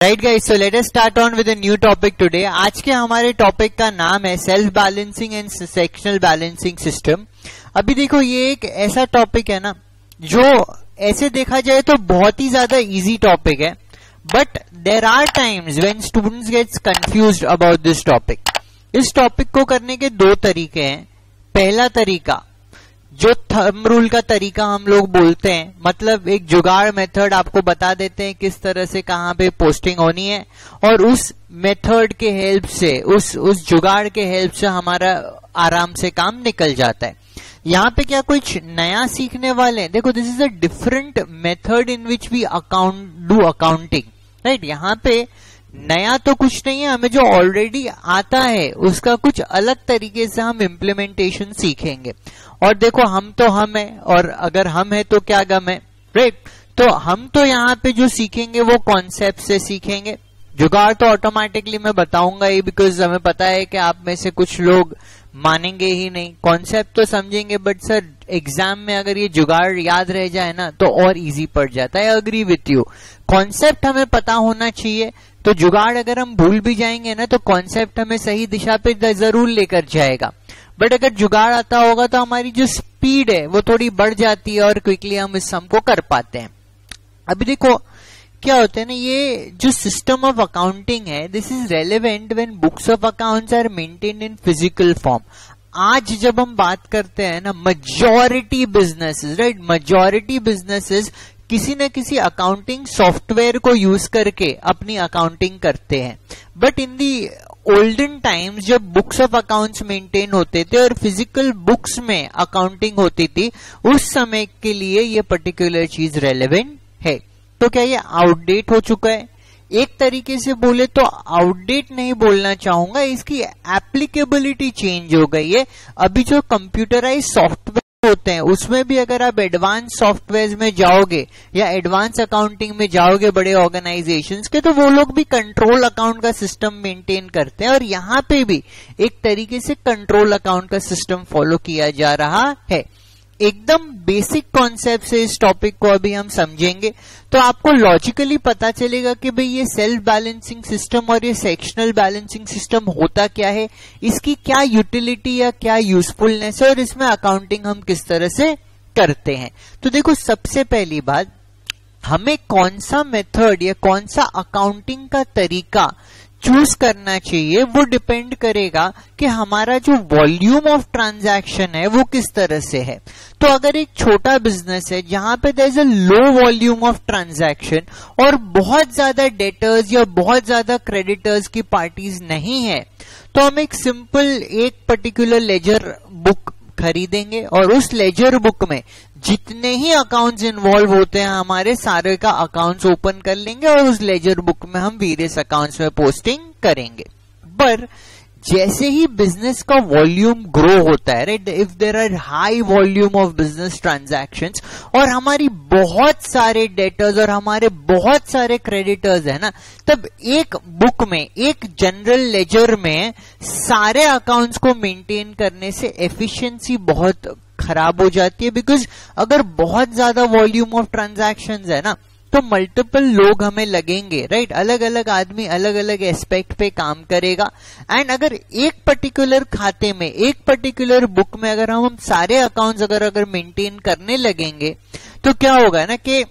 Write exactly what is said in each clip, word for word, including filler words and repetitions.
Right guys, so let us start on with a new topic today. आज के हमारे topic का नाम है self balancing and sectional balancing system. अभी देखो, ये एक ऐसा टॉपिक है ना जो ऐसे देखा जाए तो बहुत ही ज्यादा इजी टॉपिक है, but there are times when students gets confused about this topic. इस टॉपिक को करने के दो तरीके हैं। पहला तरीका जो थंब रूल का तरीका हम लोग बोलते हैं, मतलब एक जुगाड़ मेथड आपको बता देते हैं किस तरह से कहां पे पोस्टिंग होनी है, और उस मेथड के हेल्प से, उस उस जुगाड़ के हेल्प से हमारा आराम से काम निकल जाता है। यहाँ पे क्या कुछ नया सीखने वाले हैं? देखो, this is a different method in which we account do accounting, right. यहाँ पे नया तो कुछ नहीं है, हमें जो ऑलरेडी आता है उसका कुछ अलग तरीके से हम इम्प्लीमेंटेशन सीखेंगे। और देखो, हम तो हम है, और अगर हम है तो क्या गम है, राइट। तो हम तो यहाँ पे जो सीखेंगे वो कॉन्सेप्ट से सीखेंगे। जुगाड़ तो ऑटोमेटिकली मैं बताऊंगा ही, बिकॉज हमें पता है कि आप में से कुछ लोग मानेंगे ही नहीं। कॉन्सेप्ट तो समझेंगे, बट सर एग्जाम में अगर ये जुगाड़ याद रह जाए ना तो और इजी पड़ जाता है। अग्री विथ यू, कॉन्सेप्ट हमें पता होना चाहिए, तो जुगाड़ अगर हम भूल भी जाएंगे ना तो कॉन्सेप्ट हमें सही दिशा पे जरूर लेकर जाएगा। बट अगर जुगाड़ आता होगा तो हमारी जो स्पीड है वो थोड़ी बढ़ जाती है और क्विकली हम इस सम को कर पाते हैं। अभी देखो क्या होता है ना, ये जो सिस्टम ऑफ अकाउंटिंग है, this is relevant when books of accounts are maintained in physical form. आज जब हम बात करते हैं ना, majority businesses, right, majority businesses किसी न किसी अकाउंटिंग सॉफ्टवेयर को यूज करके अपनी अकाउंटिंग करते हैं। But in the olden times जब बुक्स ऑफ अकाउंट्स मेंटेन होते थे और फिजिकल बुक्स में अकाउंटिंग होती थी, उस समय के लिए ये पर्टिकुलर चीज रेलेवेंट है। तो क्या ये आउटडेट हो चुका है? एक तरीके से बोले तो आउटडेट नहीं बोलना चाहूंगा, इसकी एप्लीकेबिलिटी चेंज हो गई है। अभी जो कंप्यूटराइज सॉफ्टवेयर होते हैं उसमें भी अगर आप एडवांस सॉफ्टवेयर में जाओगे या एडवांस अकाउंटिंग में जाओगे बड़े ऑर्गेनाइजेशंस के, तो वो लोग भी कंट्रोल अकाउंट का सिस्टम मेंटेन करते हैं, और यहाँ पे भी एक तरीके से कंट्रोल अकाउंट का सिस्टम फॉलो किया जा रहा है। एकदम बेसिक कॉन्सेप्ट से इस टॉपिक को अभी हम समझेंगे, तो आपको लॉजिकली पता चलेगा कि भाई ये सेल्फ बैलेंसिंग सिस्टम और ये सेक्शनल बैलेंसिंग सिस्टम होता क्या है, इसकी क्या यूटिलिटी या क्या यूजफुलनेस है, और इसमें अकाउंटिंग हम किस तरह से करते हैं। तो देखो, सबसे पहली बात, हमें कौन सा मेथड या कौन सा अकाउंटिंग का तरीका चूज करना चाहिए, वो डिपेंड करेगा कि हमारा जो वॉल्यूम ऑफ ट्रांजैक्शन है वो किस तरह से है। तो अगर एक छोटा बिजनेस है जहां पे there is a low volume of transaction और बहुत ज्यादा डेटर्स या बहुत ज्यादा क्रेडिटर्स की पार्टीज नहीं है, तो हम एक सिंपल एक पर्टिकुलर लेजर बुक खरीदेंगे और उस लेजर बुक में जितने ही अकाउंट्स इन्वॉल्व होते हैं हमारे सारे का अकाउंट्स ओपन कर लेंगे और उस लेजर बुक में हम वेरियस अकाउंट्स में पोस्टिंग करेंगे। पर जैसे ही बिजनेस का वॉल्यूम ग्रो होता है, right, if there are high volume of business transactions और हमारी बहुत सारे डेटर्स और हमारे बहुत सारे क्रेडिटर्स है ना, तब एक बुक में, एक जनरल लेजर में सारे अकाउंट्स को मेंटेन करने से एफिशिएंसी बहुत खराब हो जाती है। बिकॉज अगर बहुत ज्यादा वॉल्यूम ऑफ ट्रांजैक्शंस है ना, तो मल्टीपल लोग हमें लगेंगे, राइट, अलग अलग आदमी अलग अलग एस्पेक्ट पे काम करेगा। एंड अगर एक पर्टिकुलर खाते में, एक पर्टिकुलर बुक में अगर हम सारे अकाउंट्स अगर अगर मेंटेन करने लगेंगे, तो क्या होगा ना कि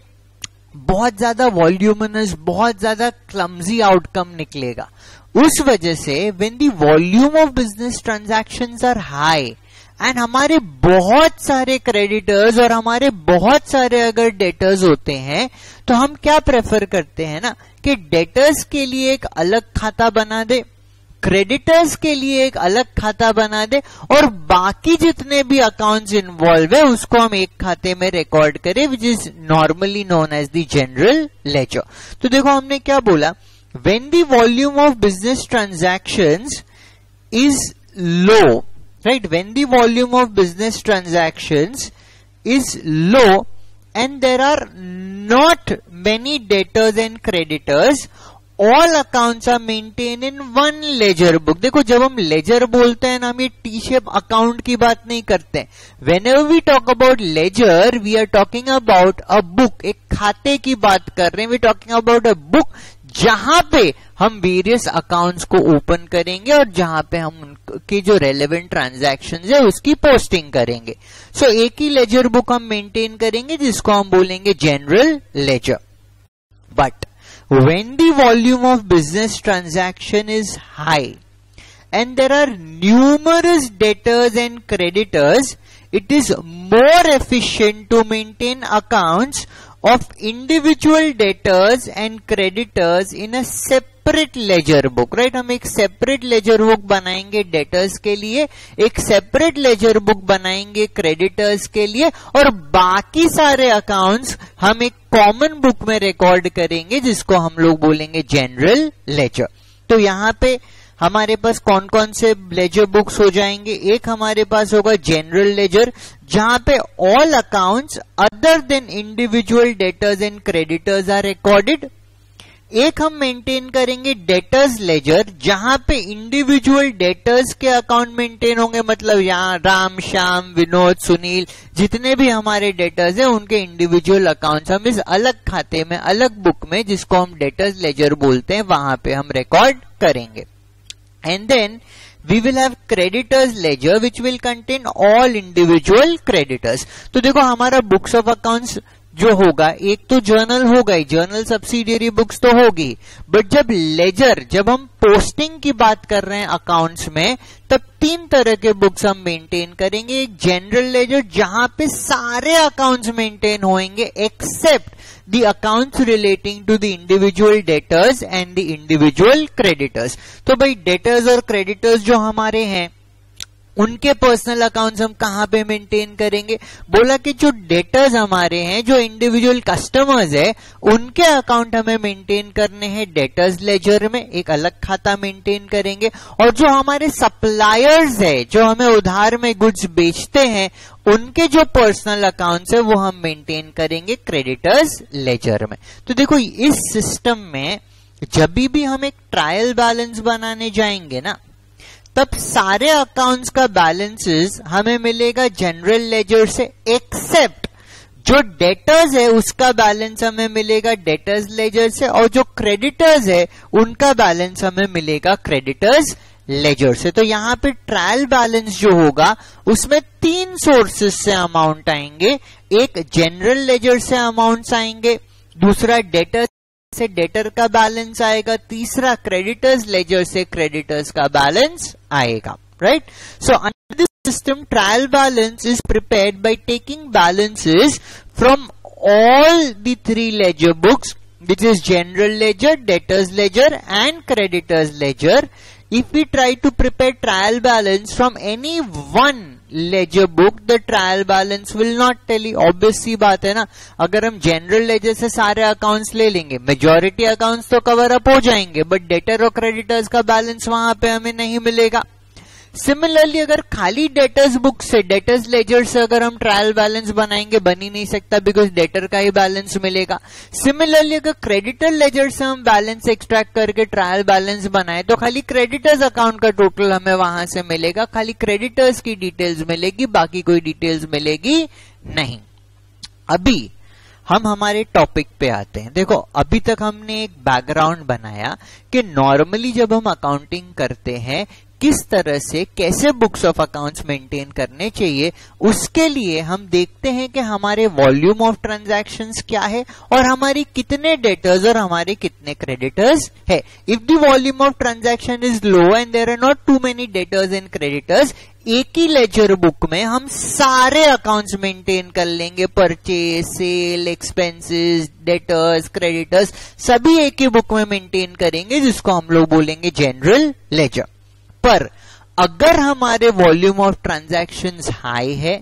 बहुत ज्यादा वॉल्यूमिनस, बहुत ज्यादा क्लमजी आउटकम निकलेगा। उस वजह से when the volume of business transactions are high and हमारे बहुत सारे क्रेडिटर्स और हमारे बहुत सारे अगर डेटर्स होते हैं, तो हम क्या प्रेफर करते हैं ना कि डेटर्स के लिए एक अलग खाता बना दे, क्रेडिटर्स के लिए एक अलग खाता बना दे, और बाकी जितने भी अकाउंट्स इन्वॉल्व है उसको हम एक खाते में रिकॉर्ड करें, which is normally known as the general ledger. तो देखो, हमने क्या बोला, when the volume of business transactions is low, right, when the volume of business transactions is low and there are not many debtors and creditors, all accounts are maintained in one ledger book. देखो, जब हम laser बोलते हैं ना, हम ये T shape account की बात नहीं करते। Whenever we talk about ledger, we are talking about a book, एक खाते की बात कर रहे हैं। We are talking about a book जहां पे हम वेरियस अकाउंट्स को ओपन करेंगे और जहां पे हम उनके जो रेलेवेंट ट्रांजैक्शंस है उसकी पोस्टिंग करेंगे। सो so, एक ही लेजर बुक हम मेंटेन करेंगे जिसको हम बोलेंगे general ledger. But when the volume of business transaction is high and there are numerous debtors and creditors, it is more efficient to maintain accounts of individual debtors and creditors in a separate ledger book, right? हम एक separate ledger book बनाएंगे debtors के लिए, एक separate ledger book बनाएंगे creditors के लिए, और बाकी सारे accounts हम एक common book में record करेंगे जिसको हम लोग बोलेंगे general ledger। तो यहाँ पे हमारे पास कौन कौन से लेजर बुक्स हो जाएंगे? एक हमारे पास होगा जनरल लेजर, जहां पे all accounts other than individual debtors and creditors are recorded. एक हम मेंटेन करेंगे डेटर्स लेजर, जहां पे इंडिविजुअल डेटर्स के अकाउंट मेंटेन होंगे, मतलब यहाँ राम, श्याम, विनोद, सुनील, जितने भी हमारे डेटर्स हैं उनके इंडिविजुअल अकाउंट्स हम इस अलग खाते में, अलग बुक में, जिसको हम डेटर्स लेजर बोलते हैं, वहां पे हम रिकॉर्ड करेंगे। And then we will have creditors ledger which will contain all individual creditors। तो देखो हमारा बुक्स ऑफ अकाउंट्स जो होगा, एक तो जर्नल होगा ही, जर्नल सब्सिडियरी बुक्स तो होगी, बट जब लेजर, जब हम पोस्टिंग की बात कर रहे हैं अकाउंट्स में, तब तीन तरह के बुक्स हम मेंटेन करेंगे। एक जनरल लेजर जहां पे सारे अकाउंट्स मेंटेन होंगे except the accounts relating to the individual debtors and the individual creditors। तो भाई डेटर्स और क्रेडिटर्स जो हमारे हैं उनके पर्सनल अकाउंट्स हम कहां पे मेंटेन करेंगे? बोला कि जो डेटर्स हमारे हैं, जो इंडिविजुअल कस्टमर्स है, उनके अकाउंट हमें मेंटेन करने हैं डेटर्स लेजर में, एक अलग खाता मेंटेन करेंगे। और जो हमारे सप्लायर्स है, जो हमें उधार में गुड्स बेचते हैं, उनके जो पर्सनल अकाउंट्स है वो हम मेंटेन करेंगे क्रेडिटर्स लेजर में। तो देखो इस सिस्टम में जब भी हम एक ट्रायल बैलेंस बनाने जाएंगे ना, तब सारे अकाउंट्स का बैलेंसेस हमें मिलेगा जनरल लेजर से, एक्सेप्ट जो डेटर्स है उसका बैलेंस हमें मिलेगा डेटर्स लेजर से, और जो क्रेडिटर्स है उनका बैलेंस हमें मिलेगा क्रेडिटर्स लेजर से। तो यहाँ पे ट्रायल बैलेंस जो होगा उसमें तीन सोर्सेस से अमाउंट आएंगे, एक जनरल लेजर से अमाउंट्स आएंगे, दूसरा डेटर से डेटर का बैलेंस आएगा, तीसरा क्रेडिटर्स लेजर से क्रेडिटर्स का बैलेंस आएगा, right? So under this system trial balance is prepared by taking balances from all the three ledger books, which is general ledger, debtors ledger and creditors ledger. If we try to prepare trial balance from any one ledger book, the trial balance will not tally। obvious सी बात है ना, अगर हम general ledger से सारे accounts ले लेंगे, majority accounts तो cover up हो जाएंगे, but debtor और creditors का balance वहां पे हमें नहीं मिलेगा। सिमिलरली अगर खाली डेटर्स बुक से, डेटर्स लेजर से अगर हम ट्रायल बैलेंस बनाएंगे, बन ही नहीं सकता, बिकॉज डेटर का ही बैलेंस मिलेगा। सिमिलरली अगर क्रेडिटर लेजर से हम बैलेंस एक्सट्रैक्ट करके ट्रायल बैलेंस बनाए, तो खाली क्रेडिटर्स अकाउंट का टोटल हमें वहां से मिलेगा, खाली क्रेडिटर्स की डिटेल्स मिलेगी, बाकी कोई डिटेल्स मिलेगी नहीं। अभी हम हमारे टॉपिक पे आते हैं। देखो अभी तक हमने एक बैकग्राउंड बनाया कि नॉर्मली जब हम अकाउंटिंग करते हैं किस तरह से, कैसे बुक्स ऑफ अकाउंट्स मेंटेन करने चाहिए, उसके लिए हम देखते हैं कि हमारे वॉल्यूम ऑफ ट्रांजैक्शंस क्या है और हमारी कितने डेटर्स और हमारे कितने क्रेडिटर्स है। If the volume of transaction is low and there are not too many debtors and creditors, एक ही लेजर बुक में हम सारे अकाउंट्स मेंटेन कर लेंगे, purchase, sale, expenses, debtors, creditors, सभी एक ही बुक में मेंटेन करेंगे, जिसको हम लोग बोलेंगे जनरल लेजर। पर अगर हमारे वॉल्यूम ऑफ ट्रांजैक्शंस हाई है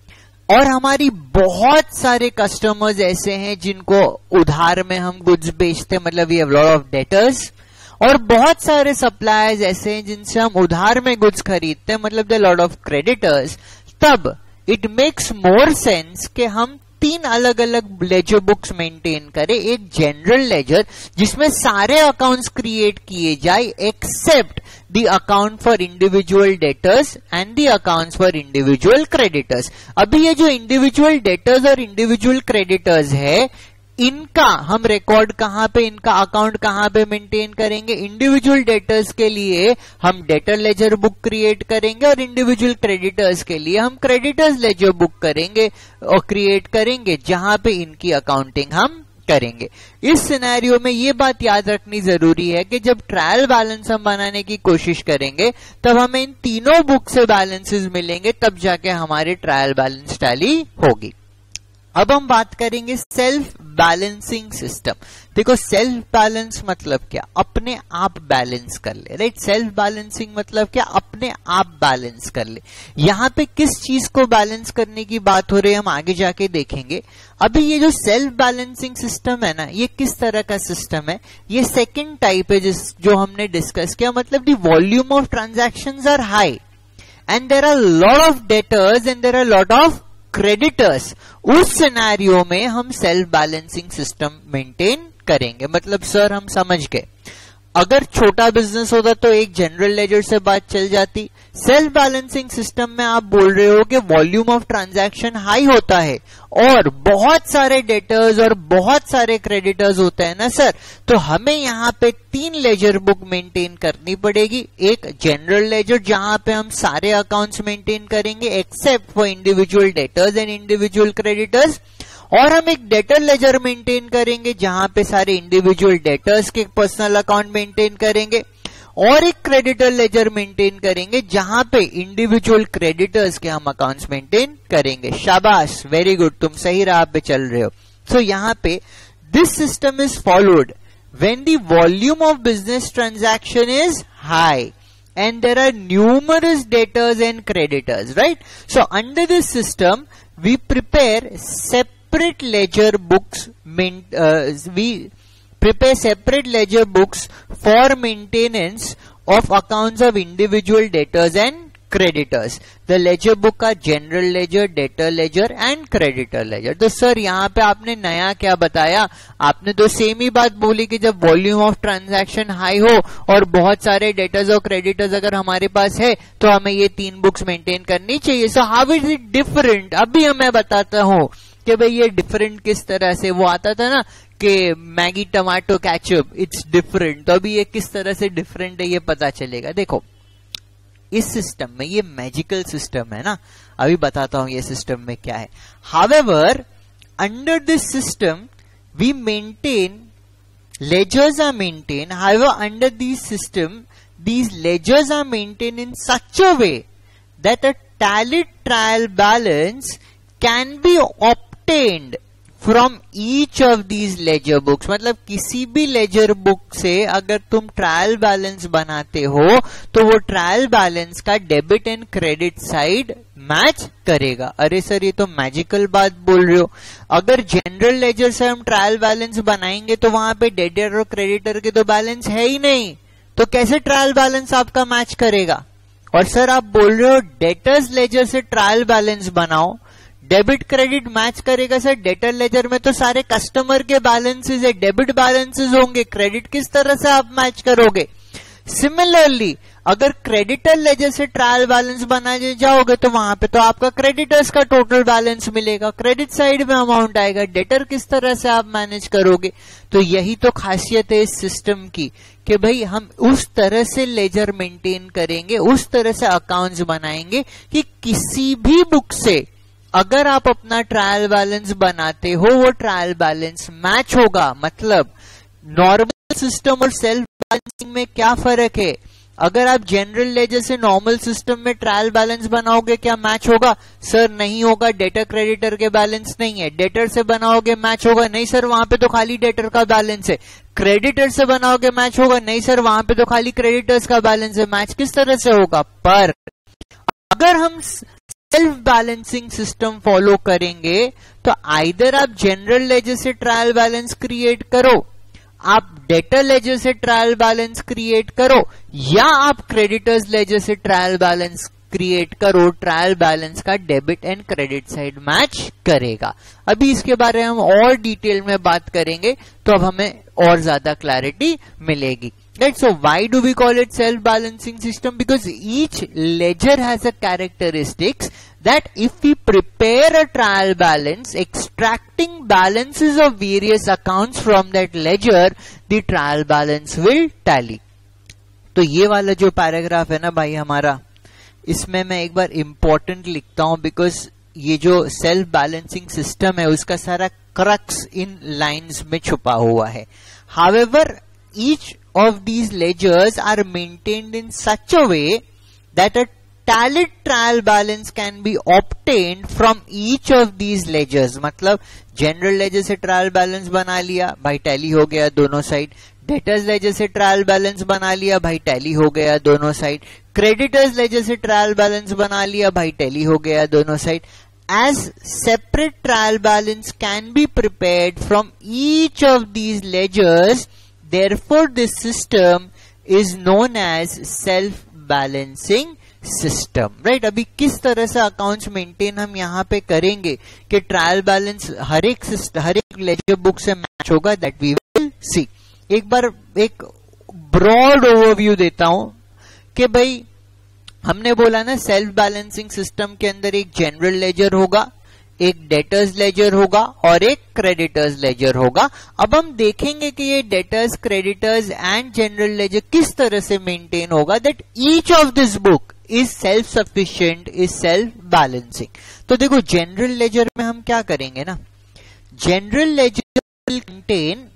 और हमारी बहुत सारे कस्टमर्स ऐसे हैं जिनको उधार में हम गुड्स बेचते, मतलब we have lot of debtors, और बहुत सारे सप्लायर्स ऐसे हैं जिनसे हम उधार में गुड्स खरीदते हैं, मतलब दे लॉट ऑफ क्रेडिटर्स, तब इट मेक्स मोर सेंस कि हम तीन अलग अलग लेजर बुक्स मेंटेन करें। एक जनरल लेजर जिसमें सारे अकाउंट्स क्रिएट किए जाए except the account for individual debtors and the accounts for individual creditors. अभी ये जो इंडिविजुअल डेटर्स और इंडिविजुअल क्रेडिटर्स है, इनका हम रिकॉर्ड कहां पे, इनका अकाउंट कहां पे मेंटेन करेंगे? इंडिविजुअल डेटर्स के लिए हम डेटर लेजर बुक क्रिएट करेंगे और इंडिविजुअल क्रेडिटर्स के लिए हम क्रेडिटर्स लेजर बुक करेंगे और क्रिएट करेंगे, जहां पे इनकी अकाउंटिंग हम करेंगे। इस सिनेरियो में ये बात याद रखनी जरूरी है कि जब ट्रायल बैलेंस हम बनाने की कोशिश करेंगे तब हमें इन तीनों बुक से बैलेंसेस मिलेंगे, तब जाके हमारे ट्रायल बैलेंस टैली होगी। अब हम बात करेंगे सेल्फ बैलेंसिंग सिस्टम। देखो सेल्फ बैलेंस मतलब क्या? अपने आप बैलेंस कर ले, राइट। सेल्फ बैलेंसिंग मतलब क्या? अपने आप बैलेंस कर ले। यहां पे किस चीज को बैलेंस करने की बात हो रही है हम आगे जाके देखेंगे। अभी ये जो सेल्फ बैलेंसिंग सिस्टम है ना, ये किस तरह का सिस्टम है? ये सेकेंड टाइप है जिस जो हमने डिस्कस किया, मतलब the volume of transactions are high and there are lot of debtors and there are lot of creditors. उस सिनेरियो में हम सेल्फ बैलेंसिंग सिस्टम मेंटेन करेंगे। मतलब सर हम समझ गए, अगर छोटा बिजनेस होता तो एक जनरल लेजर से बात चल जाती। सेल्फ बैलेंसिंग सिस्टम में आप बोल रहे हो कि वॉल्यूम ऑफ ट्रांजैक्शन हाई होता है और बहुत सारे डेटर्स और बहुत सारे क्रेडिटर्स होते हैं ना सर, तो हमें यहां पे तीन लेजर बुक मेंटेन करनी पड़ेगी। एक जनरल लेजर जहां पे हम सारे अकाउंट्स मेंटेन करेंगे except for individual debtors and individual creditors, और हम एक डेटर लेजर मेंटेन करेंगे जहां पे सारे इंडिविजुअल डेटर्स के पर्सनल अकाउंट मेंटेन करेंगे, और एक क्रेडिटर लेजर मेंटेन करेंगे जहां पे इंडिविजुअल क्रेडिटर्स के हम अकाउंट्स मेंटेन करेंगे। शाबाश, वेरी गुड, तुम सही राह पे चल रहे हो। सो so, यहां पे this system is followed when the volume of business transaction is high and there are numerous debtors and creditors, right? So under this system we prepare separate ledger books, uh, we prepare separate ledger books for maintenance of accounts of individual debtors and creditors. The ledger book are general ledger, debtor ledger and creditor ledger. तो sir यहाँ पे आपने नया क्या बताया? आपने तो same ही बात बोली कि जब वॉल्यूम ऑफ ट्रांजैक्शन हाई हो और बहुत सारे डेटर्स और क्रेडिटर्स अगर हमारे पास है तो हमें ये तीन बुक्स मेंटेन करनी चाहिए। So how is it different? अभी मैं बताता हूँ कि भाई ये डिफरेंट किस तरह से। वो आता था ना कि Maggi tomato ketchup, it's different. तो अभी ये किस तरह से डिफरेंट है ये पता चलेगा। देखो इस सिस्टम में, ये मैजिकल सिस्टम है ना, अभी बताता हूं ये सिस्टम में क्या है। However under this system we maintain ledgers are maintained. However, under this system, these ledgers are maintained in such a way that a tallied trial balance can be obtained from each of these ledger books. मतलब किसी भी laser book से अगर तुम trial balance बनाते हो तो वो ट्रायल बैलेंस का debit and credit side match करेगा। अरे सर ये तो मैजिकल बात बोल रहे हो। अगर जनरल लेजर से हम ट्रायल बैलेंस बनाएंगे तो वहां पे डेबिटर और क्रेडिटर के तो बैलेंस है ही नहीं, तो कैसे ट्रायल बैलेंस आपका मैच करेगा? और सर आप बोल रहे हो डेटर्स लेजर से ट्रायल बैलेंस बनाओ, डेबिट क्रेडिट मैच करेगा। सर डेटर लेजर में तो सारे कस्टमर के बैलेंसेस है, डेबिट बैलेंसेस होंगे, क्रेडिट किस तरह से आप मैच करोगे? सिमिलरली अगर क्रेडिटर लेजर से ट्रायल बैलेंस बनाने जाओगे तो वहां पे तो आपका क्रेडिटर्स का टोटल बैलेंस मिलेगा, क्रेडिट साइड में अमाउंट आएगा, डेटर किस तरह से आप मैनेज करोगे? तो यही तो खासियत है इस सिस्टम की कि भाई हम उस तरह से लेजर मेंटेन करेंगे, उस तरह से अकाउंट्स बनाएंगे कि किसी भी बुक से अगर आप अपना ट्रायल बैलेंस बनाते हो वो ट्रायल बैलेंस मैच होगा। मतलब नॉर्मल सिस्टम और सेल्फ बैलेंसिंग में क्या फर्क है? अगर आप जनरल लेजर से नॉर्मल सिस्टम में ट्रायल बैलेंस बनाओगे क्या मैच होगा? सर नहीं होगा, डेटर क्रेडिटर के बैलेंस नहीं है। डेटर से बनाओगे मैच होगा? नहीं सर वहां पे तो खाली डेटर का बैलेंस है। क्रेडिटर से बनाओगे मैच होगा? नहीं सर वहां पे तो खाली क्रेडिटर्स का बैलेंस है। मैच किस तरह से होगा? पर अगर हम सेल्फ बैलेंसिंग सिस्टम फॉलो करेंगे तो आइदर आप जनरल लेजर से ट्रायल बैलेंस क्रिएट करो, आप डेटर लेजर से ट्रायल बैलेंस क्रिएट करो, या आप क्रेडिटर्स लेजर से ट्रायल बैलेंस क्रिएट करो, ट्रायल बैलेंस का debit and credit side match करेगा। अभी इसके बारे में हम और डिटेल में बात करेंगे तो अब हमें और ज्यादा क्लैरिटी मिलेगी। Right, so why do we call it self-balancing system? Because each ledger has a characteristics that if we prepare a trial balance extracting balances of various accounts from that ledger, the trial balance will tally. तो ये वाला जो paragraph है ना भाई हमारा, इसमें मैं एक बार इंपॉर्टेंट लिखता हूं, बिकॉज ये जो सेल्फ बैलेंसिंग सिस्टम है उसका सारा क्रक्स इन लाइंस में छुपा हुआ है. However each of these ledgers are maintained in such a way that a tallied trial balance can be obtained from each of these ledgers. मतलब जनरल लेजर से trial balance बना लिया भाई, टैली हो गया दोनों साइड. डेटर्स लेजर से trial balance बना लिया भाई, टैली हो गया दोनों साइड. क्रेडिटर्स लेजर से ट्रायल बैलेंस बना लिया भाई, टैली हो गया दोनों side. As separate trial balance can be prepared from each of these ledgers, therefore this system is known as self balancing system. right? अभी किस तरह से अकाउंट्स मेंटेन हम यहाँ पे करेंगे कि ट्रायल बैलेंस हर एक हर एक लेजर बुक से मैच होगा, दैट वी विल सी. एक बार एक ब्रॉड ओवरव्यू देता हूं कि भाई हमने बोला ना सेल्फ बैलेंसिंग सिस्टम के अंदर एक जनरल लेजर होगा, एक डेटर्स लेजर होगा और एक क्रेडिटर्स लेजर होगा. अब हम देखेंगे कि ये debtors, creditors and general ledger किस तरह से मेंटेन होगा, that each of this book is self sufficient, is self balancing. तो देखो जनरल लेजर में हम क्या करेंगे ना, general ledger will contain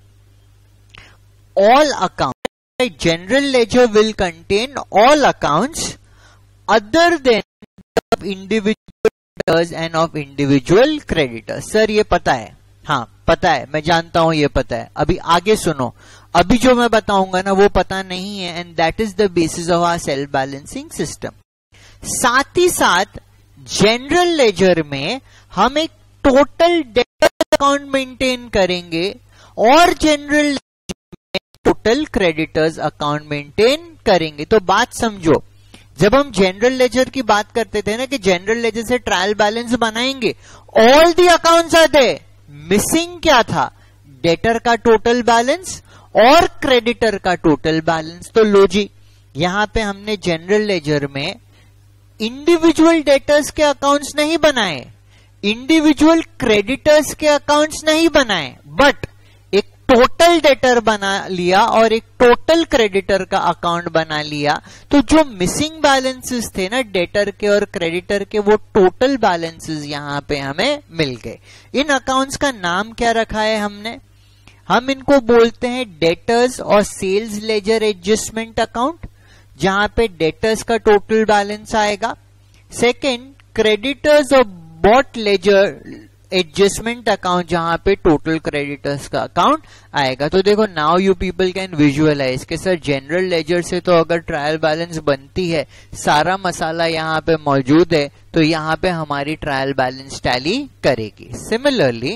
all account. General ledger will contain all accounts other than individual and of individual creditors. Sir ये पता है, हाँ पता है, मैं जानता हूं ये पता है. अभी आगे सुनो, अभी जो मैं बताऊंगा ना वो पता नहीं है, and that is the basis of our self balancing system. साथ ही साथ जनरल लेजर में हम एक टोटल डेटर अकाउंट मेंटेन करेंगे और जनरल लेजर में टोटल क्रेडिटर्स अकाउंट मेंटेन करेंगे. तो बात समझो, जब हम जनरल लेजर की बात करते थे ना कि जनरल लेजर से ट्रायल बैलेंस बनाएंगे, all the accounts are there, missing क्या था, डेटर का टोटल बैलेंस और क्रेडिटर का टोटल बैलेंस. तो लो जी, यहां पे हमने जनरल लेजर में इंडिविजुअल डेटर्स के अकाउंट्स नहीं बनाए, इंडिविजुअल क्रेडिटर्स के अकाउंट्स नहीं बनाए, बट एक टोटल डेटर बना लिया और एक टोटल क्रेडिटर का अकाउंट बना लिया. तो जो मिसिंग बैलेंसेस थे ना डेटर के और क्रेडिटर के, वो टोटल बैलेंसेस यहां पे हमें मिल गए. इन अकाउंट्स का नाम क्या रखा है हमने, हम इनको बोलते हैं डेटर्स और सेल्स लेजर एडजस्टमेंट अकाउंट, जहां पे डेटर्स का टोटल बैलेंस आएगा. सेकेंड, क्रेडिटर्स और बॉट लेजर एडजस्टमेंट अकाउंट, जहां पे टोटल क्रेडिटर्स का अकाउंट आएगा. तो देखो now you people can visualize कि सर जनरल लेजर से तो अगर ट्रायल बैलेंस बनती है, सारा मसाला यहां पे मौजूद है, तो यहां पे हमारी ट्रायल बैलेंस टैली करेगी. सिमिलरली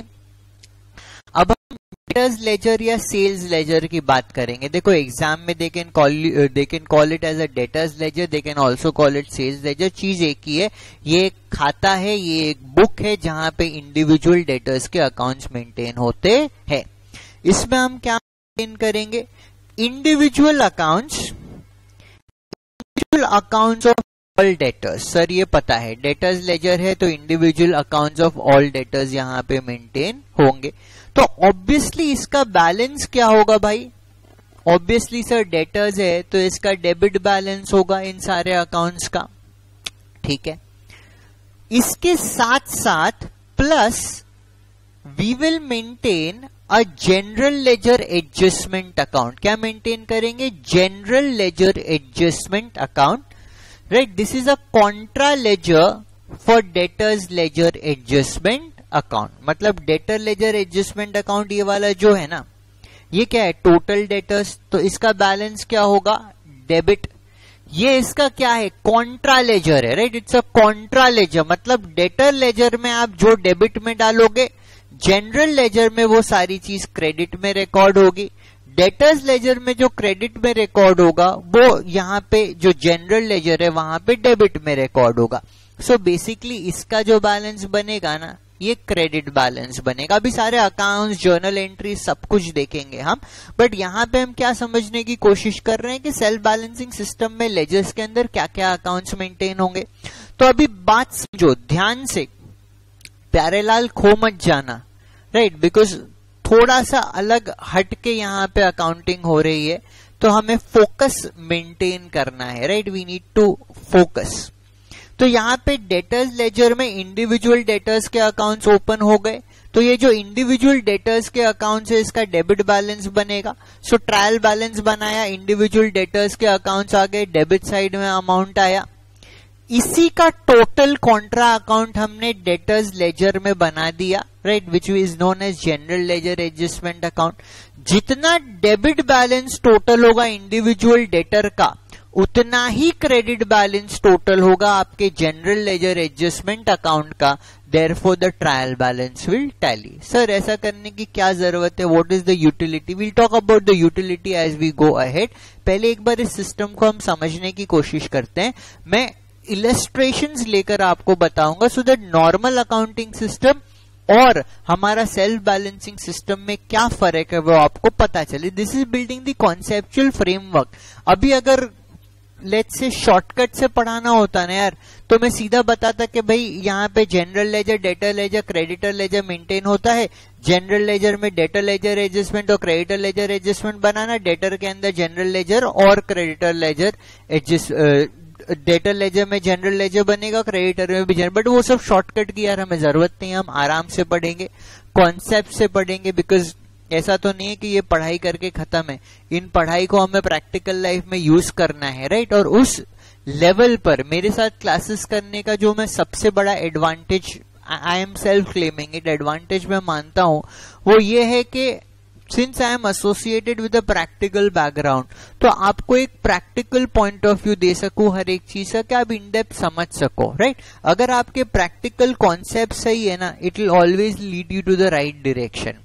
अब हम डेटर्स लेजर या सेल्स लेजर की बात करेंगे. देखो एग्जाम में they can call they can call it as a debtors ledger, they can also call it sales ledger. चीज एक ही है, ये एक खाता है, ये एक बुक है जहां पे इंडिविजुअल डेटर्स के अकाउंट्स मेंटेन होते हैं. इसमें हम क्या मेंटेन करेंगे, individual accounts, individual accounts of all debtors. Sir ये पता है, डेटर्स लेजर है तो individual accounts of all debtors यहां पे मेंटेन होंगे. तो ऑब्वियसली इसका बैलेंस क्या होगा भाई, ऑब्वियसली सर डेटर्स है तो इसका डेबिट बैलेंस होगा इन सारे अकाउंट्स का. ठीक है, इसके साथ साथ plus we will maintain a general ledger adjustment account. क्या मेंटेन करेंगे, general ledger adjustment account. Right, this is a contra ledger for debtors ledger adjustment account. मतलब डेटर लेजर एडजस्टमेंट अकाउंट ये वाला जो है ना, ये क्या है, टोटल डेटर्स, तो इसका बैलेंस क्या होगा, डेबिट. ये इसका क्या है, कॉन्ट्रा लेजर है. Right, it's a contra ledger, मतलब डेटर लेजर में आप जो डेबिट में डालोगे, जनरल लेजर में वो सारी चीज क्रेडिट में रिकॉर्ड होगी. डेटर्स लेजर में जो क्रेडिट में रिकॉर्ड होगा वो यहां पे जो जनरल लेजर है वहां पे डेबिट में रिकॉर्ड होगा. सो बेसिकली इसका जो बैलेंस बनेगा ना, ये क्रेडिट बैलेंस बनेगा. अभी सारे अकाउंट्स, जर्नल एंट्री सब कुछ देखेंगे हम, बट यहां पे हम क्या समझने की कोशिश कर रहे हैं कि सेल्फ बैलेंसिंग सिस्टम में लेजर्स के अंदर क्या क्या अकाउंट्स मेंटेन होंगे. तो अभी बात समझो ध्यान से, प्यारेलाल खो मत जाना, राइट, बिकॉज थोड़ा सा अलग हटके यहाँ पे अकाउंटिंग हो रही है, तो हमें फोकस मेंटेन करना है, right, we need to focus. तो यहाँ पे डेटर्स लेजर में इंडिविजुअल डेटर्स के अकाउंट्स ओपन हो गए, तो ये जो इंडिविजुअल डेटर्स के अकाउंट्स है इसका डेबिट बैलेंस बनेगा। सो ट्रायल बैलेंस बनाया, इंडिविजुअल डेटर्स के अकाउंट्स आ गए, डेबिट साइड में अमाउंट आया, इसी का टोटल कॉन्ट्रा अकाउंट हमने डेटर्स लेजर में बना दिया, right, which is known as general ledger adjustment account. जितना डेबिट बैलेंस टोटल होगा इंडिविजुअल डेटर का, उतना ही क्रेडिट बैलेंस टोटल होगा आपके जनरल लेजर एडजस्टमेंट अकाउंट का, therefore the trial balance will tally. Sir ऐसा करने की क्या जरूरत है, what is the utility? Will talk about the utility as we go ahead. पहले एक बार इस सिस्टम को हम समझने की कोशिश करते हैं। मैं इलस्ट्रेशंस लेकर आपको बताऊंगा so that normal accounting system और हमारा सेल्फ बैलेंसिंग सिस्टम में क्या फर्क है वो आपको पता चले। This is building the conceptual framework. अभी अगर लेट्स से शॉर्टकट से पढ़ाना होता ना यार, तो मैं सीधा बताता कि भाई यहाँ पे general ledger, debtor ledger, creditor ledger maintain होता है। जनरल लेजर में डेटर लेजर एडजस्टमेंट और क्रेडिटर लेजर एडजस्टमेंट बनाना, डेटर के अंदर जनरल लेजर और creditor ledger adjust, debtor ledger में जनरल लेजर बनेगा, क्रेडिटर में भी जनरल, बट वो सब शॉर्टकट की यार हमें जरूरत नहीं, हम आराम से पढ़ेंगे, कॉन्सेप्ट से पढ़ेंगे, बिकॉज ऐसा तो नहीं है कि ये पढ़ाई करके खत्म है। इन पढ़ाई को हमें प्रैक्टिकल लाइफ में यूज करना है, राइट। और उस लेवल पर मेरे साथ क्लासेस करने का जो मैं सबसे बड़ा advantage, I am self claiming it, advantage मैं मानता हूं वो ये है कि since I am associated with a practical background, तो आपको एक प्रैक्टिकल पॉइंट ऑफ व्यू दे सकूं हर एक चीज का, कि आप इन डेप्थ समझ सको, राइट। अगर आपके प्रैक्टिकल कॉन्सेप्ट सही है ना, it will always lead you to the right direction.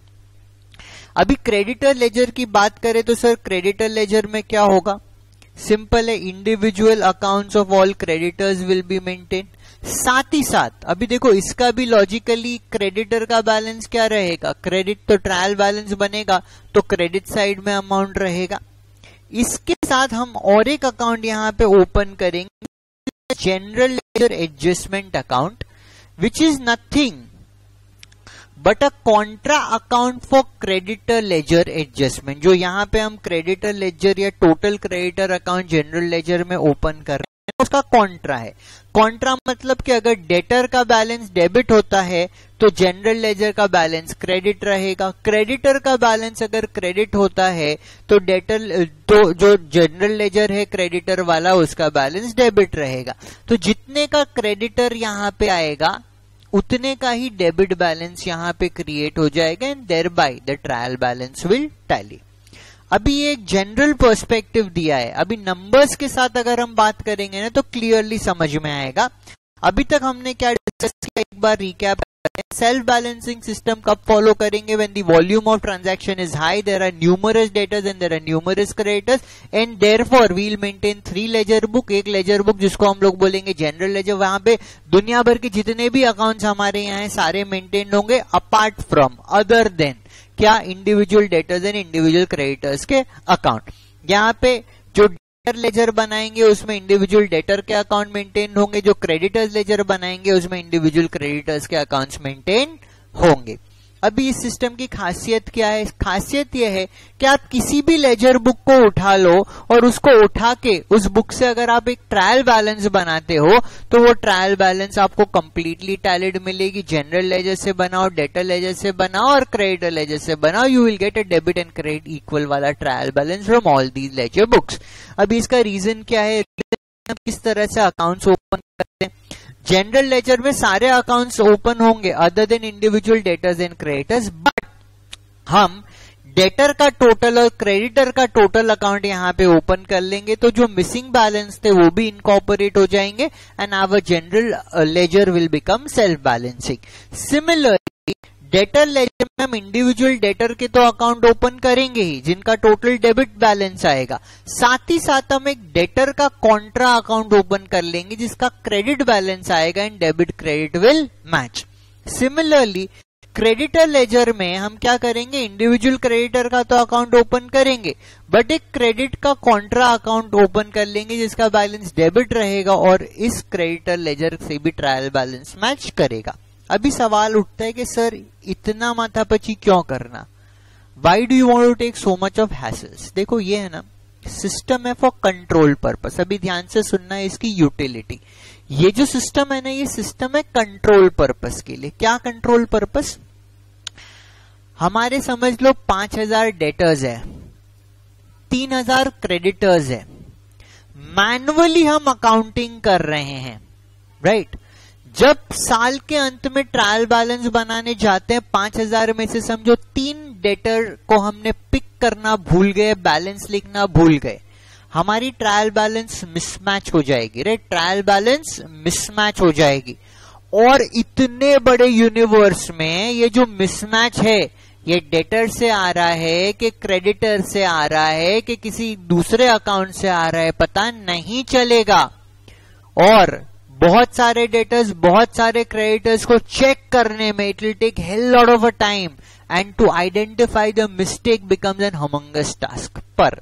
अभी क्रेडिटर लेजर की बात करें तो सर क्रेडिटर लेजर में क्या होगा, सिंपल है, individual accounts of all creditors will be maintain. साथ ही साथ अभी देखो इसका भी लॉजिकली क्रेडिटर का बैलेंस क्या रहेगा, क्रेडिट तो ट्रायल बैलेंस बनेगा, तो क्रेडिट साइड में अमाउंट रहेगा। इसके साथ हम और एक अकाउंट यहां पे ओपन करेंगे, general ledger adjustment account, which is nothing but a contra account for creditor ledger adjustment. जो यहां पे हम क्रेडिटर लेजर या total creditor account general ledger में ओपन कर रहे हैं, उसका कॉन्ट्रा है। कॉन्ट्रा मतलब कि अगर डेटर का बैलेंस डेबिट होता है तो जनरल लेजर का बैलेंस क्रेडिट रहेगा, क्रेडिटर का बैलेंस अगर क्रेडिट होता है तो डेटर तो जो जनरल लेजर है क्रेडिटर वाला उसका बैलेंस डेबिट रहेगा। तो जितने का क्रेडिटर यहां पे आएगा उतने का ही डेबिट बैलेंस यहां पे क्रिएट हो जाएगा, and thereby the trial balance will tally. अभी ये एक जनरल पर्सपेक्टिव दिया है, अभी नंबर्स के साथ अगर हम बात करेंगे ना तो क्लियरली समझ में आएगा। अभी तक हमने क्या डिस्कस किया, एक बार रिकैप करते हैं। सेल्फ बैलेंसिंग सिस्टम कब फॉलो करेंगे, when the volume of transaction is high, there are numerous debtors and there are numerous creditors, and therefore we will maintain three ledger book. एक लेजर बुक जिसको हम लोग बोलेंगे general laser, वहां पे दुनिया भर के जितने भी अकाउंट्स हमारे यहाँ हैं सारे मेंटेन होंगे, अपार्ट फ्रॉम अदर देन क्या, individual debtors and individual creditors के अकाउंट। यहाँ पे जो डेटर लेजर बनाएंगे उसमें इंडिविजुअल डेटर के अकाउंट मेंटेन होंगे, जो क्रेडिटर्स लेजर बनाएंगे उसमें इंडिविजुअल क्रेडिटर्स के अकाउंट्स मेंटेन होंगे। अभी इस सिस्टम की खासियत क्या है, खासियत यह है कि आप किसी भी लेजर बुक को उठा लो और उसको उठा के उस बुक से अगर आप एक ट्रायल बैलेंस बनाते हो तो वो ट्रायल बैलेंस आपको कंप्लीटली टैलिड मिलेगी। जनरल लेजर से बनाओ, डेटर लेजर से बनाओ और क्रेडिटर लेजर से बनाओ, you will get a debit and credit equal वाला trial balance from all these ledger books. अभी इसका रीजन क्या है, किस तरह से अकाउंट्स ओपन करते हैं। जनरल लेजर में सारे अकाउंट्स ओपन होंगे other than individual debtors and creditors, but हम डेटर का टोटल और क्रेडिटर का टोटल अकाउंट यहां पे ओपन कर लेंगे, तो जो मिसिंग बैलेंस थे वो भी इनकॉर्पोरेट हो जाएंगे and our general ledger will become self balancing. Similarly debtor ledger में हम इंडिविजुअल डेटर के तो अकाउंट ओपन करेंगे ही जिनका टोटल डेबिट बैलेंस आएगा, साथ ही साथ हम एक डेटर का कॉन्ट्रा अकाउंट ओपन कर लेंगे जिसका क्रेडिट बैलेंस आएगा and debit credit will match. Similarly creditor ledger में हम क्या करेंगे, इंडिविजुअल क्रेडिटर का तो अकाउंट ओपन करेंगे, बट एक क्रेडिट का कॉन्ट्रा अकाउंट ओपन कर लेंगे जिसका बैलेंस डेबिट रहेगा और इस क्रेडिटर लेजर से भी ट्रायल बैलेंस मैच करेगा। अभी सवाल उठता है कि सर इतना माथापची क्यों करना, why do you want to take so much of hassles. देखो ये है ना, सिस्टम है फॉर कंट्रोल पर्पस। अभी ध्यान से सुनना है इसकी यूटिलिटी। ये जो सिस्टम है ना, ये सिस्टम है कंट्रोल पर्पस के लिए। क्या कंट्रोल पर्पस, हमारे समझ लो पांच हजार डेटर्स है, तीन हजार क्रेडिटर्स है, मैनुअली हम अकाउंटिंग कर रहे हैं, राइट। जब साल के अंत में ट्रायल बैलेंस बनाने जाते हैं, पांच हजार में से समझो तीन डेटर को हमने पिक करना भूल गए, बैलेंस लिखना भूल गए, हमारी ट्रायल बैलेंस मिसमैच हो जाएगी, राइट। ट्रायल बैलेंस मिसमैच हो जाएगी। और इतने बड़े यूनिवर्स में ये जो मिसमैच है, ये डेटर से आ रहा है कि क्रेडिटर से आ रहा है कि किसी दूसरे अकाउंट से आ रहा है, पता नहीं चलेगा। और बहुत सारे डेटर्स, बहुत सारे क्रेडिटर्स को चेक करने में it will take hell lot of a time, and to identify the mistake becomes an humongous task. पर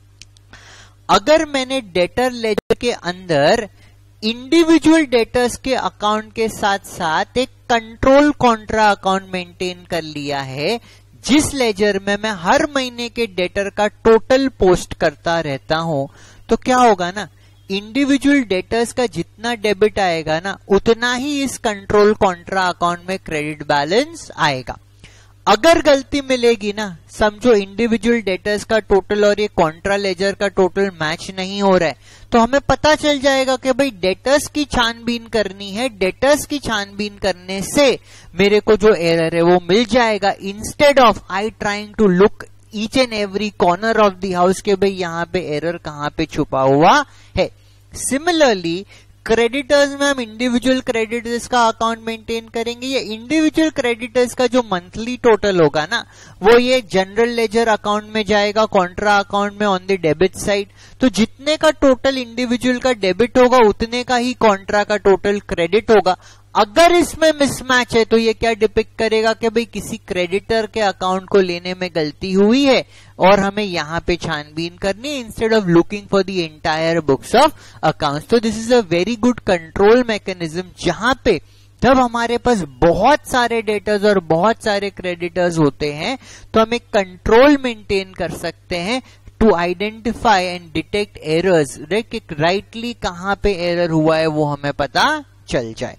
अगर मैंने डेटर लेजर के अंदर इंडिविजुअल डेटर्स के अकाउंट के साथ साथ एक कंट्रोल कॉन्ट्रा अकाउंट मेंटेन कर लिया है, जिस लेजर में मैं हर महीने के डेटर का टोटल पोस्ट करता रहता हूं, तो क्या होगा ना, इंडिविजुअल डेटर्स का जितना डेबिट आएगा ना, उतना ही इस कंट्रोल कॉन्ट्रा अकाउंट में क्रेडिट बैलेंस आएगा। अगर गलती मिलेगी ना, समझो इंडिविजुअल डेटर्स का टोटल और ये कॉन्ट्रा लेजर का टोटल मैच नहीं हो रहा है, तो हमें पता चल जाएगा कि भाई डेटर्स की छानबीन करनी है। डेटर्स की छानबीन करने से मेरे को जो एरर है वो मिल जाएगा, instead of I trying to look each and every corner of the house के भाई यहाँ पे एरर कहाँ पे छुपा हुआ है। सिमिलरली क्रेडिटर्स में हम इंडिविजुअल क्रेडिटर्स का अकाउंट मेंटेन करेंगे। ये इंडिविजुअल क्रेडिटर्स का जो मंथली टोटल होगा ना, वो ये जनरल लेजर अकाउंट में जाएगा, कॉन्ट्रा अकाउंट में ऑन द डेबिट साइड। तो जितने का टोटल इंडिविजुअल का डेबिट होगा, उतने का ही कॉन्ट्रा का टोटल क्रेडिट होगा। अगर इसमें मिसमैच है तो ये क्या डिपिक्ट करेगा कि भाई किसी क्रेडिटर के अकाउंट को लेने में गलती हुई है और हमें यहां पे छानबीन करनी है, instead of looking for the entire books of accounts. तो this is a very good control mechanism, जहां पे जब हमारे पास बहुत सारे डेटर्स और बहुत सारे क्रेडिटर्स होते हैं तो हम एक कंट्रोल मेंटेन कर सकते हैं to identify and detect errors, rightly कहां पे एरर हुआ है वो हमें पता चल जाए।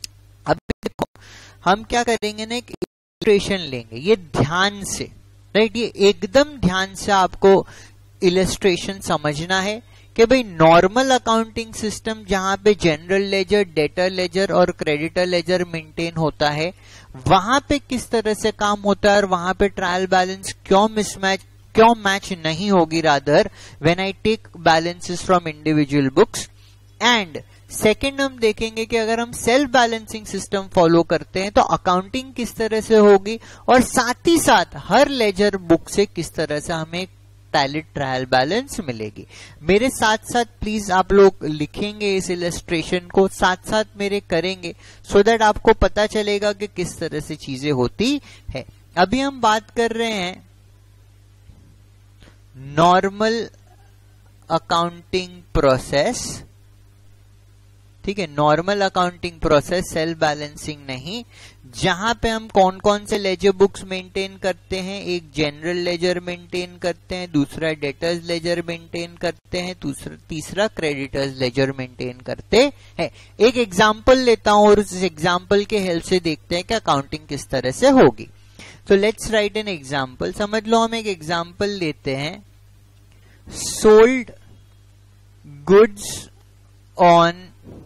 अब देखो हम क्या करेंगे ना, एक इलस्ट्रेशन लेंगे, ये ध्यान से, राइट, ये एकदम ध्यान से आपको इलस्ट्रेशन समझना है कि भाई नॉर्मल अकाउंटिंग सिस्टम जहां पे जनरल लेजर, डेटर लेजर और क्रेडिटर लेजर मेंटेन होता है, वहां पे किस तरह से काम होता है और वहां पे ट्रायल बैलेंस क्यों मिसमैच, क्यों मैच नहीं होगी, rather when I take balances from individual books. And second हम देखेंगे कि अगर हम सेल्फ बैलेंसिंग सिस्टम फॉलो करते हैं तो अकाउंटिंग किस तरह से होगी, और साथ ही साथ हर लेजर बुक से किस तरह से हमें टैलिड ट्रायल बैलेंस मिलेगी। मेरे साथ साथ प्लीज आप लोग लिखेंगे इस इलस्ट्रेशन को, साथ साथ मेरे करेंगे, सो so दैट आपको पता चलेगा कि किस तरह से चीजें होती है। अभी हम बात कर रहे हैं नॉर्मल अकाउंटिंग प्रोसेस, ठीक है, normal accounting process, self balancing नहीं, जहां पे हम कौन कौन से लेजर बुक्स मेंटेन करते हैं। एक जनरल लेजर मेंटेन करते हैं, दूसरा डेटर्स लेजर मेंटेन करते हैं, दूसरा तीसरा क्रेडिटर्स लेजर मेंटेन करते हैं। एक एग्जांपल लेता हूं और उस एग्जांपल के हेल्प से देखते हैं कि अकाउंटिंग किस तरह से होगी। तो लेट्स राइट एन एग्जांपल। समझ लो हम एक एग्जांपल लेते हैं, sold goods on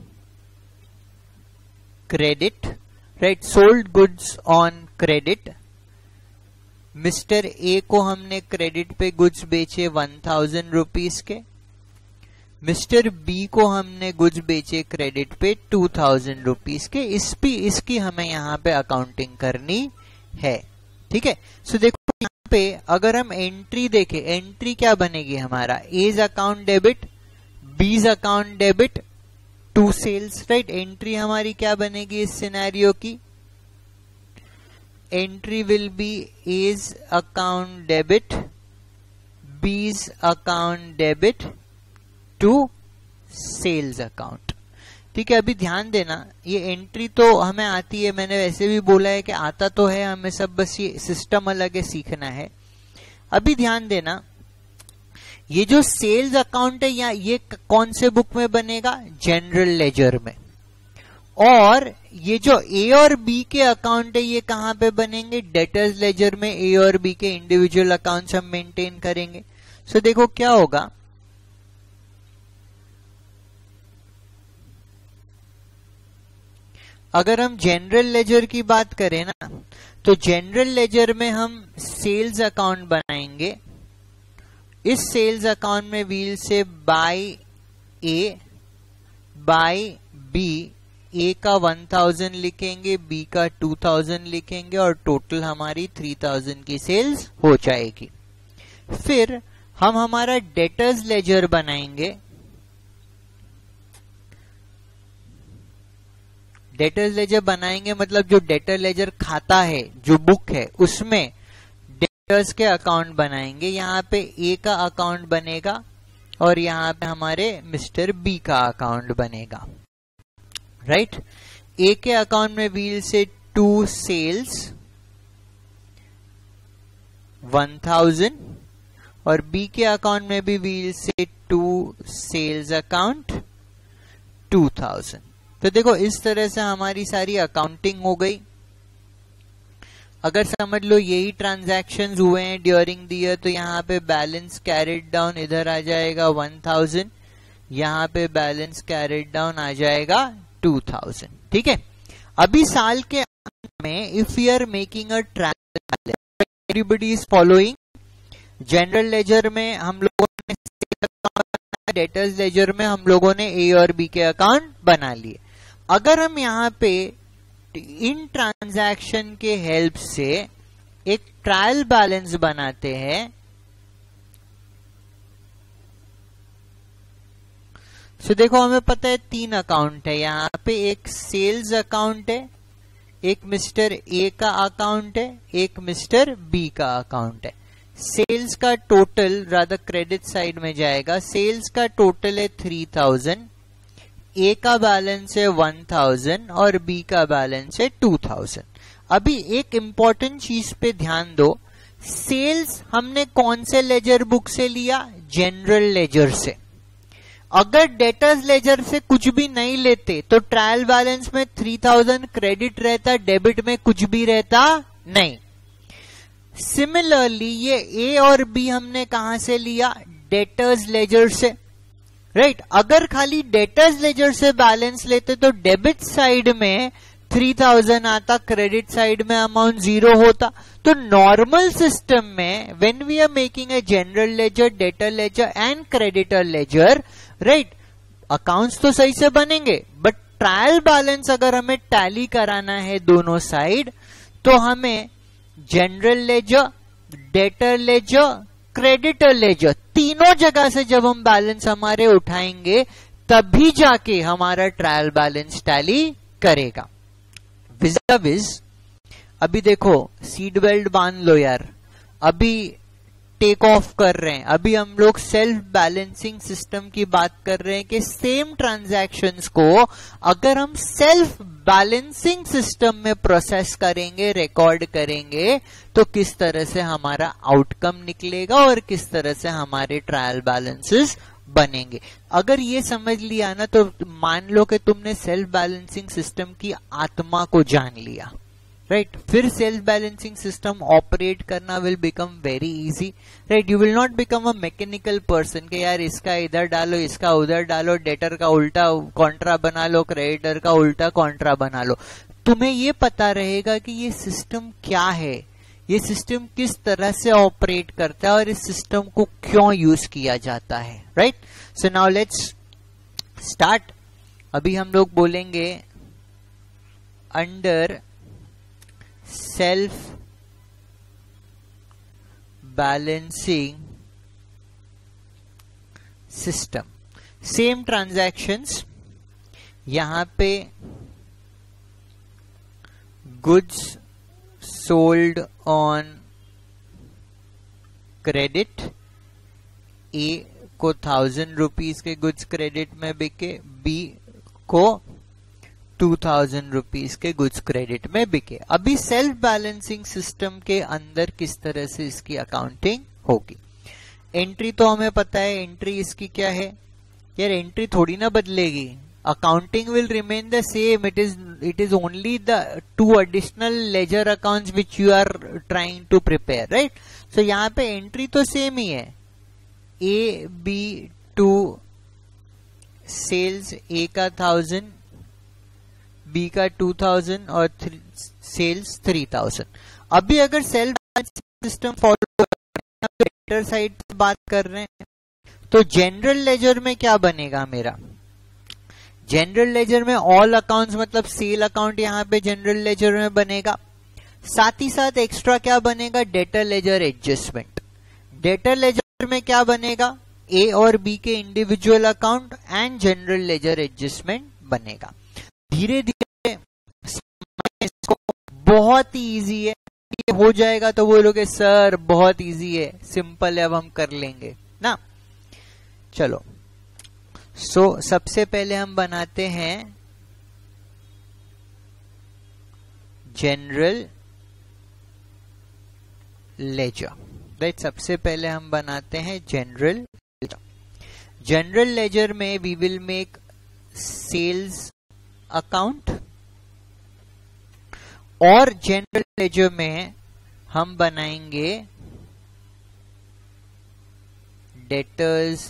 credit, right, sold goods on credit. Mister A को हमने क्रेडिट पे गुड्स बेचे वन थाउजेंड रुपीज के, मिस्टर बी को हमने गुड्स बेचे क्रेडिट पे टू थाउजेंड रुपीज के। इस भी इसकी हमें यहाँ पे अकाउंटिंग करनी है, ठीक है। सो देखो यहाँ पे अगर हम एंट्री देखें, एंट्री क्या बनेगी हमारा, A's account debit, B's account debit, to sales, right. Entry हमारी क्या बनेगी इस सिनेरियो की, entry will be A's account debit, B's account debit to sales account. ठीक है, अभी ध्यान देना, ये एंट्री तो हमें आती है, मैंने वैसे भी बोला है कि आता तो है हमें सब, बस ये सिस्टम अलग है, सीखना है. अभी ध्यान देना, ये जो सेल्स अकाउंट है या ये कौन से बुक में बनेगा, जनरल लेजर में. और ये जो ए और बी के अकाउंट है ये कहां पे बनेंगे, डेटर्स लेजर में. ए और बी के इंडिविजुअल अकाउंट्स हम मेंटेन करेंगे. सो so, देखो क्या होगा, अगर हम जनरल लेजर की बात करें ना, तो जनरल लेजर में हम सेल्स अकाउंट बनाएंगे. इस सेल्स अकाउंट में we'll say by A, by B, A का वन थाउजेंड लिखेंगे, बी का टू थाउजेंड लिखेंगे और टोटल हमारी थ्री थाउजेंड की सेल्स हो जाएगी. फिर हम हमारा डेटर्स लेजर बनाएंगे. डेटर्स लेजर बनाएंगे मतलब जो डेटर लेजर खाता है, जो बुक है, उसमें डेटर्स के अकाउंट बनाएंगे. यहाँ पे ए का अकाउंट बनेगा और यहाँ पे हमारे मिस्टर बी का अकाउंट बनेगा. राइट, ए के अकाउंट में we'll say to sales one thousand और बी के अकाउंट में भी we'll say to sales account two thousand. तो देखो इस तरह से हमारी सारी अकाउंटिंग हो गई. अगर समझ लो यही ट्रांजैक्शंस हुए हैं ड्यूरिंग द ईयर, तो यहाँ पे बैलेंस कैरिड डाउन इधर आ जाएगा वन थाउजेंड, यहाँ पे बैलेंस कैरिड डाउन आ जाएगा टू थाउजेंड. ठीक है, अभी साल के अंत में if we are making a trial balance, everybody is following. General ledger में हम लोगों ने, डेटर्स लेजर में हम लोगों ने ए और बी के अकाउंट बना लिए. अगर हम यहाँ पे इन ट्रांजैक्शन के हेल्प से एक ट्रायल बैलेंस बनाते हैं, तो देखो हमें पता है तीन अकाउंट है यहाँ पे. एक सेल्स अकाउंट है, एक मिस्टर ए का अकाउंट है, एक मिस्टर बी का अकाउंट है. सेल्स का टोटल रादर क्रेडिट साइड में जाएगा. सेल्स का टोटल है थ्री थाउजेंड, ए का बैलेंस है वन थाउजेंड और बी का बैलेंस है टू थाउजेंड. अभी एक इंपॉर्टेंट चीज पे ध्यान दो, सेल्स हमने कौन से लेजर बुक से लिया, जनरल लेजर से. अगर डेटर्स लेजर से कुछ भी नहीं लेते तो ट्रायल बैलेंस में थ्री थाउजेंड क्रेडिट रहता, डेबिट में कुछ भी रहता नहीं. सिमिलरली ये ए और बी हमने कहां से लिया, डेटर्स लेजर से. Right right? अगर खाली डेटर्स लेजर से बैलेंस लेते तो डेबिट साइड में थ्री थाउजेंड आता, क्रेडिट साइड में अमाउंट जीरो होता. तो नॉर्मल सिस्टम में when we are making a general ledger, debtor ledger and creditor ledger, right, accounts तो सही से बनेंगे, बट ट्रायल बैलेंस अगर हमें टैली कराना है दोनों साइड, तो हमें general ledger, debtor ledger, creditor ledger, तीनों जगह से जब हम बैलेंस हमारे उठाएंगे तभी जाके हमारा ट्रायल बैलेंस टैली करेगा. विज़ा विज़ अभी देखो सीट बेल्ट बांध लो यार, अभी टेक ऑफ कर रहे हैं. अभी हम लोग सेल्फ बैलेंसिंग सिस्टम की बात कर रहे हैं कि सेम ट्रांजैक्शंस को अगर हम सेल्फ बैलेंसिंग सिस्टम में प्रोसेस करेंगे, रिकॉर्ड करेंगे, तो किस तरह से हमारा आउटकम निकलेगा और किस तरह से हमारे ट्रायल बैलेंसेस बनेंगे. अगर ये समझ लिया ना, तो मान लो कि तुमने सेल्फ बैलेंसिंग सिस्टम की आत्मा को जान लिया. Right right? फिर सेल्फ बैलेंसिंग सिस्टम ऑपरेट करना will become very easy. Right, you will not become a mechanical person के यार इसका इधर डालो, इसका उधर डालो, डेटर का उल्टा कॉन्ट्रा बना लो, क्रेडिटर का उल्टा कॉन्ट्रा बना लो. तुम्हें ये पता रहेगा कि ये सिस्टम क्या है, ये सिस्टम किस तरह से ऑपरेट करता है और इस सिस्टम को क्यों यूज किया जाता है. Right, so now let's start. अभी हम लोग बोलेंगे under self balancing system, same transactions, यहां पे goods sold on credit, A को थाउजेंड रुपीज के गुड्स क्रेडिट में बिके, बी को टू थाउजेंड रुपीज के गुड्स क्रेडिट में बिके। अभी सेल्फ बैलेंसिंग सिस्टम के अंदर किस तरह से इसकी अकाउंटिंग होगी। एंट्री तो हमें पता है, एंट्री इसकी क्या है यार, एंट्री थोड़ी ना बदलेगी, accounting will remain the same. It is it is only the two additional ledger accounts which you are trying to prepare, right? So यहाँ पे एंट्री तो सेम ही है, A B to sales, A का thousand, B का two thousand और sales three thousand. अभी अगर self system follow debtor side से बात कर रहे हैं तो जनरल लेजर में क्या बनेगा मेरा, जनरल लेजर में ऑल अकाउंट्स मतलब सेल अकाउंट यहाँ पे जनरल लेजर में बनेगा। साथ ही साथ एक्स्ट्रा क्या बनेगा, debtor ledger adjustment. Debtor ledger में क्या बनेगा, ए और बी के individual account and general ledger adjustment बनेगा। धीरे धीरे इसको बहुत ही इजी है, ये हो जाएगा तो बोलोगे सर बहुत इजी है, सिंपल है, अब हम कर लेंगे ना। चलो सो so, सबसे पहले हम बनाते हैं जनरल लेजर, राइट। सबसे पहले हम बनाते हैं जनरल लेजर। जनरल लेजर में we will make sales account और जनरल लेजर में हम बनाएंगे डेटर्स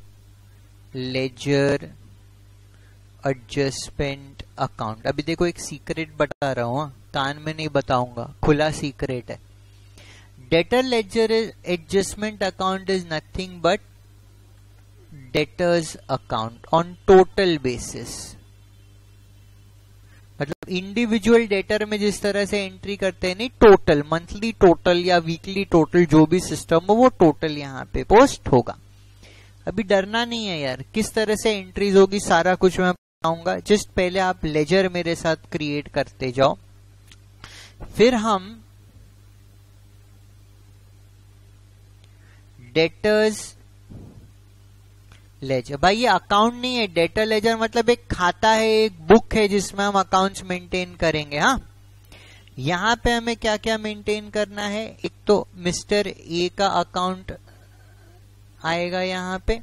लेजर एडजस्टमेंट अकाउंट। अभी देखो एक सीक्रेट बता रहा हूं, कान में नहीं बताऊंगा, खुला सीक्रेट है। Debtor ledger adjustment account is nothing but debtors account on total basis. मतलब इंडिविजुअल डेटर में जिस तरह से एंट्री करते हैं, नहीं, टोटल, मंथली टोटल या वीकली टोटल, जो भी सिस्टम हो वो टोटल यहाँ पे पोस्ट होगा। अभी डरना नहीं है यार, किस तरह से एंट्रीज होगी सारा कुछ मैं बताऊंगा। जस्ट पहले आप लेजर मेरे साथ क्रिएट करते जाओ, फिर हम डेटर्स लेजर, भाई ये अकाउंट नहीं है, डेटर लेजर मतलब एक खाता है, एक बुक है जिसमें हम अकाउंट्स मेंटेन करेंगे। हाँ, यहां पे हमें क्या क्या मेंटेन करना है, एक तो मिस्टर ए का अकाउंट आएगा यहां पे,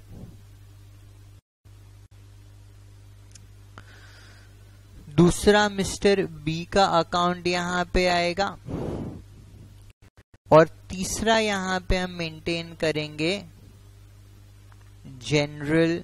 दूसरा मिस्टर बी का अकाउंट यहां पे आएगा और तीसरा यहां पे हम मेंटेन करेंगे जनरल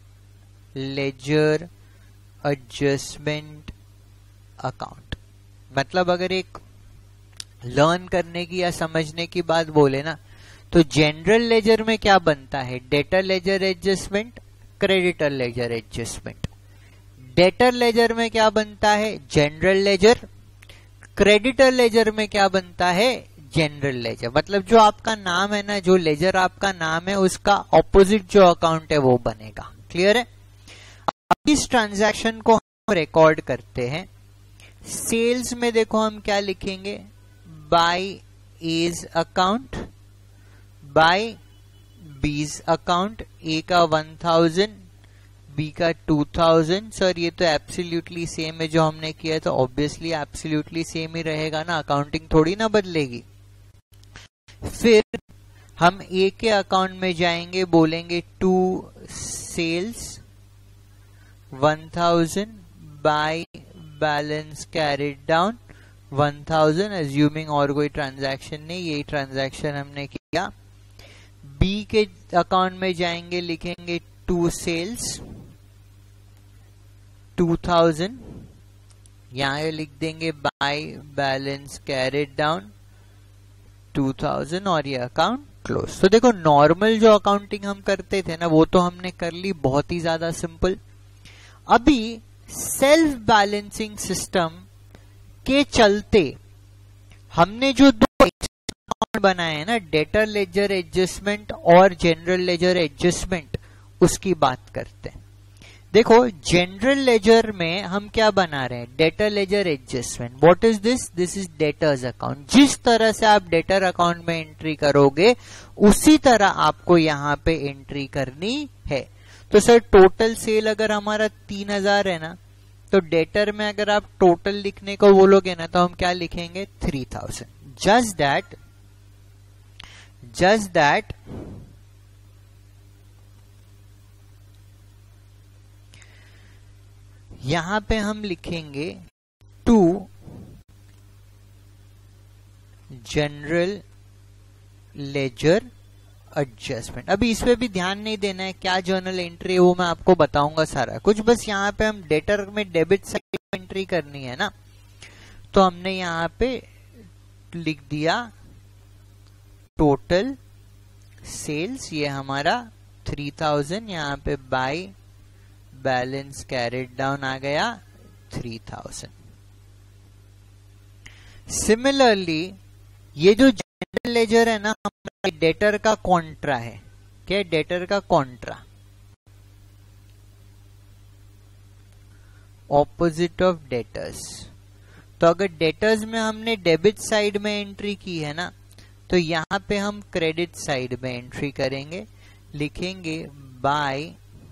लेजर एडजस्टमेंट अकाउंट। मतलब अगर एक लर्न करने की या समझने की बात बोले ना, तो जनरल लेजर में क्या बनता है, debtor ledger adjustment, creditor ledger adjustment. Debtor ledger में क्या बनता है, जनरल लेजर। क्रेडिटर लेजर में क्या बनता है, जनरल लेजर। मतलब जो आपका नाम है ना, जो लेजर आपका नाम है, उसका ऑपोजिट जो अकाउंट है वो बनेगा। क्लियर है। अब इस ट्रांजैक्शन को हम रिकॉर्ड करते हैं। सेल्स में देखो हम क्या लिखेंगे, by A's account, by B's account, A का वन थाउजेंड, बी का टू थाउजेंड। सर ये तो एब्सोल्युटली सेम है जो हमने किया है, तो ऑब्वियसली एब्सोल्युटली सेम ही रहेगा ना, अकाउंटिंग थोड़ी ना बदलेगी। फिर हम ए के अकाउंट में जाएंगे, बोलेंगे to sales one thousand by balance carried down one thousand, assuming और कोई ट्रांजैक्शन नहीं, यही ट्रांजैक्शन हमने किया। बी के अकाउंट में जाएंगे, लिखेंगे टू सेल्स टू थाउजेंड, यहां लिख देंगे by balance carried down two thousand और ये अकाउंट क्लोज। तो देखो नॉर्मल जो अकाउंटिंग हम करते थे ना, वो तो हमने कर ली, बहुत ही ज्यादा सिंपल। अभी सेल्फ बैलेंसिंग सिस्टम के चलते हमने जो दो अकाउंट बनाए हैं ना, डेटर लेजर एडजस्टमेंट और जनरल लेजर एडजस्टमेंट, उसकी बात करते हैं। देखो जनरल लेजर में हम क्या बना रहे हैं, debtor ledger adjustment. What is this, this is debtors account. जिस तरह से आप डेटर अकाउंट में एंट्री करोगे उसी तरह आपको यहाँ पे एंट्री करनी है। तो सर टोटल सेल अगर हमारा तीन हजार है ना, तो डेटर में अगर आप टोटल लिखने को बोलोगे ना तो हम क्या लिखेंगे, three thousand. Just that just that यहां पे हम लिखेंगे टू जनरल लेजर एडजस्टमेंट। अभी इस पे भी ध्यान नहीं देना है, क्या जर्नल एंट्री है वो मैं आपको बताऊंगा सारा कुछ। बस यहाँ पे हम डेटर में डेबिट साइड में एंट्री करनी है ना, तो हमने यहाँ पे लिख दिया टोटल सेल्स, ये हमारा थ्री थाउजेंड, यहाँ पे बाय बैलेंस कैरिड डाउन आ गया थ्री थाउजेंड। सिमिलरली ये जो जनरल लेजर है ना, हमारा डेटर का कॉन्ट्रा है। क्या डेटर का कॉन्ट्रा, ऑपोजिट ऑफ डेटर्स। तो अगर डेटर्स में हमने डेबिट साइड में एंट्री की है ना, तो यहां पे हम क्रेडिट साइड में एंट्री करेंगे, लिखेंगे बाय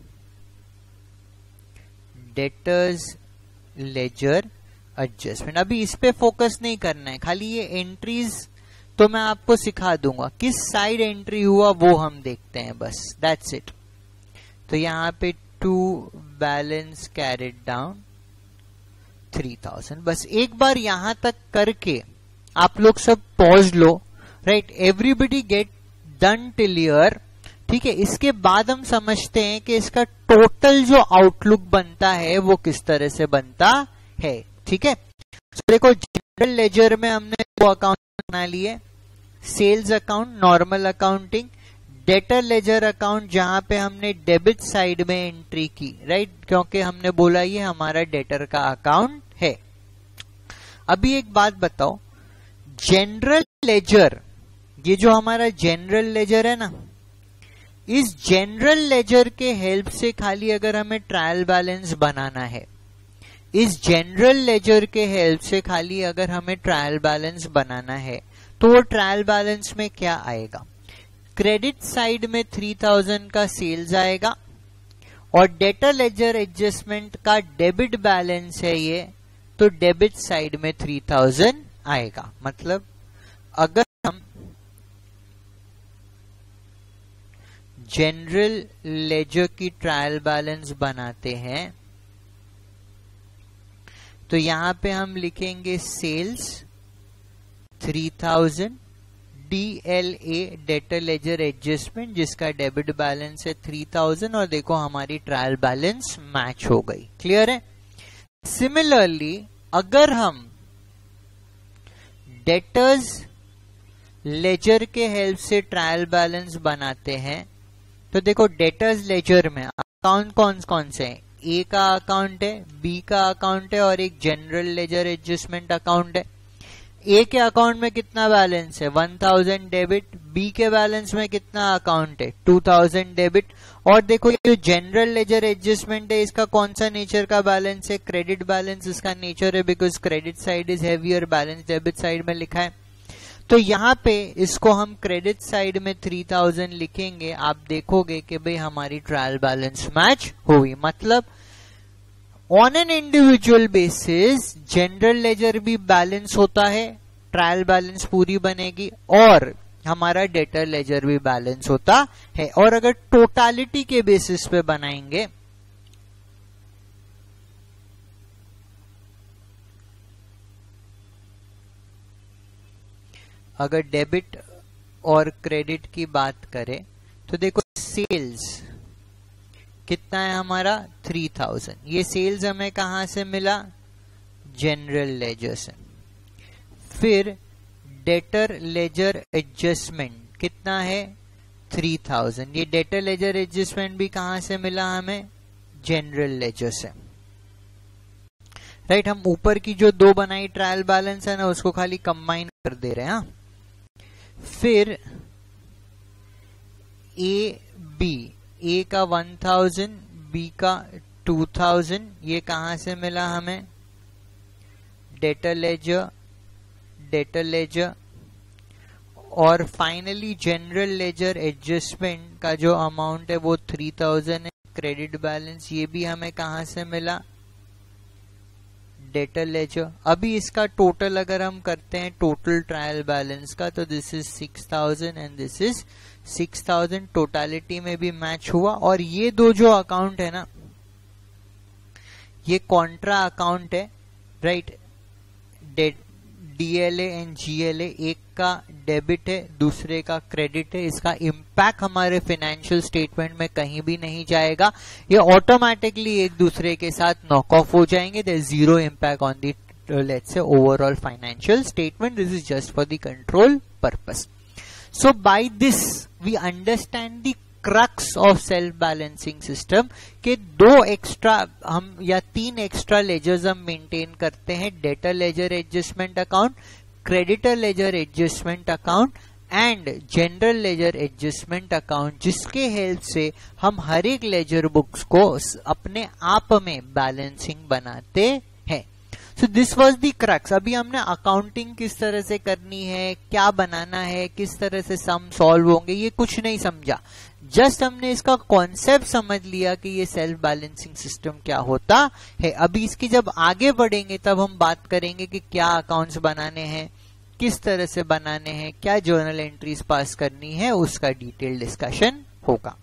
डेटर्स लेजर एडजस्टमेंट। अभी इस पे फोकस नहीं करना है, खाली ये एंट्रीज तो मैं आपको सिखा दूंगा, किस साइड एंट्री हुआ वो हम देखते हैं बस, दैट्स इट। तो यहाँ पे to balance carried down three thousand. बस एक बार यहां तक करके आप लोग सब पॉज लो, right, everybody get done till here, ठीक है। इसके बाद हम समझते हैं कि इसका टोटल जो आउटलुक बनता है वो किस तरह से बनता है, ठीक है। तो देखो जनरल लेजर में हमने दो अकाउंट बना लिए, sales account normal accounting, debtor ledger account जहां पे हमने डेबिट साइड में एंट्री की, राइट, क्योंकि हमने बोला ये हमारा डेटर का अकाउंट है। अभी एक बात बताओ, जनरल लेजर, ये जो हमारा जनरल लेजर है ना, इस जनरल लेजर के हेल्प से खाली अगर हमें ट्रायल बैलेंस बनाना है, इस जनरल लेजर के हेल्प से खाली अगर हमें ट्रायल बैलेंस बनाना है, तो वो ट्रायल बैलेंस में क्या आएगा, क्रेडिट साइड में थ्री थाउजेंड का सेल्स आएगा और डेटर लेजर एडजस्टमेंट का डेबिट बैलेंस है ये, तो डेबिट साइड में थ्री थाउजेंड आएगा। मतलब अगर हम जनरल लेजर की ट्रायल बैलेंस बनाते हैं तो यहां पे हम लिखेंगे sales three thousand, DLA debtor ledger adjustment जिसका डेबिट बैलेंस है थ्री थाउजेंड, और देखो हमारी ट्रायल बैलेंस मैच हो गई। क्लियर है। सिमिलरली अगर हम डेटर्स लेजर के हेल्प से ट्रायल बैलेंस बनाते हैं तो देखो डेटर्स लेजर में अकाउंट कौन कौन से हैं, ए का अकाउंट है, बी का अकाउंट है और एक जनरल लेजर एडजस्टमेंट अकाउंट है। ए के अकाउंट में कितना बैलेंस है, वन थाउजेंड डेबिट, बी के बैलेंस में कितना अकाउंट है, टू थाउजेंड डेबिट। और देखो ये जो जनरल लेजर एडजस्टमेंट है इसका कौन सा नेचर का बैलेंस है, क्रेडिट बैलेंस इसका नेचर है, because credit side is heavier, balance debit side में लिखा है। तो यहाँ पे इसको हम क्रेडिट साइड में थ्री थाउजेंड लिखेंगे, आप देखोगे कि भाई हमारी ट्रायल बैलेंस मैच हुई। मतलब on an individual basis general ledger भी बैलेंस होता है, ट्रायल बैलेंस पूरी बनेगी, और हमारा डेटर लेजर भी बैलेंस होता है। और अगर टोटालिटी के बेसिस पे बनाएंगे अगर डेबिट और क्रेडिट की बात करें तो देखो सेल्स कितना है हमारा थ्री थाउजेंड, ये सेल्स हमें कहां से मिला, जनरल लेजर से। फिर डेटर लेजर एडजस्टमेंट कितना है थ्री थाउजेंड, ये डेटर लेजर एडजस्टमेंट भी कहां से मिला हमें, जनरल लेजर से। राइट, हम ऊपर की जो दो बनाई ट्रायल बैलेंस है ना उसको खाली कंबाइन कर दे रहे हैं। हाँ, फिर ए बी, ए का वन थाउजेंड, बी का टू थाउजेंड, ये कहां से मिला हमें, डेटर लेजर, डेटर लेजर, और फाइनली जनरल लेजर एडजस्टमेंट का जो अमाउंट है वो थ्री थाउजेंड है। क्रेडिट बैलेंस ये भी हमें कहां से मिला, डेटर लेजर। अभी इसका टोटल अगर हम करते हैं टोटल ट्रायल बैलेंस का, तो this is six thousand and this is six thousand, totality में भी मैच हुआ। और ये दो जो अकाउंट है ना, ये कॉन्ट्रा अकाउंट है, राइट, डीएलए एंड जीएलए, एक का डेबिट है दूसरे का क्रेडिट है। इसका इम्पैक्ट हमारे फाइनेंशियल स्टेटमेंट में कहीं भी नहीं जाएगा, ये ऑटोमेटिकली एक दूसरे के साथ नॉक ऑफ हो जाएंगे। There is zero impact on the let's say overall financial statement, this is just for the control purpose. So by this we understand the crux of self balancing system के दो extra हम या तीन extra ledgers हम maintain करते हैं, debtor ledger adjustment account, creditor ledger adjustment account and general ledger adjustment account, जिसके help से हम हर एक लेजर बुक्स को अपने आप में बैलेंसिंग बनाते हैं। So this was the crux. अभी हमने अकाउंटिंग किस तरह से करनी है, क्या बनाना है, किस तरह से सम सॉल्व होंगे, ये कुछ नहीं समझा, जस्ट हमने इसका कॉन्सेप्ट समझ लिया कि ये सेल्फ बैलेंसिंग सिस्टम क्या होता है। अभी इसकी जब आगे बढ़ेंगे तब हम बात करेंगे कि क्या अकाउंट्स बनाने हैं, किस तरह से बनाने हैं, क्या जर्नल एंट्रीज पास करनी है, उसका डिटेल डिस्कशन होगा।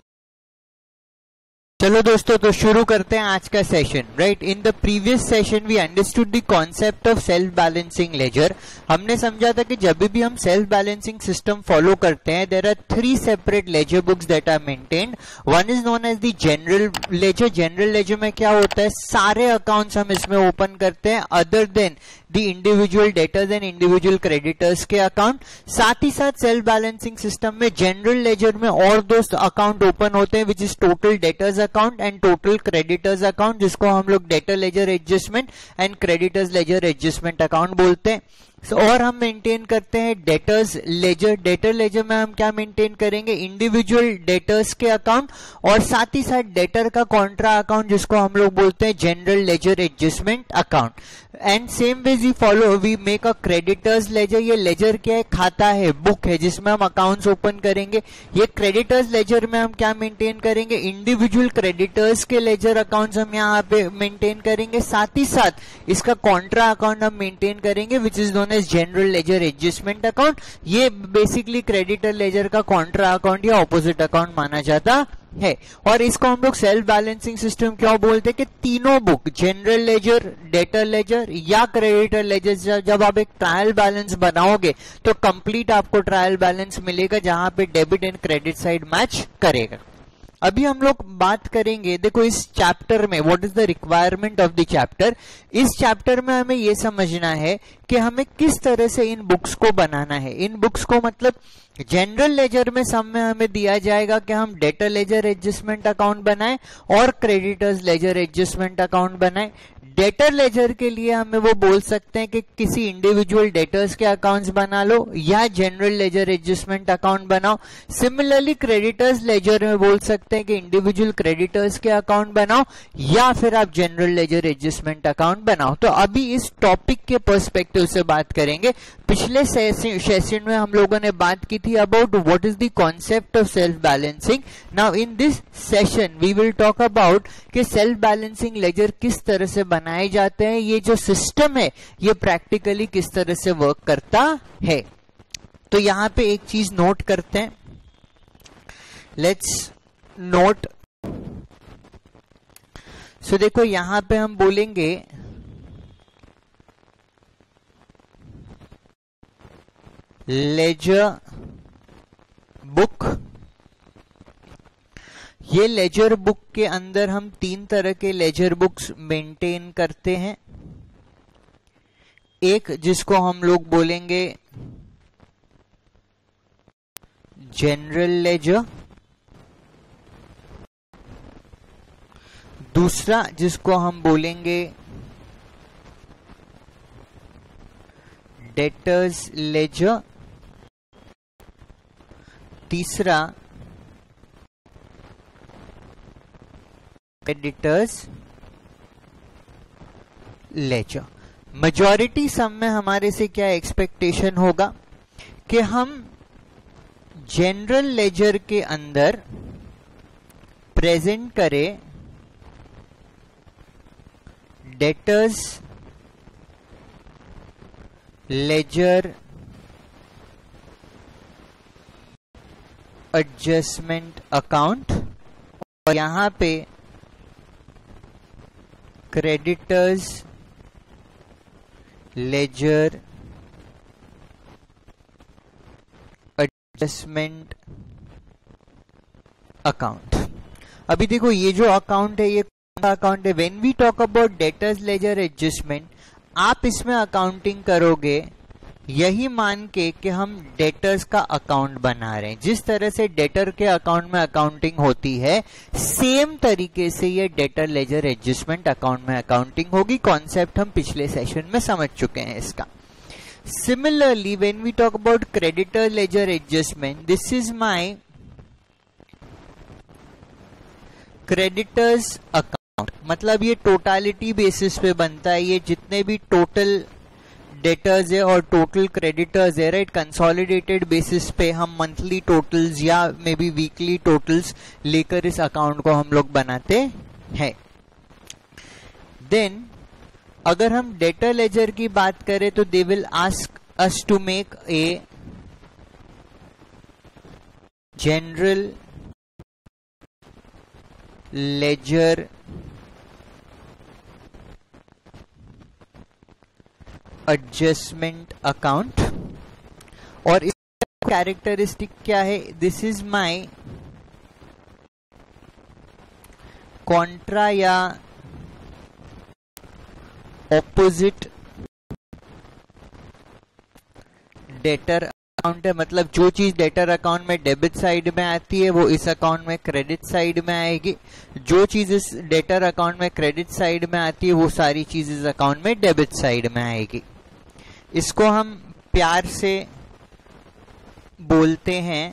चलो दोस्तों, तो शुरू करते हैं आज का session. Right, in the previous session we understood the concept of self balancing ledger. हमने समझा था कि जब भी हम सेल्फ बैलेंसिंग सिस्टम फॉलो करते हैं, there are three separate ledger books that are maintained. One is known as the general ledger. General ledger में क्या होता है, सारे अकाउंट्स हम इसमें ओपन करते हैं other than the individual debtors and individual creditors के अकाउंट। साथ ही साथ सेल्फ बैलेंसिंग सिस्टम में जनरल लेजर में और दो अकाउंट ओपन होते हैं, which is total debtors account and total creditors account, जिसको हम लोग debtor ledger adjustment and creditors ledger adjustment account बोलते हैं। So, और हम मेंटेन करते हैं डेटर्स लेजर। डेटर लेजर में हम क्या मेंटेन करेंगे, इंडिविजुअल डेटर्स के अकाउंट और साथ ही साथ डेटर का कॉन्ट्रा अकाउंट, जिसको हम लोग बोलते हैं general ledger adjustment account. And same way we follow we make a creditors ledger. ये लेजर क्या है, खाता है, बुक है, जिसमें हम अकाउंट्स ओपन करेंगे। ये क्रेडिटर्स लेजर में हम क्या मेंटेन करेंगे, इंडिविजुअल क्रेडिटर्स के लेजर अकाउंट्स हम यहाँ पे मेंटेन करेंगे। साथ ही साथ इसका कॉन्ट्रा अकाउंट हम मेंटेन करेंगे, which is known as general ledger adjustment account. ये बेसिकली क्रेडिटर लेजर का कॉन्ट्रा अकाउंट या ऑपोजिट अकाउंट माना जाता है। और इसको हम लोग सेल्फ बैलेंसिंग सिस्टम क्यों बोलते हैं कि तीनों book, general ledger, debtor ledger या क्रेडिटर लेजर, जब आप एक ट्रायल बैलेंस बनाओगे तो कंप्लीट आपको ट्रायल बैलेंस मिलेगा, जहां पे debit and credit side match करेगा। अभी हम लोग बात करेंगे, देखो इस चैप्टर में what is the requirement of the chapter. इस चैप्टर में हमें यह समझना है कि हमें किस तरह से इन बुक्स को बनाना है। इन बुक्स को मतलब जनरल लेजर में सम में हमें दिया जाएगा कि हम डेटर लेजर एडजस्टमेंट अकाउंट बनाएं और क्रेडिटर्स लेजर एडजस्टमेंट अकाउंट बनाएं। डेटर लेजर के लिए हमें वो बोल सकते हैं कि किसी इंडिविजुअल डेटर्स के अकाउंट्स बना लो या जनरल लेजर एडजस्टमेंट अकाउंट बनाओ। सिमिलरली क्रेडिटर्स लेजर में बोल सकते हैं कि इंडिविजुअल क्रेडिटर्स के अकाउंट बनाओ या फिर आप जनरल लेजर एडजस्टमेंट अकाउंट बनाओ। तो अभी इस टॉपिक के पर्सपेक्टिव से बात करेंगे। पिछले सेशन में हम लोगों ने बात की थी about what is the concept of self balancing. Now in this session we will talk about कि सेल्फ बैलेंसिंग लेजर किस तरह से बनाए जाते हैं, ये जो सिस्टम है ये प्रैक्टिकली किस तरह से वर्क करता है। तो यहां पे एक चीज नोट करते हैं, लेट्स नोट। सो देखो यहां पे हम बोलेंगे लेजर बुक। ये लेजर बुक के अंदर हम तीन तरह के लेजर बुक्स मेंटेन करते हैं। एक जिसको हम लोग बोलेंगे जनरल लेजर, दूसरा जिसको हम बोलेंगे डेटर्स लेजर, तीसरा क्रेडिटर्स लेजर। मेजॉरिटी सम में हमारे से क्या एक्सपेक्टेशन होगा कि हम जनरल लेजर के अंदर प्रेजेंट करें डेटर्स लेजर एडजस्टमेंट अकाउंट और यहां पे क्रेडिटर्स लेजर एडजस्टमेंट अकाउंट। अभी देखो ये जो अकाउंट है ये कौन सा अकाउंट है? When we talk about debtors ledger adjustment, आप इसमें अकाउंटिंग करोगे यही मान के कि हम डेटर्स का अकाउंट बना रहे हैं। जिस तरह से डेटर के अकाउंट में अकाउंटिंग होती है सेम तरीके से ये डेटर लेजर एडजस्टमेंट अकाउंट में अकाउंटिंग होगी। कॉन्सेप्ट हम पिछले सेशन में समझ चुके हैं इसका। Similarly when we talk about creditor ledger adjustment, this is my creditors account, मतलब ये टोटालिटी बेसिस पे बनता है। ये जितने भी टोटल डेटर्स है और टोटल क्रेडिटर्स है, राइट, कंसोलिडेटेड बेसिस पे हम मंथली टोटल्स या मे बी वीकली टोटल्स लेकर इस अकाउंट को हम लोग बनाते हैं। देन अगर हम डेटर लेजर की बात करें तो they will ask us to make a general ledger adjustment account और इसका कैरेक्टरिस्टिक क्या है? दिस इज माय कॉन्ट्रा या ऑपोजिट डेटर अकाउंट है। मतलब जो चीज डेटर अकाउंट में डेबिट साइड में आती है वो इस अकाउंट में क्रेडिट साइड में आएगी। जो चीज इस डेटर अकाउंट में क्रेडिट साइड में आती है वो सारी चीज इस अकाउंट में डेबिट साइड में आएगी। इसको हम प्यार से बोलते हैं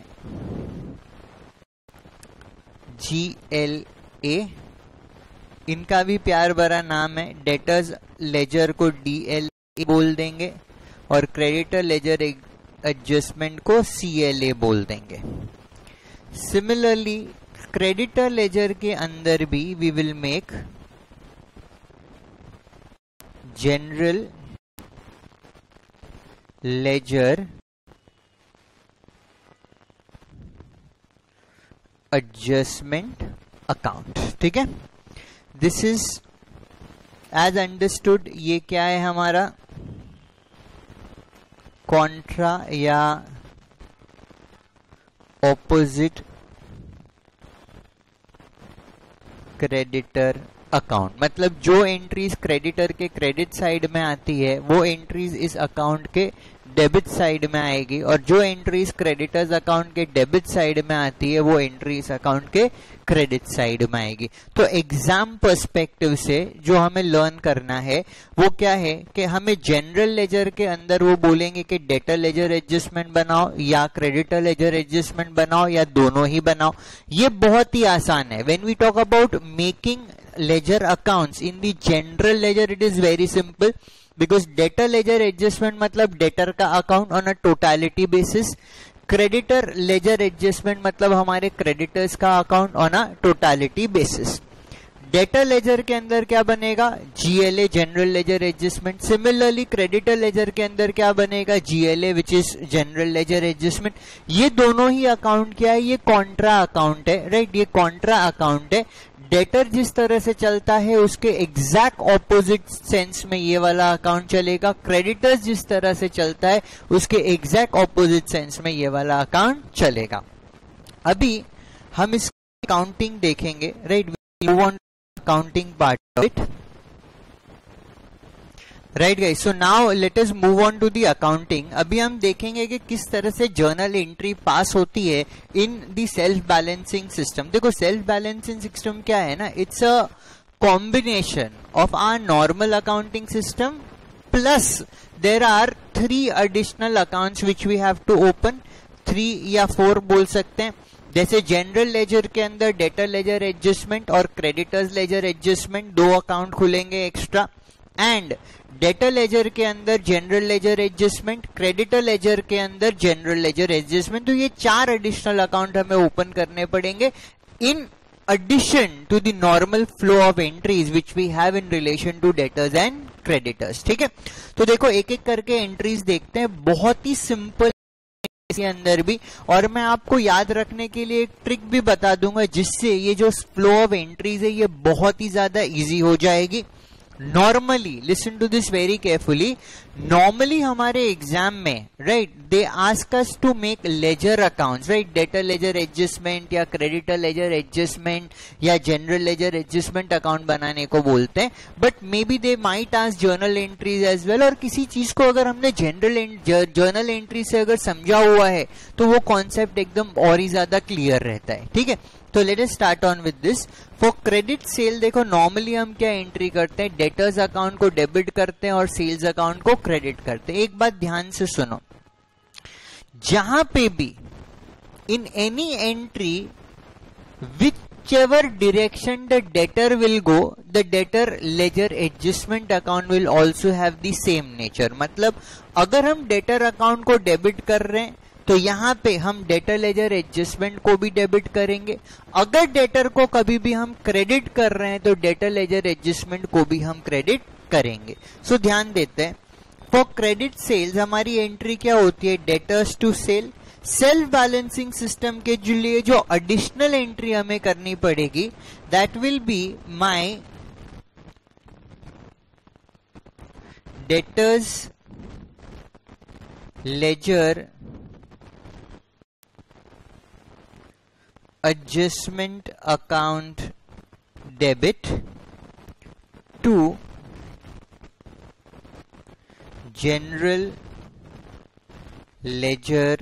जी एल ए। इनका भी प्यार भरा नाम है। डेटर्स लेजर को डी एल ए बोल देंगे और क्रेडिटर लेजर एडजस्टमेंट को सी एल ए बोल देंगे। सिमिलरली क्रेडिटर लेजर के अंदर भी we will make general ledger adjustment account. ठीक है, दिस इज एज अंडरस्टूड। ये क्या है हमारा? कॉन्ट्रा या ऑपोजिट क्रेडिटर अकाउंट, मतलब जो एंट्रीज क्रेडिटर के क्रेडिट साइड में आती है वो एंट्रीज इस अकाउंट के डेबिट साइड में आएगी और जो एंट्रीज क्रेडिटर्स अकाउंट के डेबिट साइड में आती है वो एंट्री इस अकाउंट के क्रेडिट साइड में आएगी। तो एग्जाम पर्सपेक्टिव से जो हमें लर्न करना है वो क्या है कि हमें जनरल लेजर के अंदर वो बोलेंगे कि डेटर लेजर एडजस्टमेंट बनाओ या क्रेडिटर लेजर एडजस्टमेंट बनाओ या दोनों ही बनाओ। ये बहुत ही आसान है। When we talk about making ledger accounts in the general ledger, it is very simple because debtor ledger adjustment मतलब debtor का account on a totality basis, creditor ledger adjustment मतलब हमारे creditors का account on a totality basis। Debtor ledger के अंदर क्या बनेगा? GLA general ledger adjustment. Similarly creditor ledger के अंदर क्या बनेगा? GLA which is general ledger adjustment. ये दोनों ही अकाउंट क्या है? ये कॉन्ट्रा अकाउंट है, राइट। ये कॉन्ट्रा अकाउंट है। डेटर जिस तरह से चलता है उसके एग्जैक्ट ऑपोजिट सेंस में ये वाला अकाउंट चलेगा। क्रेडिटर्स जिस तरह से चलता है उसके एग्जैक्ट ऑपोजिट सेंस में ये वाला अकाउंट चलेगा। अभी हम इस अकाउंटिंग देखेंगे, right. Move on accounting part of it, right guys। so now let us move on to the accounting। अभी हम देखेंगे कि किस तरह से जर्नल एंट्री पास होती है in the self balancing system. देखो सेल्फ बैलेंसिंग सिस्टम क्या है ना, it's a combination of our normal accounting system plus there are three additional accounts which we have to open. Three या four बोल सकते हैं। जैसे जनरल लेजर के अंदर डेटर लेजर एडजस्टमेंट और क्रेडिटर्स लेजर एडजस्टमेंट, दो अकाउंट खुलेंगे एक्स्ट्रा, एंड डेटर लेजर के अंदर general ledger adjustment, creditor ledger के अंदर जनरल लेजर एडजस्टमेंट। तो ये चार एडिशनल अकाउंट हमें ओपन करने पड़ेंगे इन addition to the normal flow of entries which we have in relation to debtors and creditors। ठीक है, तो देखो एक एक करके एंट्रीज देखते हैं, बहुत ही सिंपल इसके अंदर भी, और मैं आपको याद रखने के लिए एक ट्रिक भी बता दूंगा जिससे ये जो फ्लो ऑफ एंट्रीज है ये बहुत ही ज्यादा इजी हो जाएगी। Normally, listen to this very carefully, normally हमारे एग्जाम में right they ask us to make ledger accounts, right, debtor ledger adjustment या क्रेडिटर लेजर एडजस्टमेंट या जनरल लेजर एडजस्टमेंट अकाउंट बनाने को बोलते हैं, but may be they might ask journal entries as well. और किसी चीज को अगर हमने जनरल जर्नल एंट्री से अगर समझा हुआ है तो वो कॉन्सेप्ट एकदम और ही ज्यादा क्लियर रहता है। ठीक है, तो let us start on with this. For credit sale देखो नॉर्मली हम क्या एंट्री करते हैं, डेटर्स अकाउंट को डेबिट करते हैं और सेल्स अकाउंट को क्रेडिट करते हैं। एक बात ध्यान से सुनो, जहां पे भी in any entry whichever direction the debtor will go, the debtor ledger adjustment account will also have the same nature. मतलब अगर हम डेटर अकाउंट को डेबिट कर रहे हैं तो यहां पे हम डेटर लेजर एडजस्टमेंट को भी डेबिट करेंगे, अगर डेटर को कभी भी हम क्रेडिट कर रहे हैं तो डेटर लेजर एडजस्टमेंट को भी हम क्रेडिट करेंगे। सो so, ध्यान देते हैं, फॉर क्रेडिट सेल्स हमारी एंट्री क्या होती है, debtors to sale. Self balancing system के लिए जो एडिशनल एंट्री हमें करनी पड़ेगी that will be my debtors ledger adjustment account debit to general ledger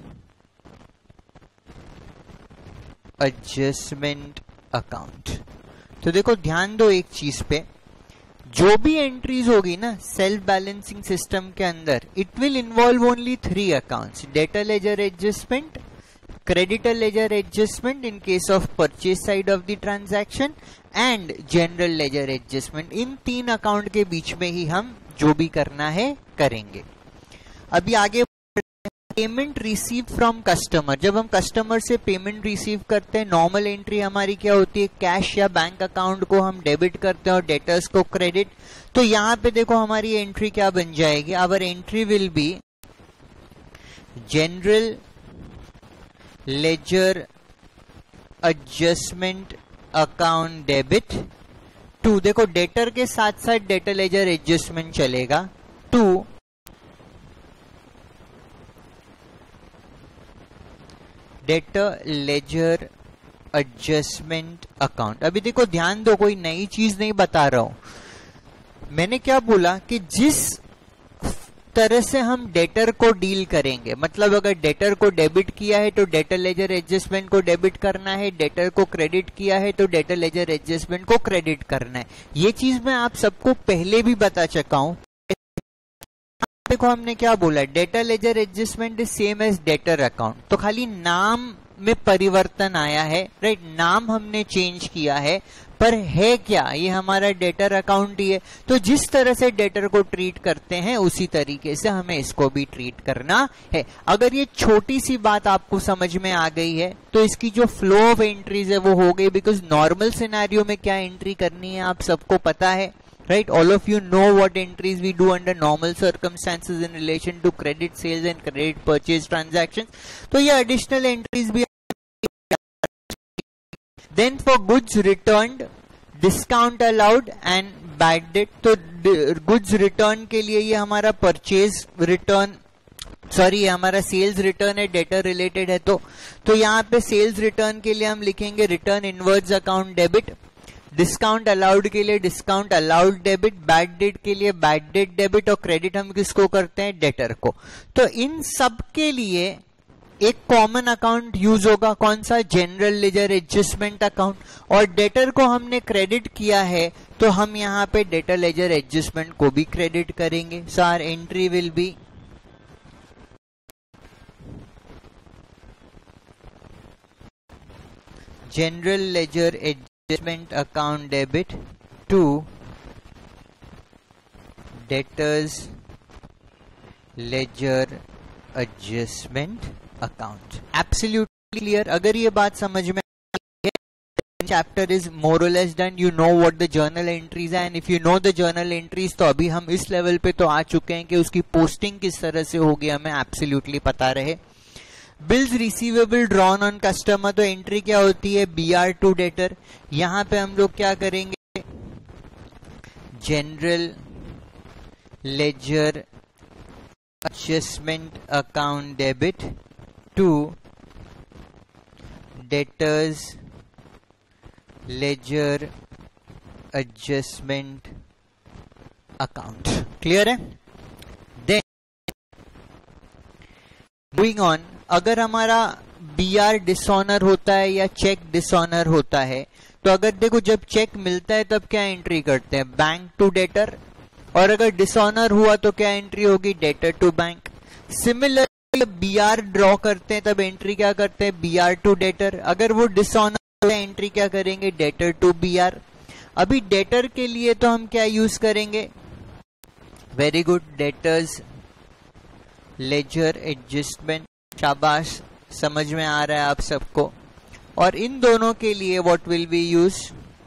adjustment account। तो देखो ध्यान दो एक चीज पे, जो भी एंट्रीज होगी ना सेल्फ बैलेंसिंग सिस्टम के अंदर, it will involve only three accounts, debtor ledger adjustment, creditor ledger adjustment in case of purchase side of the transaction and general ledger adjustment। इन तीन अकाउंट के बीच में ही हम जो भी करना है करेंगे। अभी आगे पेमेंट रिसीव फ्रॉम कस्टमर, जब हम कस्टमर से पेमेंट रिसीव करते हैं नॉर्मल एंट्री हमारी क्या होती है, कैश या बैंक अकाउंट को हम डेबिट करते हैं और डेटर्स को क्रेडिट। तो यहां पे देखो हमारी एंट्री क्या बन जाएगी, our entry will be general ledger adjustment account debit to, देखो डेटर के साथ साथ डेटर लेजर एडजस्टमेंट चलेगा, to debtor ledger adjustment account. अभी देखो ध्यान दो, कोई नई चीज नहीं बता रहा हूं, मैंने क्या बोला कि जिस तरह से हम डेटर को डील करेंगे, मतलब अगर डेटर को डेबिट किया है तो डेटर लेजर एडजस्टमेंट को डेबिट करना है, डेटर को क्रेडिट किया है तो डेटर लेजर एडजस्टमेंट को क्रेडिट करना है। ये चीज मैं आप सबको पहले भी बता चुका हूं। देखो हमने क्या बोला, debtor ledger adjustment is same as debtor account, तो खाली नाम में परिवर्तन आया है, राइट, नाम हमने चेंज किया है, पर है क्या, ये हमारा डेटर अकाउंट ही है। तो जिस तरह से डेटर को ट्रीट करते हैं उसी तरीके से हमें इसको भी ट्रीट करना है। अगर ये छोटी सी बात आपको समझ में आ गई है तो इसकी जो फ्लो ऑफ एंट्रीज है वो हो गई, बिकॉज नॉर्मल सिनेरियो में क्या एंट्री करनी है आप सबको पता है, right? All of you know what entries we do under normal circumstances in relation to credit sales and credit purchase transactions। तो ये additional entries भी। Then for goods returned, discount allowed and bad debt। तो goods return के लिए ये हमारा purchase return, sorry ये हमारा सेल्स रिटर्न है, डेटर रिलेटेड है, तो तो यहाँ पे सेल्स रिटर्न के लिए हम लिखेंगे return inwards account debit, discount allowed के लिए discount allowed debit, bad debt के लिए बैड डेट डेबिट, और क्रेडिट हम किसको करते हैं, डेटर को। तो इन सब के लिए एक कॉमन अकाउंट यूज होगा, कौन सा, जनरल लेजर एडजस्टमेंट अकाउंट, और डेटर को हमने क्रेडिट किया है तो हम यहाँ पे डेटर लेजर एडजस्टमेंट को भी क्रेडिट करेंगे। So our entry will be general ledger adjustment account debit to debtors ledger adjustment account. Absolutely clear. अगर ये बात समझ में chapter is more or less done, you know what the journal entries are, and if you know the journal entries तो अभी हम इस level पे तो आ चुके हैं कि उसकी पोस्टिंग किस तरह से होगी हमें एब्सोल्युटली पता रहे। Bills receivable drawn on customer, तो एंट्री क्या होती है, बी आर टू डेटर। यहां पे हम लोग क्या करेंगे, general ledger adjustment account debit to debtors ledger adjustment account. Clear है। देन मूविंग ऑन, अगर हमारा बी आर डिसऑनर होता है या चेक डिसऑनर होता है, तो अगर देखो जब चेक मिलता है तब क्या एंट्री करते हैं, बैंक टू डेटर, और अगर डिसऑनर हुआ तो क्या एंट्री होगी, debtor to bank. Similarly B R draw करते हैं तब एंट्री क्या करते हैं, बी आर टू डेटर। अगर वो डिसऑनर एंट्री क्या करेंगे, डेटर टू बी आर। अभी डेटर के लिए तो हम क्या यूज करेंगे, very good, debtors ledger adjustment. शाबाश, समझ में आ रहा है आप सबको। और इन दोनों के लिए what will be use,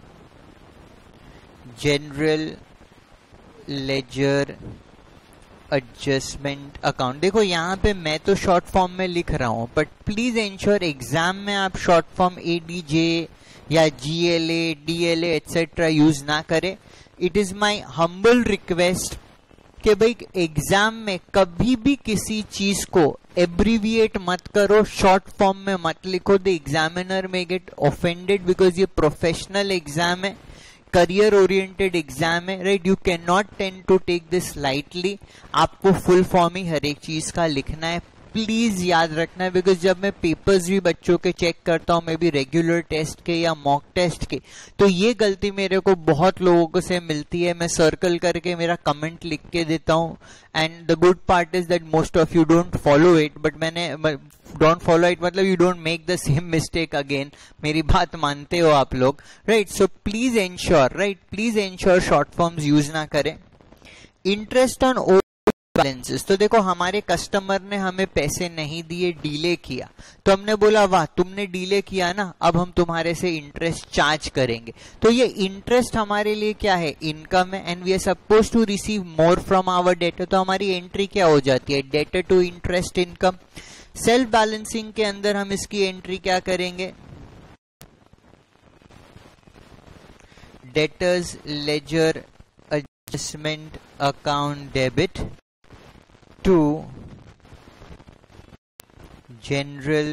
general ledger adjustment account. देखो यहां पे मैं तो शॉर्ट फॉर्म में लिख रहा हूं, बट प्लीज इंश्योर एग्जाम में आप शॉर्ट फॉर्म एडीजे या जीएलए, डीएलए एटसेट्रा यूज ना करें। It is my humble request कि भाई एग्जाम में कभी भी किसी चीज को एब्रीविएट मत करो, शॉर्ट फॉर्म में मत लिखो। The examiner may get offended because ये प्रोफेशनल एग्जाम है, करियर ओरिएंटेड एग्जाम है, right. You can not tend to take this lightly. आपको फुल फॉर्म ही हर एक चीज का लिखना है, प्लीज याद रखना है। बिकॉज जब मैं पेपर्स भी बच्चों के चेक करता हूं, मे बी रेगुलर टेस्ट के या मॉक टेस्ट के, तो ये गलती मेरे को बहुत लोगों को से मिलती है। मैं सर्कल करके मेरा कमेंट लिख के देता हूं, and the good part is that most of you don't follow it, but मैंने डोंट फॉलो इट मतलब you don't make the same mistake again. मेरी बात मानते हो आप लोग, right. So please ensure, right, please ensure short forms use ना करें। इंटरेस्ट ऑन ओल्ड बैलेंसेस, तो देखो हमारे कस्टमर ने हमें पैसे नहीं दिए, डीले किया, तो हमने बोला वाह तुमने डीले किया ना, अब हम तुम्हारे से इंटरेस्ट चार्ज करेंगे। तो ये इंटरेस्ट हमारे लिए क्या है, इनकम है, and we are suppose to receive more from our debtor. तो हमारी एंट्री क्या हो जाती है, debtor to interest income. Self balancing के अंदर हम इसकी एंट्री क्या करेंगे, debtors ledger adjustment account debit to general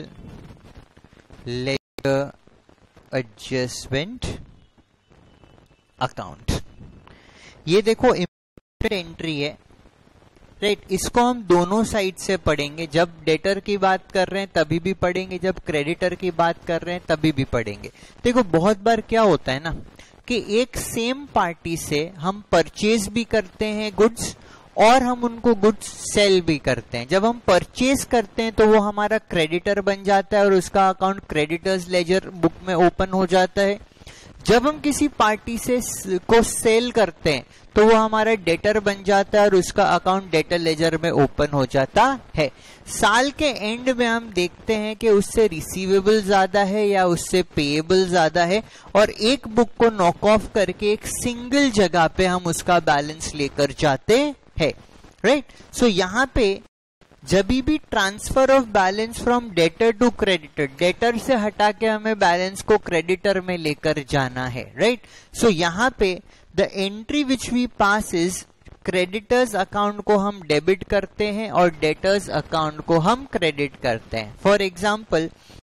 ledger adjustment account. ये देखो इम्पोर्टेंट एंट्री है, राइट। इसको हम दोनों साइड से पढ़ेंगे, जब डेटर की बात कर रहे हैं तभी भी पढ़ेंगे, जब क्रेडिटर की बात कर रहे हैं तभी भी पढ़ेंगे। देखो बहुत बार क्या होता है ना कि एक सेम पार्टी से हम परचेज भी करते हैं गुड्स, और हम उनको गुड्स सेल भी करते हैं। जब हम परचेज करते हैं तो वो हमारा क्रेडिटर बन जाता है और उसका अकाउंट क्रेडिटर्स लेजर बुक में ओपन हो जाता है। जब हम किसी पार्टी से को सेल करते हैं तो वो हमारा डेटर बन जाता है और उसका अकाउंट डेटर लेजर में ओपन हो जाता है। साल के एंड में हम देखते हैं कि उससे रिसीवेबल ज्यादा है या उससे पेएबल ज्यादा है, और एक बुक को नॉक ऑफ करके एक सिंगल जगह पे हम उसका बैलेंस लेकर जाते हैं, राइट। सो यहाँ पे जब भी transfer of balance from debtor to creditor, debtor से हटा के हमें बैलेंस को क्रेडिटर में लेकर जाना है, राइट। सो यहाँ पे the entry which we pass is creditors account को हम डेबिट करते हैं और डेटर्स अकाउंट को हम क्रेडिट करते हैं। फॉर एग्जाम्पल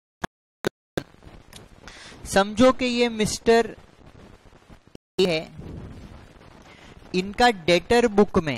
समझो कि ये मिस्टर ए है, इनका डेटर बुक में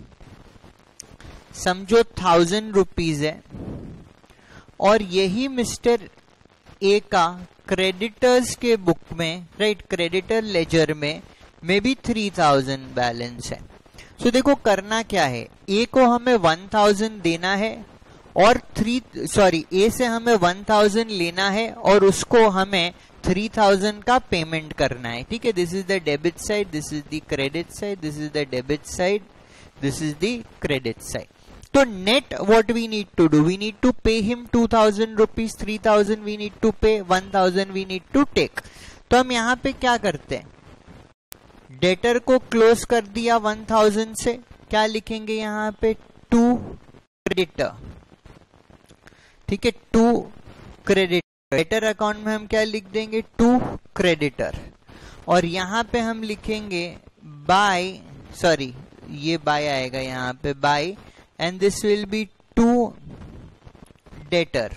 समझो थाउजेंड रुपीज है, और यही मिस्टर ए का क्रेडिटर्स के बुक में, राइट, क्रेडिटर लेजर में may be three thousand balance है। सो so, देखो करना क्या है, ए को हमें वन थाउजेंड देना है और थ्री सॉरी ए से हमें वन थाउजेंड लेना है और उसको हमें थ्री थाउजेंड का पेमेंट करना है, ठीक है। This is the debit side, this is the credit side, this is the debit side, this is the credit side. तो net what we need to do, we need to pay him two thousand rupees, three thousand we need to pay, one thousand we need to take. तो हम यहाँ पे क्या करते हैं, debtor को close कर दिया वन थाउजेंड से, क्या लिखेंगे यहाँ पे, टू क्रेडिटर, ठीक है, टू क्रेडिटर। डेटर अकाउंट में हम क्या लिख देंगे, टू क्रेडिटर, और यहां पे हम लिखेंगे बाय, सॉरी ये बाय आएगा यहां पे, by, and this will be to debtor.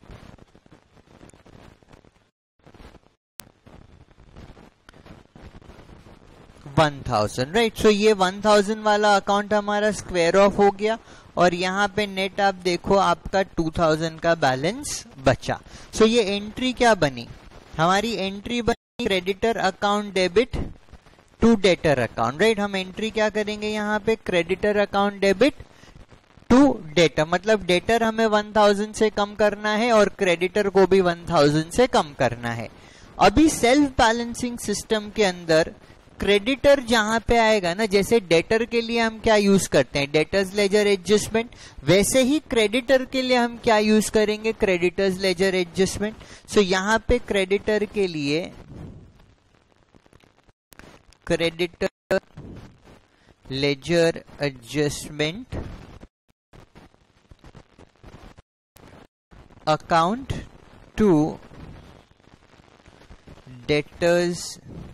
One thousand, right. So ये वन थाउजेंड वाला अकाउंट हमारा स्क्वायर ऑफ हो गया, और यहाँ पे नेट आप देखो आपका टू थाउजेंड का बैलेंस बचा। सो so ये एंट्री क्या बनी, हमारी एंट्री बनी creditor account debit to debtor account, right. हम एंट्री क्या करेंगे यहाँ पे, creditor account debit to debtor, मतलब डेटर हमें वन थाउजेंड से कम करना है और क्रेडिटर को भी वन थाउजेंड से कम करना है। अभी सेल्फ बैलेंसिंग सिस्टम के अंदर क्रेडिटर जहां पे आएगा ना, जैसे डेटर के लिए हम क्या यूज करते हैं, डेटर्स लेजर एडजस्टमेंट, वैसे ही क्रेडिटर के लिए हम क्या यूज करेंगे, क्रेडिटर्स लेजर एडजस्टमेंट। सो यहां पे क्रेडिटर के लिए creditor ledger adjustment account to debtors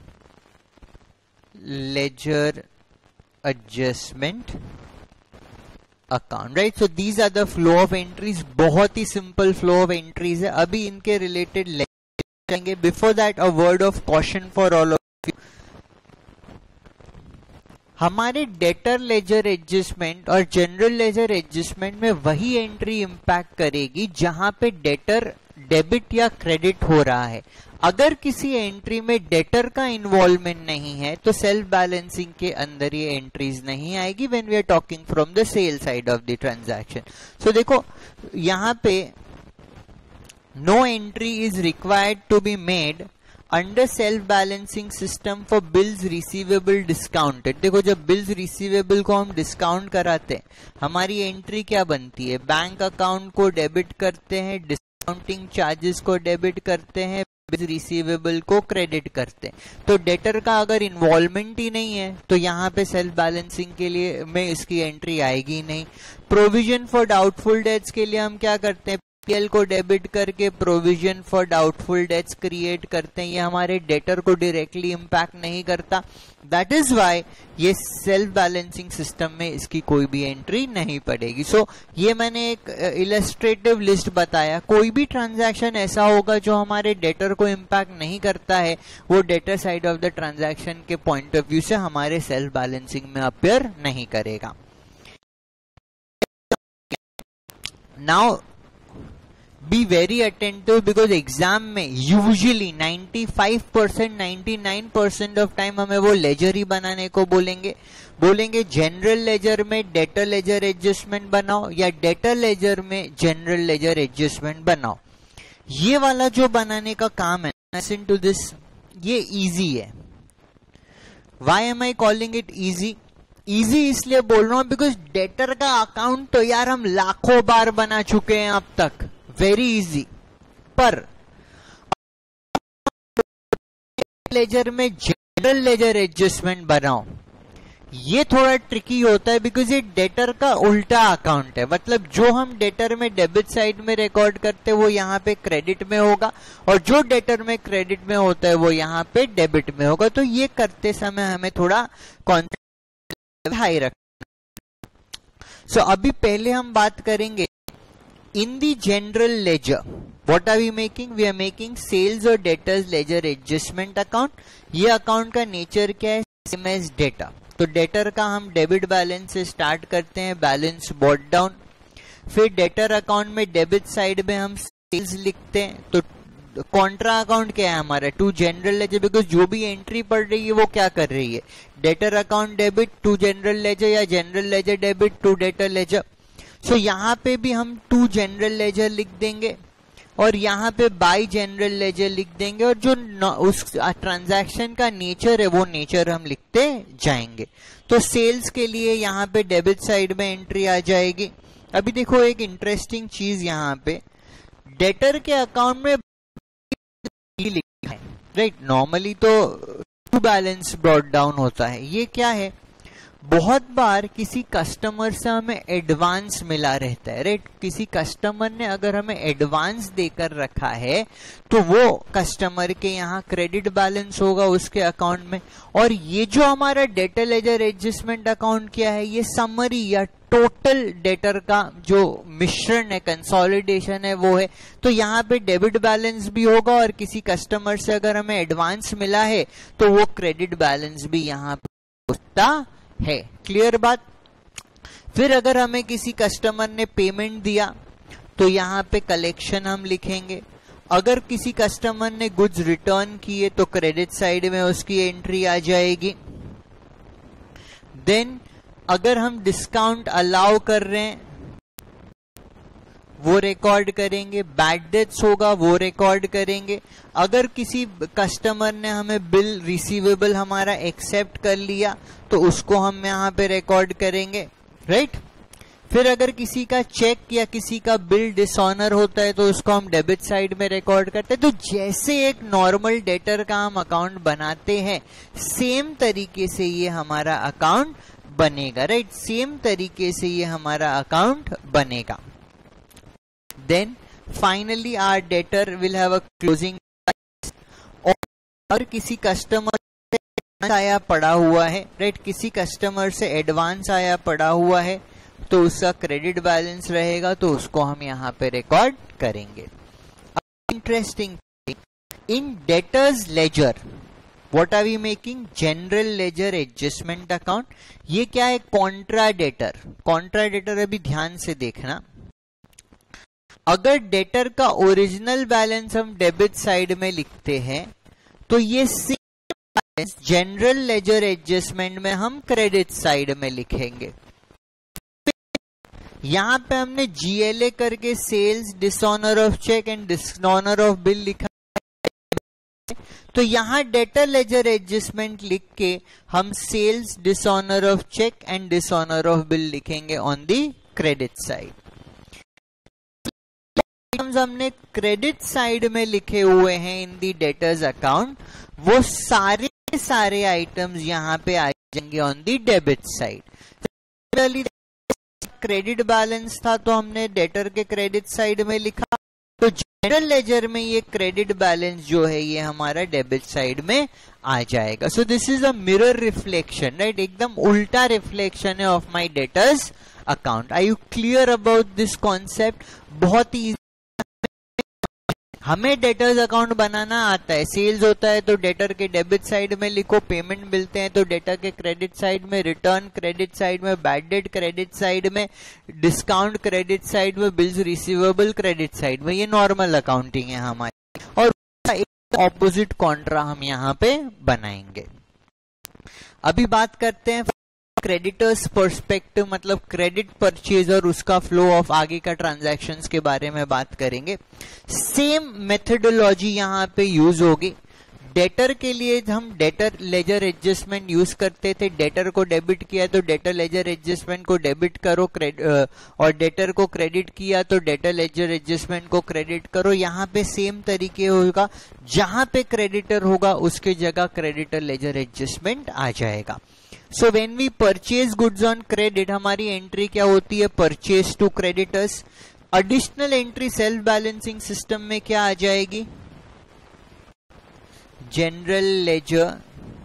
ledger adjustment account, right? So these are the flow of entries, बहुत ही simple flow of entries है। अभी इनके related लेंगे। Before that a word of caution for all of you, हमारे debtor ledger adjustment और general ledger adjustment में वही entry impact करेगी जहां पे डेटर डेबिट या क्रेडिट हो रहा है। अगर किसी एंट्री में डेटर का इन्वॉल्वमेंट नहीं है तो सेल्फ बैलेंसिंग के अंदर ये एंट्रीज नहीं आएगी when we are talking from the sale side of the transaction. So देखो यहां पे no entry is required to be made under self balancing system for bills receivable discounted. देखो जब बिल्स रिसीवेबल को हम डिस्काउंट कराते हैं हमारी एंट्री क्या बनती है, बैंक अकाउंट को डेबिट करते हैं, डिस्काउंटिंग चार्जेस को डेबिट करते हैं, बिल्स रिसीवेबल को क्रेडिट करते हैं। तो डेटर का अगर इन्वॉल्वमेंट ही नहीं है तो यहाँ पे सेल्फ बैलेंसिंग के लिए में इसकी एंट्री आएगी नहीं। प्रोविजन फॉर डाउटफुल डेट्स के लिए हम क्या करते हैं, पीएल को डेबिट करके provision for doubtful debts create करते हैं, ये हमारे डेटर को डायरेक्टली इंपैक्ट नहीं करता। दैट इज व्हाई ये सेल्फ बैलेंसिंग सिस्टम में इसकी कोई भी एंट्री नहीं पड़ेगी। सो so, ये मैंने एक इलस्ट्रेटिव लिस्ट बताया। कोई भी ट्रांजैक्शन ऐसा होगा जो हमारे डेटर को इंपैक्ट नहीं करता है वो debtor side of the transaction के पॉइंट ऑफ व्यू से हमारे सेल्फ बैलेंसिंग में अपीयर नहीं करेगा। Now be very attentive because exam में usually ninety five percent ninety nine percent of time हमें वो लेजर ही बनाने को बोलेंगे बोलेंगे जनरल लेजर में डेटर लेजर एडजस्टमेंट बनाओ या डेटर लेजर में जनरल लेजर एडजस्टमेंट बनाओ। ये वाला जो बनाने का काम है, listen to this, ये इजी है। Why am I calling it easy? Easy इसलिए बोल रहा हूं बिकॉज डेटर का अकाउंट तो यार हम लाखों बार बना चुके हैं अब तक, वेरी इजी। पर लेजर में जनरल लेजर एडजस्टमेंट बनाओ ये थोड़ा ट्रिकी होता है बिकॉज ये डेटर का उल्टा अकाउंट है। मतलब जो हम डेटर में डेबिट साइड में रिकॉर्ड करते हैं वो यहाँ पे क्रेडिट में होगा और जो डेटर में क्रेडिट में होता है वो यहाँ पे डेबिट में होगा। तो ये करते समय हमें थोड़ा कॉन्सेप्ट हाई रखना। सो अभी पहले हम बात करेंगे in the general ledger what are we making, we are making sales or debtors ledger adjustment account। ये अकाउंट का नेचर क्या है, सेम एज डेटा। तो डेटर का हम डेबिट बैलेंस से स्टार्ट करते हैं, बैलेंस बॉट डाउन, फिर डेटर अकाउंट में डेबिट साइड में हम सेल्स लिखते हैं। तो कॉन्ट्रा अकाउंट क्या है हमारा, टू जनरल लेजर, बिकॉज जो भी एंट्री पड़ रही है वो क्या कर रही है, debtor account debit to general ledger या general ledger debit to debtor ledger. So यहाँ पे भी हम टू जनरल लेजर लिख देंगे और यहाँ पे बाई जनरल लेजर लिख देंगे, और जो उस ट्रांजैक्शन का नेचर है वो नेचर हम लिखते जाएंगे। तो सेल्स के लिए यहाँ पे डेबिट साइड में एंट्री आ जाएगी। अभी देखो एक इंटरेस्टिंग चीज यहाँ पे, डेटर के अकाउंट में लिखा है, राइट। नॉर्मली तो टू बैलेंस ब्रॉट डाउन होता है, ये क्या है, बहुत बार किसी कस्टमर से हमें एडवांस मिला रहता है, राइट। किसी कस्टमर ने अगर हमें एडवांस देकर रखा है तो वो कस्टमर के यहाँ क्रेडिट बैलेंस होगा उसके अकाउंट में, और ये जो हमारा डेटर लेजर एडजस्टमेंट अकाउंट क्या है, ये समरी या टोटल डेटर का जो मिश्रण है, कंसोलिडेशन है वो है। तो यहाँ पे डेबिट बैलेंस भी होगा और किसी कस्टमर से अगर हमें एडवांस मिला है तो वो क्रेडिट बैलेंस भी यहाँ पे होता है। क्लियर बात। फिर अगर हमें किसी कस्टमर ने पेमेंट दिया तो यहाँ पे कलेक्शन हम लिखेंगे। अगर किसी कस्टमर ने गुड्स रिटर्न किए तो क्रेडिट साइड में उसकी एंट्री आ जाएगी। देन अगर हम डिस्काउंट अलाउ कर रहे हैं वो रिकॉर्ड करेंगे, बैड डेट्स होगा वो रिकॉर्ड करेंगे। अगर किसी कस्टमर ने हमें बिल रिसीवेबल हमारा एक्सेप्ट कर लिया तो उसको हम यहाँ पे रिकॉर्ड करेंगे, राइट। फिर अगर किसी का चेक या किसी का बिल डिसऑनर होता है तो उसको हम डेबिट साइड में रिकॉर्ड करते हैं। तो जैसे एक नॉर्मल डेटर का हम अकाउंट बनाते हैं सेम तरीके से ये हमारा अकाउंट बनेगा, राइट। सेम तरीके से ये हमारा अकाउंट बनेगा। Then finally our debtor will have a closing. और किसी कस्टमर से आया पड़ा हुआ है, राइट, किसी कस्टमर से एडवांस आया पड़ा हुआ है तो उसका क्रेडिट बैलेंस रहेगा तो उसको हम यहाँ पे रिकॉर्ड करेंगे। Interesting, in debtors ledger what are we making, general ledger adjustment account. ये क्या है, कॉन्ट्रा डेटर। कॉन्ट्रा डेटर अभी ध्यान से देखना, अगर डेटर का ओरिजिनल बैलेंस हम डेबिट साइड में लिखते हैं तो ये same balance general ledger adjustment में हम क्रेडिट साइड में लिखेंगे। यहां पे हमने जीएलए करके sales dishonour of cheque and dishonour of bill लिखा, तो यहां डेटर लेजर एडजस्टमेंट लिख के हम sales dishonour of cheque and dishonour of bill लिखेंगे ऑन दी क्रेडिट साइड। हमने क्रेडिट साइड में लिखे हुए हैं इन दी डेटर्स अकाउंट, वो सारे सारे आइटम्स यहां पे आ जाएंगे on the debit side. Credit balance था तो हमने डेटर के क्रेडिट साइड में लिखा, तो जनरल लेजर में ये क्रेडिट बैलेंस जो है ये हमारा डेबिट साइड में आ जाएगा। So this is a mirror reflection, right, एकदम उल्टा रिफ्लेक्शन है of my debtors account. Are you clear about this concept? बहुत ही हमें डेटर्स अकाउंट बनाना आता है। सेल्स होता है तो डेटर के डेबिट साइड में लिखो, पेमेंट मिलते हैं तो डेटर के क्रेडिट साइड में, रिटर्न क्रेडिट साइड में, बैड डेट क्रेडिट साइड में, डिस्काउंट क्रेडिट साइड में, बिल्स रिसीवेबल क्रेडिट साइड में। ये नॉर्मल अकाउंटिंग है हमारी, और एक ऑपोजिट कॉन्ट्रा हम यहाँ पे बनाएंगे। अभी बात करते हैं क्रेडिटर्स पर्सपेक्टिव, मतलब क्रेडिट परचेज और उसका फ्लो ऑफ आगे का ट्रांजैक्शंस के बारे में बात करेंगे। सेम मेथडोलॉजी यहाँ पे यूज होगी। डेटर के लिए हम डेटर लेजर एडजस्टमेंट यूज करते थे, डेटर को डेबिट किया तो डेटर लेजर एडजस्टमेंट को डेबिट करो, और डेटर को क्रेडिट किया तो डेटर लेजर एडजस्टमेंट को क्रेडिट करो। यहाँ पे सेम तरीके होगा, जहां पे क्रेडिटर होगा उसके जगह क्रेडिटर लेजर एडजस्टमेंट आ जाएगा। So when we purchase goods on credit, हमारी एंट्री क्या होती है, purchase to creditors. Additional entry self balancing system में क्या आ जाएगी, जनरल लेजर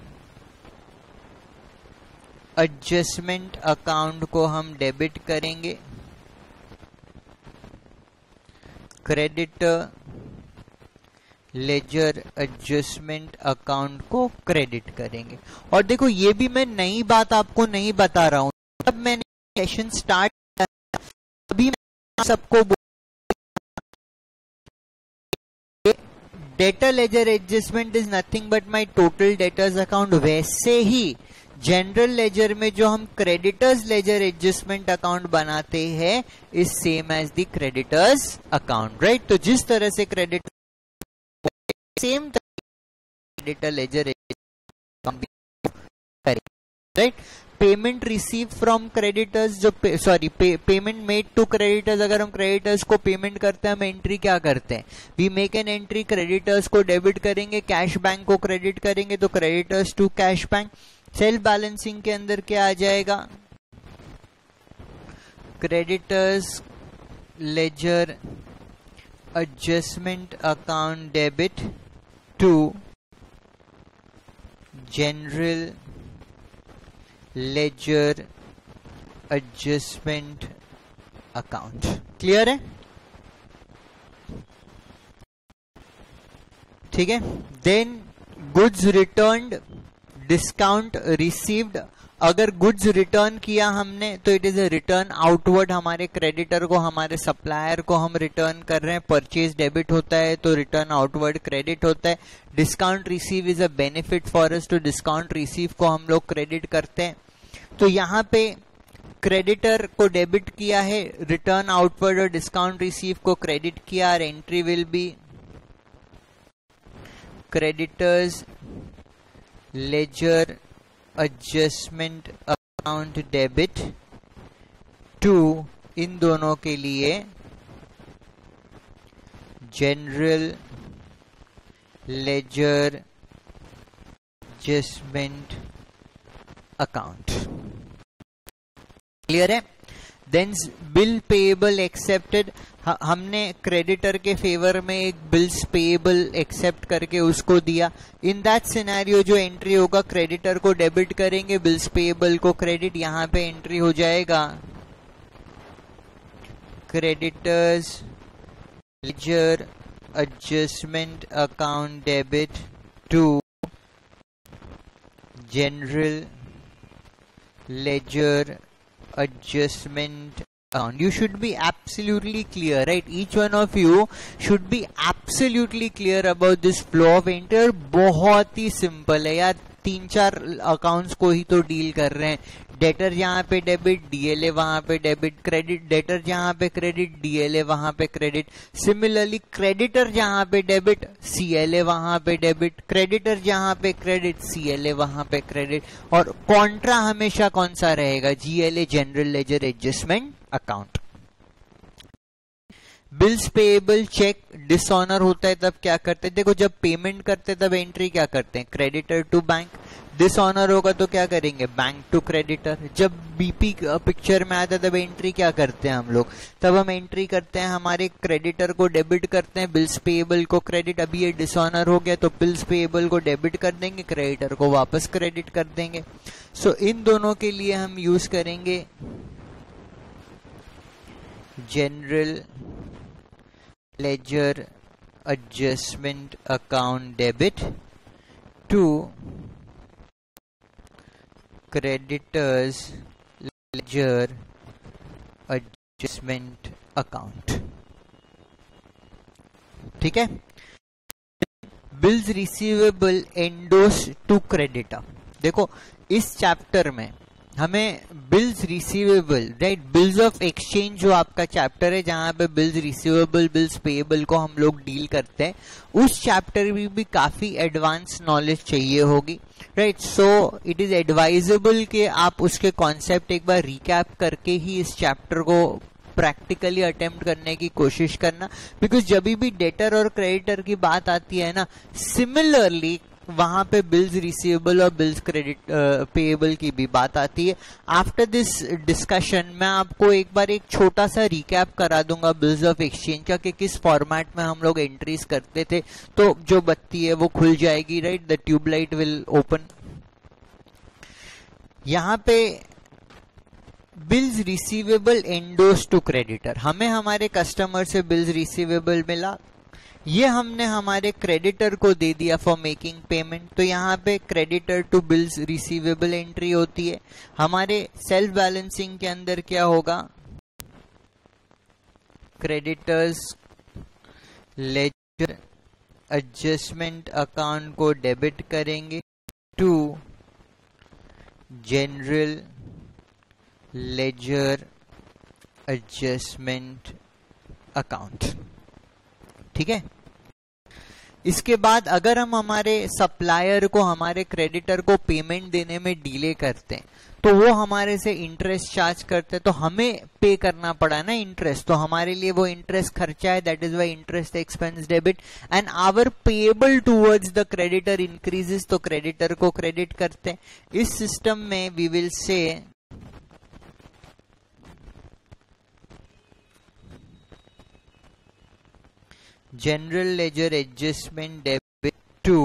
एडजस्टमेंट अकाउंट को हम डेबिट करेंगे, क्रेडिटर लेजर एडजस्टमेंट अकाउंट को क्रेडिट करेंगे। और देखो ये भी मैं नई बात आपको नहीं बता रहा हूं, जब मैंने सेशन स्टार्ट किया अभी मैं सबको debtor ledger adjustment is nothing but my total debtors account, वैसे ही जनरल लेजर में जो हम क्रेडिटर्स लेजर एडजस्टमेंट अकाउंट बनाते हैं is same as the creditors account, right. तो जिस तरह से credit same creditor ledger right. Payment receive from creditors, जो sorry payment made to creditors, अगर हम क्रेडिटर्स को पेमेंट करते हैं हम एंट्री क्या करते हैं, we make an entry, creditors को डेबिट करेंगे, कैश बैंक को क्रेडिट करेंगे, तो creditors to cash bank. Self balancing के अंदर क्या आ जाएगा, creditors ledger adjustment account debit to general ledger adjustment account. Clear है, ठीक है। Then goods returned, discount received, अगर गुड्स रिटर्न किया हमने तो it is a return outward, हमारे क्रेडिटर को, हमारे सप्लायर को हम रिटर्न कर रहे हैं, परचेज डेबिट होता है तो रिटर्न आउटवर्ड क्रेडिट होता है। Discount receive is a benefit for us, तो डिस्काउंट रिसीव को हम लोग क्रेडिट करते हैं। तो यहां पे क्रेडिटर को डेबिट किया है, रिटर्न आउटवर्ड और डिस्काउंट रिसीव को क्रेडिट किया, और entry will be creditors ledger adjustment account debit to, इन दोनों के लिए general ledger adjustment account. Clear है। देन बिल पेएबल एक्सेप्टेड, हमने क्रेडिटर के फेवर में एक बिल्स पेएबल एक्सेप्ट करके उसको दिया। इन दैट सिनेरियो जो एंट्री होगा, क्रेडिटर को डेबिट करेंगे, बिल्स पेएबल को क्रेडिट, यहां पे एंट्री हो जाएगा creditors ledger adjustment account debit to general ledger adjustment account. You should be absolutely clear, right? Each one of you should be absolutely clear about this flow of entry. बहुत ही simple है यार, तीन चार accounts को ही तो deal कर रहे हैं। डेटर यहाँ पे डेबिट, डीएलए वहां पे डेबिट, क्रेडिट, डेटर जहां पे क्रेडिट, डीएलए वहां पे क्रेडिट। सिमिलरली क्रेडिटर जहां पे डेबिट, सीएलए वहां पे डेबिट, क्रेडिटर जहां पे क्रेडिट, सीएलए वहां पे क्रेडिट। और कॉन्ट्रा हमेशा कौन सा रहेगा, GLA, general ledger adjustment account. Bills payable cheque dishonour होता है तब क्या करते हैं, देखो जब पेमेंट करते हैं तब एंट्री क्या करते हैं, क्रेडिटर टू बैंक। डिसऑनर होगा तो क्या करेंगे, बैंक टू क्रेडिटर। जब बीपी पिक्चर में आता है तब एंट्री क्या करते हैं हम लोग, तब हम एंट्री करते हैं हमारे क्रेडिटर को डेबिट करते हैं, बिल्स पेएबल को क्रेडिट। अभी ये डिसऑनर हो गया तो बिल्स पेएबल को डेबिट कर देंगे, क्रेडिटर को वापस क्रेडिट कर देंगे। सो so, इन दोनों के लिए हम यूज करेंगे general ledger adjustment account debit to creditors ledger adjustment account. ठीक है। Bills receivable endorsed to creditor, देखो इस चैप्टर में हमें bills receivable, right, bills of exchange जो आपका चैप्टर है जहां पे बिल्स रिसीवेबल, बिल्स पेएबल को हम लोग डील करते हैं, उस चैप्टर में भी काफी एडवांस नॉलेज चाहिए होगी, right. So it is advisable कि आप उसके कॉन्सेप्ट एक बार रिकैप करके ही इस चैप्टर को प्रैक्टिकली अटेम्प्ट करने की कोशिश करना, बिकॉज जब भी डेटर और क्रेडिटर की बात आती है ना, सिमिलरली वहां पे बिल्स रिसीवेबल और बिल्स क्रेडिट पेएबल की भी बात आती है। आफ्टर दिस डिस्कशन मैं आपको एक बार एक छोटा सा रिकैप करा दूंगा बिल्स ऑफ एक्सचेंज का, कि किस फॉर्मेट में हम लोग एंट्रीज करते थे। तो जो बत्ती है वो खुल जाएगी, right, the tubelight will open. यहां पे bills receivable endorsed to creditor, हमें हमारे कस्टमर से बिल्स रिसीवेबल मिला, ये हमने हमारे क्रेडिटर को दे दिया फॉर मेकिंग पेमेंट। तो यहाँ पे creditor to bills receivable entry होती है। हमारे सेल्फ बैलेंसिंग के अंदर क्या होगा, क्रेडिटर्स लेजर एडजस्टमेंट अकाउंट को डेबिट करेंगे to general ledger adjustment account. ठीक है, इसके बाद अगर हम हमारे सप्लायर को, हमारे क्रेडिटर को पेमेंट देने में डिले करते हैं तो वो हमारे से इंटरेस्ट चार्ज करते हैं, तो हमें पे करना पड़ा ना इंटरेस्ट, तो हमारे लिए वो इंटरेस्ट खर्चा है, that is why interest expense debit and our payable towards the creditor increases, तो क्रेडिटर को क्रेडिट करते हैं। इस सिस्टम में we will say general ledger adjustment debit to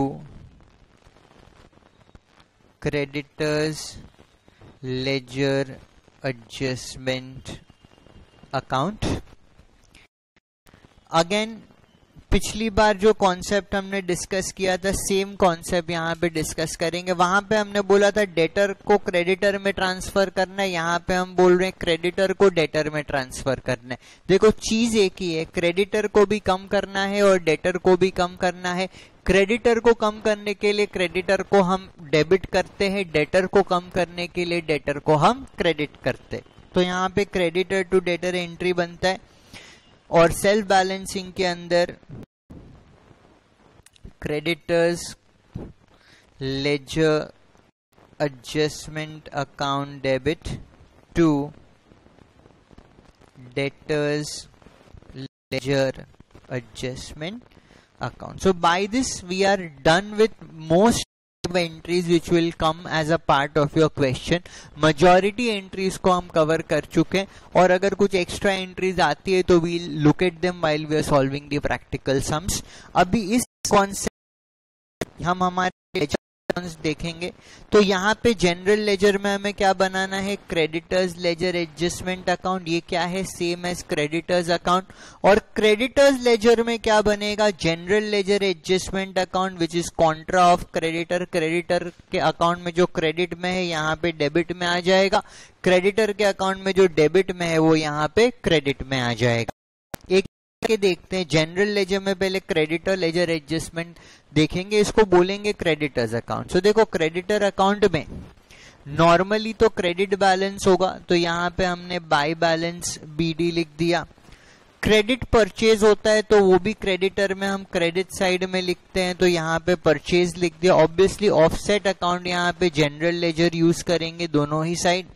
creditors ledger adjustment account. Again पिछली बार जो कॉन्सेप्ट हमने डिस्कस किया था सेम कॉन्सेप्ट यहां पे डिस्कस करेंगे। वहां पे हमने बोला था डेटर को क्रेडिटर में ट्रांसफर करना है, यहां पे हम बोल रहे हैं क्रेडिटर को डेटर में ट्रांसफर करना है। देखो चीज एक ही है, क्रेडिटर को भी कम करना है और डेटर को भी कम करना है। क्रेडिटर को कम करने के लिए क्रेडिटर को हम डेबिट करते हैं, डेटर को कम करने के लिए डेटर को हम क्रेडिट करते हैं। तो यहाँ पे क्रेडिटर टू डेटर एंट्री बनता है और सेल्फ बैलेंसिंग के अंदर creditors ledger adjustment account debit to debtors ledger adjustment account. So by this we are done with most entries which will come as a part of your question. Majority entries को हम cover कर चुके हैं और अगर कुछ extra entries आती है तो we'll look at them while we are solving the practical sums. अभी इस concept हम हमारे देखेंगे। तो यहाँ पे जनरल लेजर में हमें क्या बनाना है, क्रेडिटर्स लेजर एडजस्टमेंट अकाउंट। ये क्या है, सेम एज क्रेडिटर्स अकाउंट। और क्रेडिटर्स लेजर में क्या बनेगा, general ledger adjustment account which is contra of creditor. Creditor के अकाउंट में जो क्रेडिट में है यहाँ पे डेबिट में आ जाएगा, क्रेडिटर के अकाउंट में जो डेबिट में है वो यहाँ पे क्रेडिट में आ जाएगा। एक के देखते हैं, जनरल लेजर में पहले क्रेडिटर लेजर एडजस्टमेंट देखेंगे, इसको बोलेंगे क्रेडिटर्स अकाउंट। सो देखो क्रेडिटर अकाउंट में नॉर्मली तो क्रेडिट बैलेंस होगा, तो यहाँ पे हमने बाय बैलेंस बीडी लिख दिया। क्रेडिट परचेज होता है तो वो भी क्रेडिटर में हम क्रेडिट साइड में लिखते हैं, तो यहाँ पे परचेज लिख दिया। ऑब्वियसली ऑफसेट अकाउंट यहाँ पे जनरल लेजर यूज करेंगे दोनों ही साइड।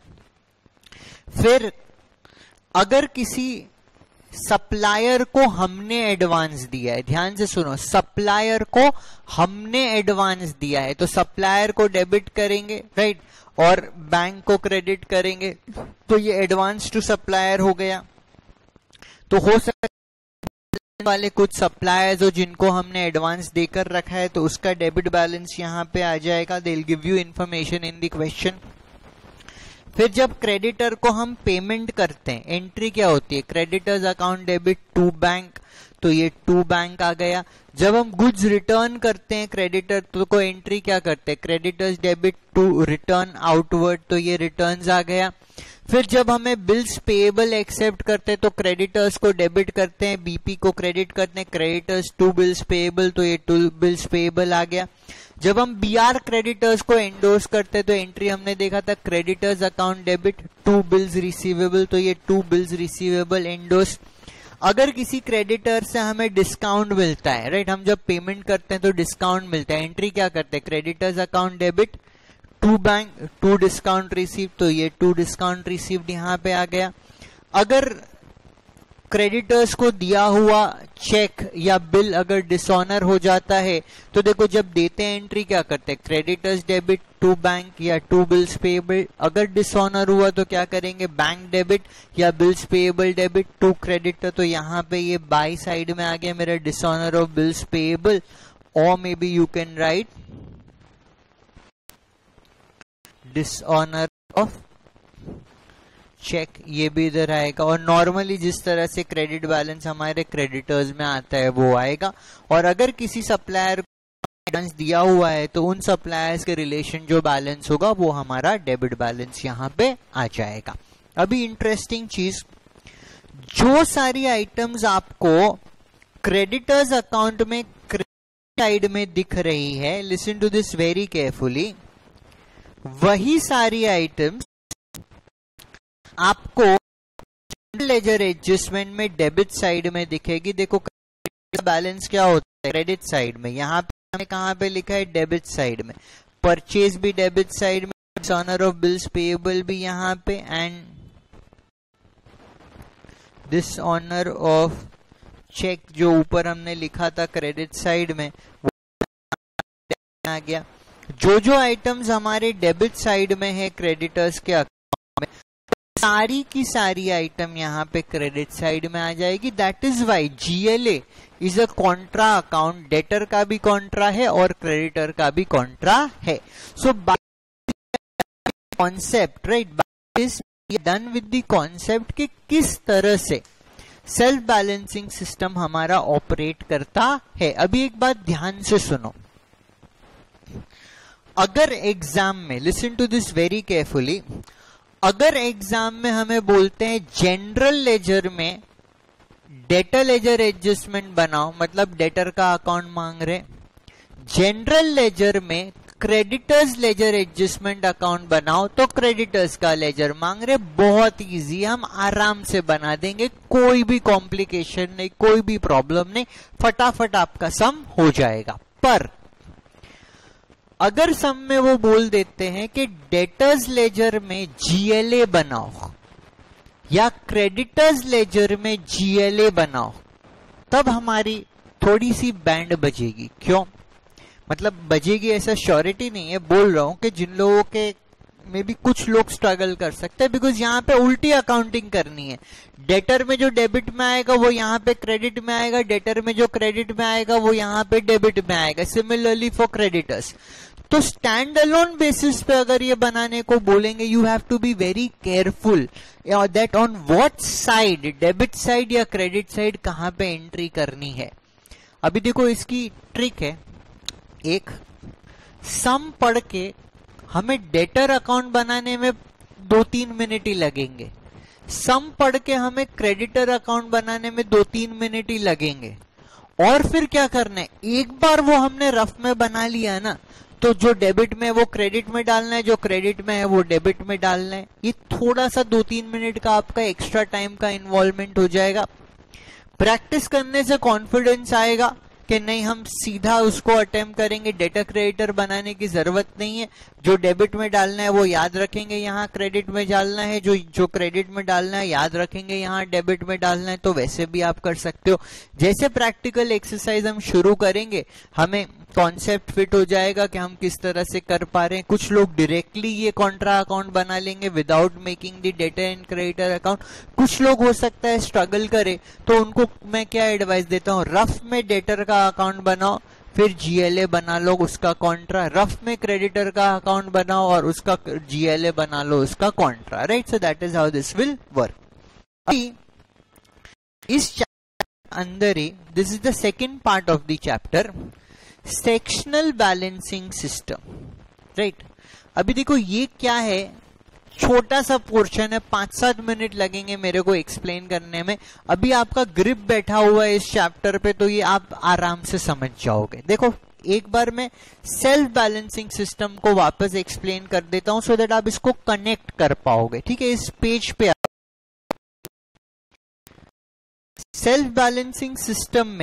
फिर अगर किसी सप्लायर को हमने एडवांस दिया है, ध्यान से सुनो, सप्लायर को हमने एडवांस दिया है तो सप्लायर को डेबिट करेंगे, राइट, और बैंक को क्रेडिट करेंगे, तो ये एडवांस टू सप्लायर हो गया। तो हो सकता है वाले कुछ सप्लायर्स हो जिनको हमने एडवांस देकर रखा है तो उसका डेबिट बैलेंस यहां पे आ जाएगा। They will give you information in the question. फिर जब क्रेडिटर को हम पेमेंट करते हैं, एंट्री क्या होती है, creditors account debit to bank, तो ये टू बैंक आ गया। जब हम गुड्स रिटर्न करते हैं क्रेडिटर तो को एंट्री क्या करते हैं, creditors debit to return outward, तो ये रिटर्न्स आ गया। फिर जब हमें बिल्स पेएबल एक्सेप्ट करते हैं तो क्रेडिटर्स को डेबिट करते हैं, बीपी को क्रेडिट करते हैं, क्रेडिटर्स टू बिल्स पेएबल, तो ये टू बिल्स पेएबल आ गया। जब हम बीआर क्रेडिटर्स को एंडोर्स करते हैं तो एंट्री हमने देखा था creditors account debit to bills receivable, तो ये टू बिल्स रिसीवेबल एंडोर्स। अगर किसी क्रेडिटर से हमें डिस्काउंट मिलता है, राइट, हम जब पेमेंट करते हैं तो डिस्काउंट मिलता है, एंट्री क्या करते हैं, creditors account debit to bank to discount receive, तो ये टू डिस्काउंट रिसीव्ड यहां पे आ गया। अगर क्रेडिटर्स को दिया हुआ चेक या बिल अगर डिसऑनर हो जाता है तो देखो जब देते हैं एंट्री क्या करते हैं, क्रेडिटर्स डेबिट टू बैंक या टू बिल्स पेएबल। अगर डिसऑनर हुआ तो क्या करेंगे, बैंक डेबिट या bills payable debit to creditor, तो यहाँ पे ये बाई साइड में आ गया मेरा डिसऑनर ऑफ बिल्स पेएबल, और maybe you can write dishonour of cheque, ये भी इधर आएगा। और नॉर्मली जिस तरह से क्रेडिट बैलेंस हमारे क्रेडिटर्स में आता है वो आएगा। और अगर किसी सप्लायर को बैलेंस दिया हुआ है तो उन सप्लायर्स के रिलेशन जो बैलेंस होगा वो हमारा डेबिट बैलेंस यहाँ पे आ जाएगा। अभी इंटरेस्टिंग चीज, जो सारी आइटम्स आपको क्रेडिटर्स अकाउंट में क्रेडिट साइड में दिख रही है, listen to this very carefully, वही सारी आइटम्स आपको लेजर एडजस्टमेंट में डेबिट साइड में दिखेगी। देखो बैलेंस क्या होता है क्रेडिट साइड में, यहाँ पे हमें कहाँ पे लिखा है डेबिट साइड में, परचेज भी डेबिट साइड में, ऑनर ऑफ बिल्स पेएबल भी यहाँ पे, and dishonour of cheque जो ऊपर हमने लिखा था क्रेडिट साइड में वो आ गया। जो जो आइटम्स हमारे डेबिट साइड में है क्रेडिटर्स के अकाउंट में, सारी की सारी आइटम यहाँ पे क्रेडिट साइड में आ जाएगी। That is why GLA is a contra account, debtor का भी कॉन्ट्रा है और क्रेडिटर का भी कॉन्ट्रा है। So concept right is done with the concept कि किस तरह से सेल्फ बैलेंसिंग सिस्टम हमारा ऑपरेट करता है। अभी एक बात ध्यान से सुनो, अगर एग्जाम में, listen to this very carefully, अगर एग्जाम में हमें बोलते हैं जनरल लेजर में डेटर लेजर एडजस्टमेंट बनाओ, मतलब डेटर का अकाउंट मांग रहे, जनरल लेजर में क्रेडिटर्स लेजर एडजस्टमेंट अकाउंट बनाओ तो क्रेडिटर्स का लेजर मांग रहे, बहुत इजी, हम आराम से बना देंगे, कोई भी कॉम्प्लिकेशन नहीं, कोई भी प्रॉब्लम नहीं, फटाफट आपका सम हो जाएगा। पर अगर सम में वो बोल देते हैं कि डेटर्स लेजर में जीएलए बनाओ या क्रेडिटर्स लेजर में जीएलए बनाओ, तब हमारी थोड़ी सी बैंड बजेगी। क्यों? मतलब बजेगी ऐसा श्योरिटी नहीं है, बोल रहा हूं कि जिन लोगों के में भी कुछ लोग स्ट्रगल कर सकते हैं, बिकॉज यहाँ पे उल्टी अकाउंटिंग करनी है। डेटर में जो डेबिट में आएगा वो यहाँ पे क्रेडिट में आएगा, डेटर में जो क्रेडिट में आएगा वो यहाँ पे डेबिट में आएगा। Similarly for creditors. तो स्टैंड अलोन बेसिस पे अगर ये बनाने को बोलेंगे, you have to be very careful that on what side, debit side या क्रेडिट साइड, कहां पे एंट्री करनी है। अभी देखो इसकी ट्रिक है, एक सम पढ़ के हमें डेटर अकाउंट बनाने में दो तीन मिनट ही लगेंगे, सम पढ़ के हमें क्रेडिटर अकाउंट बनाने में दो तीन मिनट ही लगेंगे। और फिर क्या करना है, एक बार वो हमने रफ में बना लिया ना, तो जो डेबिट में वो क्रेडिट में डालना है, जो क्रेडिट में है वो डेबिट में डालना है। ये थोड़ा सा दो तीन मिनट का आपका एक्स्ट्रा टाइम का इन्वॉल्वमेंट हो जाएगा। प्रैक्टिस करने से कॉन्फिडेंस आएगा कि नहीं हम सीधा उसको अटेम्प्ट करेंगे, डेटा क्रेडिटर बनाने की जरूरत नहीं है, जो डेबिट में डालना है वो याद रखेंगे, यहाँ क्रेडिट में डालना है, जो जो क्रेडिट में डालना है याद रखेंगे, यहाँ डेबिट में डालना है, तो वैसे भी आप कर सकते हो। जैसे प्रैक्टिकल एक्सरसाइज हम शुरू करेंगे हमें कॉन्सेप्ट फिट हो जाएगा कि हम किस तरह से कर पा रहे हैं। कुछ लोग डायरेक्टली ये कॉन्ट्रा अकाउंट बना लेंगे without making the debtor and creditor account, कुछ लोग हो सकता है स्ट्रगल करे, तो उनको मैं क्या एडवाइस देता हूँ, रफ में डेटर का अकाउंट बनाओ, फिर जीएलए बना लो उसका कॉन्ट्रा, रफ में क्रेडिटर का अकाउंट बनाओ और उसका जीएलए बना लो उसका contra, right. So that is how this will work. इस चैप्टर अंदर ही, this is the second part of the chapter, sectional balancing system, right. अभी देखो ये क्या है, छोटा सा पोर्शन है, पांच सात मिनट लगेंगे मेरे को एक्सप्लेन करने में। अभी आपका ग्रिप बैठा हुआ है इस चैप्टर पे, तो ये आप आराम से समझ जाओगे। देखो एक बार मैं सेल्फ बैलेंसिंग सिस्टम को वापस एक्सप्लेन कर देता हूं, सो दैट आप इसको कनेक्ट कर पाओगे, ठीक है। इस पेज पे सेल्फ बैलेंसिंग सिस्टम में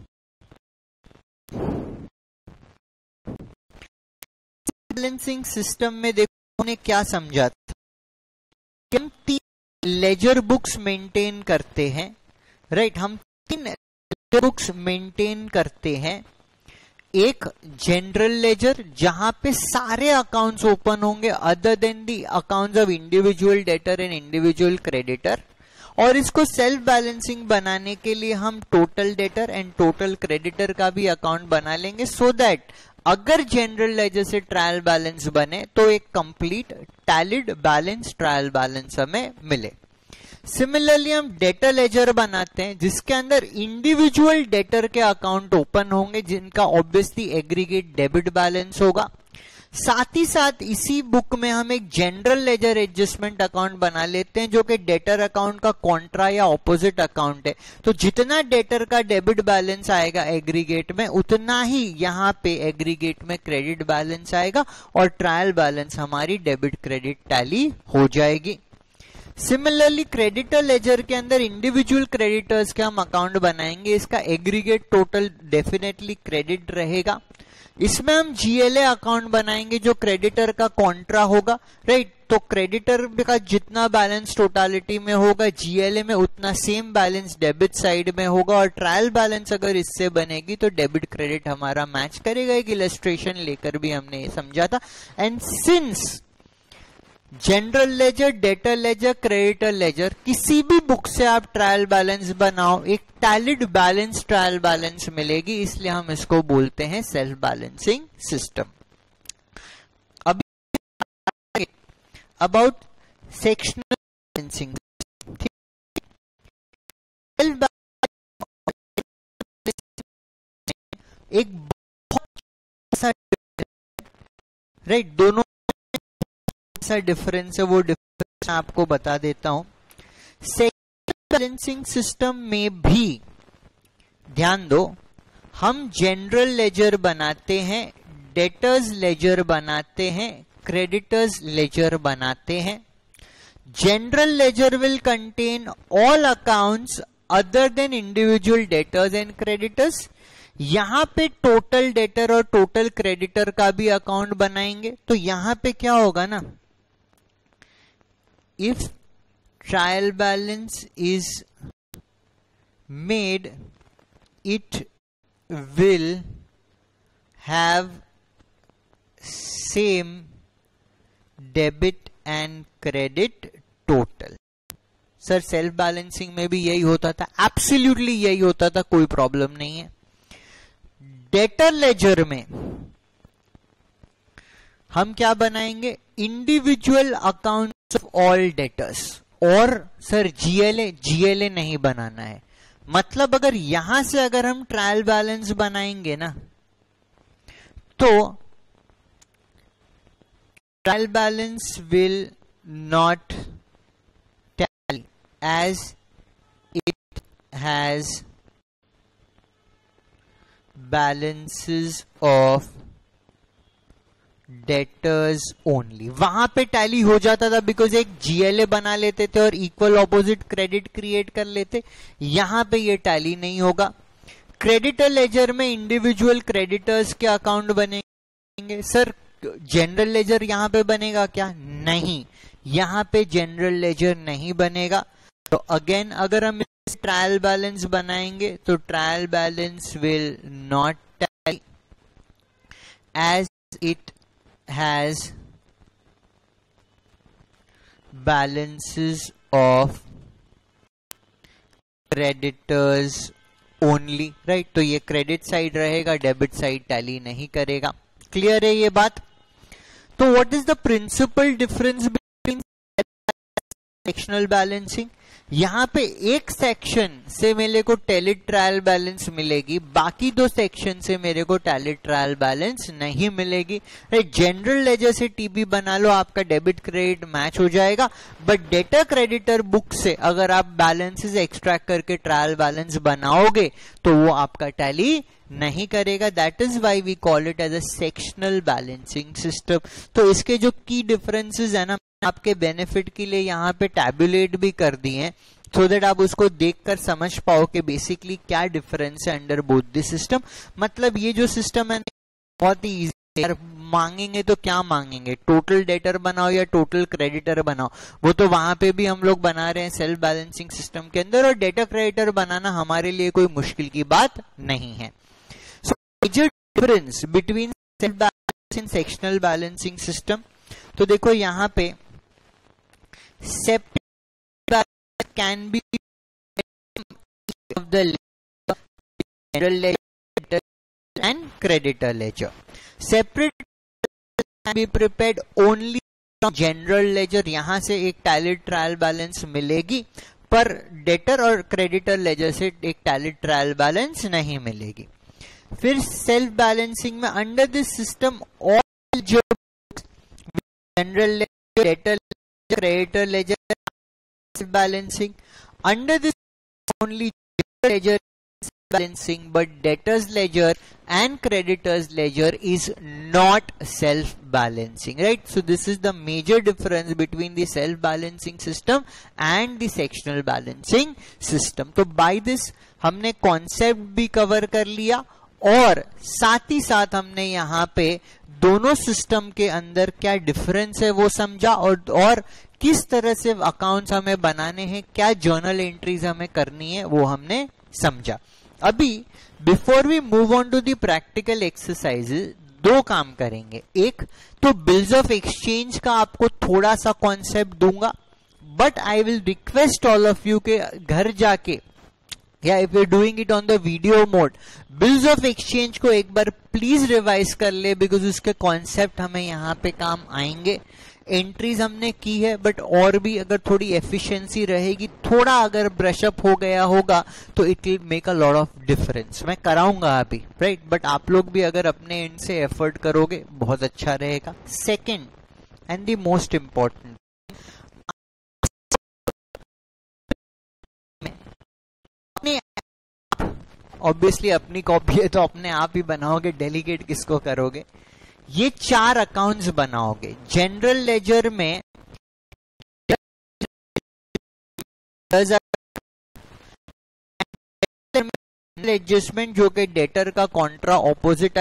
बैलेंसिंग सिस्टम में देखो उन्हें क्या समझा था, हम तीन लेजर बुक्स मेंटेन करते हैं, राइट। हम तीन लेजर बुक्स मेंटेन करते हैं, एक जनरल लेजर जहां पे सारे अकाउंट्स ओपन होंगे other than the accounts of individual debtor and individual creditor, और इसको सेल्फ बैलेंसिंग बनाने के लिए हम total debtor and total creditor का भी अकाउंट बना लेंगे, सो दैट अगर जनरल लेजर से ट्रायल बैलेंस बने तो एक complete tallied balance trial balance हमें मिले। सिमिलरली हम डेटर लेजर बनाते हैं जिसके अंदर इंडिविजुअल डेटर के अकाउंट ओपन होंगे, जिनका ऑब्वियसली एग्रीगेट डेबिट बैलेंस होगा। साथ ही साथ इसी बुक में हम एक जनरल लेजर एडजस्टमेंट अकाउंट बना लेते हैं जो कि डेटर अकाउंट का कॉन्ट्रा या ऑपोजिट अकाउंट है। तो जितना डेटर का डेबिट बैलेंस आएगा एग्रीगेट में, उतना ही यहाँ पे एग्रीगेट में क्रेडिट बैलेंस आएगा और ट्रायल बैलेंस हमारी डेबिट क्रेडिट टैली हो जाएगी। सिमिलरली क्रेडिटर लेजर के अंदर इंडिविजुअल क्रेडिटर्स के हम अकाउंट बनाएंगे, इसका एग्रीगेट टोटल डेफिनेटली क्रेडिट रहेगा। इसमें हम जीएलए अकाउंट बनाएंगे जो क्रेडिटर का कॉन्ट्रा होगा, राइट। तो क्रेडिटर का जितना बैलेंस टोटालिटी में होगा जीएलए में उतना सेम बैलेंस डेबिट साइड में होगा, और ट्रायल बैलेंस अगर इससे बनेगी तो डेबिट क्रेडिट हमारा मैच करेगा। एक इलस्ट्रेशन लेकर भी हमने ये समझा था। And since general ledger, debtor ledger, creditor ledger, किसी भी बुक से आप ट्रायल बैलेंस बनाओ, एक टैलिड बैलेंस ट्रायल बैलेंस मिलेगी, इसलिए हम इसको बोलते हैं सेल्फ बैलेंसिंग सिस्टम। अभी अबाउट सेक्शनल बैलेंसिंग, एक बहुत राइट दोनों सा डिफरेंस है, वो डिफरेंस आपको बता देता हूं। सेक्शनल बैलेंसिंग सिस्टम में भी ध्यान दो, हम जनरल लेजर बनाते हैं, डेटर्स लेजर बनाते हैं, क्रेडिटर्स लेजर बनाते हैं। General ledger will contain all accounts other than individual debtors and creditors. यहां पे टोटल डेटर और टोटल क्रेडिटर का भी अकाउंट बनाएंगे। तो यहां पे क्या होगा ना, if trial balance is made, it will have same debit and credit total। Sir self balancing में भी यही होता था, एब्सोल्युटली यही होता था, कोई प्रॉब्लम नहीं है। डेटर लेजर में हम क्या बनाएंगे, individual account of all debtors, और सर जीएलए जीएलए नहीं बनाना है। मतलब अगर यहां से अगर हम ट्रायल बैलेंस बनाएंगे ना, तो trial balance will not tally as it has balances of debtors only. वहां पे टैली हो जाता था बिकॉज एक जीएलए बना लेते थे और इक्वल ऑपोजिट क्रेडिट क्रिएट कर लेते। यहां पे ये टैली नहीं होगा। क्रेडिटर लेजर में इंडिविजुअल क्रेडिटर्स के अकाउंट बनेंगे। सर जनरल लेजर यहां पे बनेगा क्या? नहीं, यहां पे जनरल लेजर नहीं बनेगा। तो अगेन अगर हम ट्रायल बैलेंस बनाएंगे तो trial balance will not tally as it has balances of creditors only, right। तो ये क्रेडिट साइड रहेगा, डेबिट साइड टैली नहीं करेगा। क्लियर है ये बात? तो what is the principal difference between sectional balancing? यहां पे एक सेक्शन से मेरे को टैलिड ट्रायल बैलेंस मिलेगी, बाकी दो सेक्शन से मेरे को टैलिड ट्रायल बैलेंस नहीं मिलेगी। राइट, जनरल लेजर से टीबी बना लो, आपका डेबिट क्रेडिट मैच हो जाएगा। बट डेटर क्रेडिटर बुक से अगर आप बैलेंसेस एक्सट्रैक्ट करके ट्रायल बैलेंस बनाओगे तो वो आपका टैली नहीं करेगा। That is why we call it as a sectional balancing system. तो इसके जो की डिफरेंसेस है ना, आपके बेनिफिट के लिए यहाँ पे टैबुलेट भी कर दिए हैं, सो दैट आप उसको देखकर समझ पाओ कि बेसिकली क्या डिफरेंस है अंडर बोथ दिस सिस्टम। मतलब ये जो सिस्टम है बहुत ही इजी है। मांगेंगे तो क्या मांगेंगे, टोटल डेटर बनाओ या टोटल क्रेडिटर बनाओ, वो तो वहां पे भी हम लोग बना रहे हैं सेल्फ बैलेंसिंग सिस्टम के अंदर, और डेटर क्रेडिटर बनाना हमारे लिए कोई मुश्किल की बात नहीं है। So major difference between self balancing sectional balancing system, तो देखो यहाँ पे separate can be of the general ledger and creditor ledger. Separate can be prepared only from general ledger। यहां से एक टैलिड ट्रायल बैलेंस मिलेगी, पर डेटर और क्रेडिटर लेजर से एक टैलिड ट्रायल बैलेंस नहीं मिलेगी। फिर सेल्फ बैलेंसिंग में अंडर दिस सिस्टम ऑल जो general ledger, debtor ledger, creditor ledger, balancing. Under this only general ledger is balancing, but debtors ledger and creditors ledger is not self balancing, right? So this is the major difference between the self balancing system and the sectional balancing system. तो by this हमने concept भी cover कर लिया और साथ ही साथ हमने यहाँ पे दोनों सिस्टम के अंदर क्या डिफरेंस है वो समझा और और किस तरह से अकाउंट्स हमें बनाने हैं, क्या जर्नल एंट्रीज हमें करनी है वो हमने समझा. अभी before we move on to the practical exercises दो काम करेंगे. एक तो बिल्स ऑफ एक्सचेंज का आपको थोड़ा सा कॉन्सेप्ट दूंगा, but I will request all of you के घर जाके या if you doing it on the video mode bills of exchange को एक बार प्लीज रिवाइज कर ले, बिकॉज उसके कॉन्सेप्ट हमें यहाँ पे काम आएंगे. एंट्रीज हमने की है, बट और भी अगर थोड़ी एफिशिएंसी रहेगी, थोड़ा अगर ब्रशअप हो गया होगा तो it will make a lot of difference. मैं कराऊंगा अभी, राइट, बट आप लोग भी अगर अपने एंड से एफर्ट करोगे बहुत अच्छा रहेगा. Second and the most important, obviously अपनी कॉपी है तो अपने आप ही बनाओगे, डेलीगेट किसको करोगे. ये चार अकाउंट्स बनाओगे. जनरल लेजर में एडजस्टमेंट जो कि डेटर का contra opposite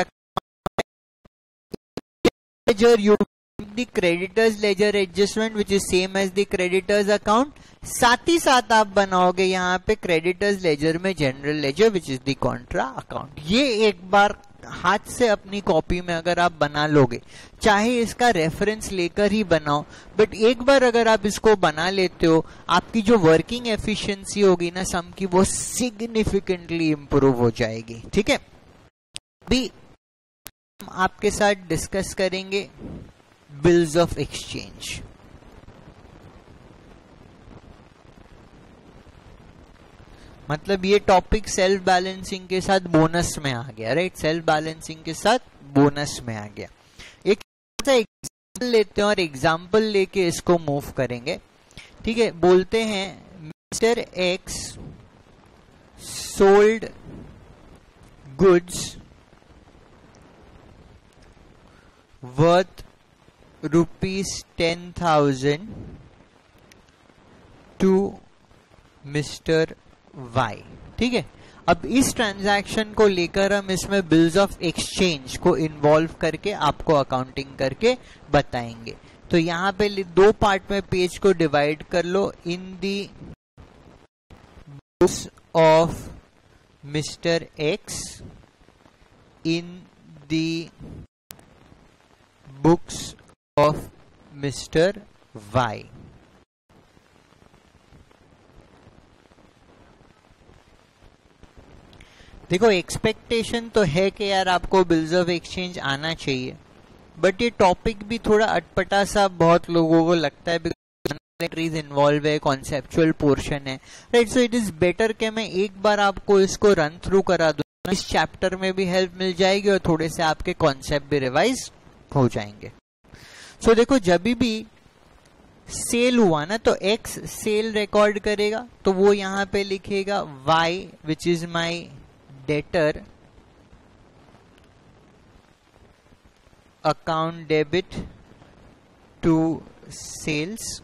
ledger, you the creditors ledger adjustment which is same as the creditors account. साथ ही साथ आप बनाओगे यहाँ पे क्रेडिटर्स लेजर में general ledger which is the contra account. ये एक बार हाथ से अपनी कॉपी में अगर आप बना लोगे, चाहे इसका रेफरेंस लेकर ही बनाओ, बट एक बार अगर आप इसको बना लेते हो, आपकी जो वर्किंग एफिशिएंसी होगी ना सम की, वो सिग्निफिकेंटली इंप्रूव हो जाएगी. ठीक है, अभी हम आपके साथ डिस्कस करेंगे बिल्स ऑफ एक्सचेंज. मतलब ये टॉपिक सेल्फ बैलेंसिंग के साथ बोनस में आ गया, राइट, सेल्फ बैलेंसिंग के साथ बोनस में आ गया. एक एग्जाम्पल लेते हैं और एग्जाम्पल लेके इसको मूव करेंगे. ठीक है, बोलते हैं mister X sold goods worth rupees ten thousand to mister Y. ठीक है, अब इस ट्रांजैक्शन को लेकर हम इसमें बिल्स ऑफ एक्सचेंज को इन्वॉल्व करके आपको अकाउंटिंग करके बताएंगे. तो यहां पे दो पार्ट में पेज को डिवाइड कर लो. In the books of mister X, in the books of mister Y. देखो, एक्सपेक्टेशन तो है कि यार आपको बिल्स ऑफ एक्सचेंज आना चाहिए, बट ये टॉपिक भी थोड़ा अटपटा सा बहुत लोगों को लगता है, बिकॉज इन्वॉल्व है, कॉन्सेप्चुअल पोर्शन है, right. So it is better कि मैं एक बार आपको इसको रन थ्रू करा दूं, इस चैप्टर में भी हेल्प मिल जाएगी और थोड़े से आपके कॉन्सेप्ट भी रिवाइज हो जाएंगे. सो so, देखो, जब भी सेल हुआ ना तो एक्स सेल रिकॉर्ड करेगा, तो वो यहां पे लिखेगा Y which is my debtor account debit to sales,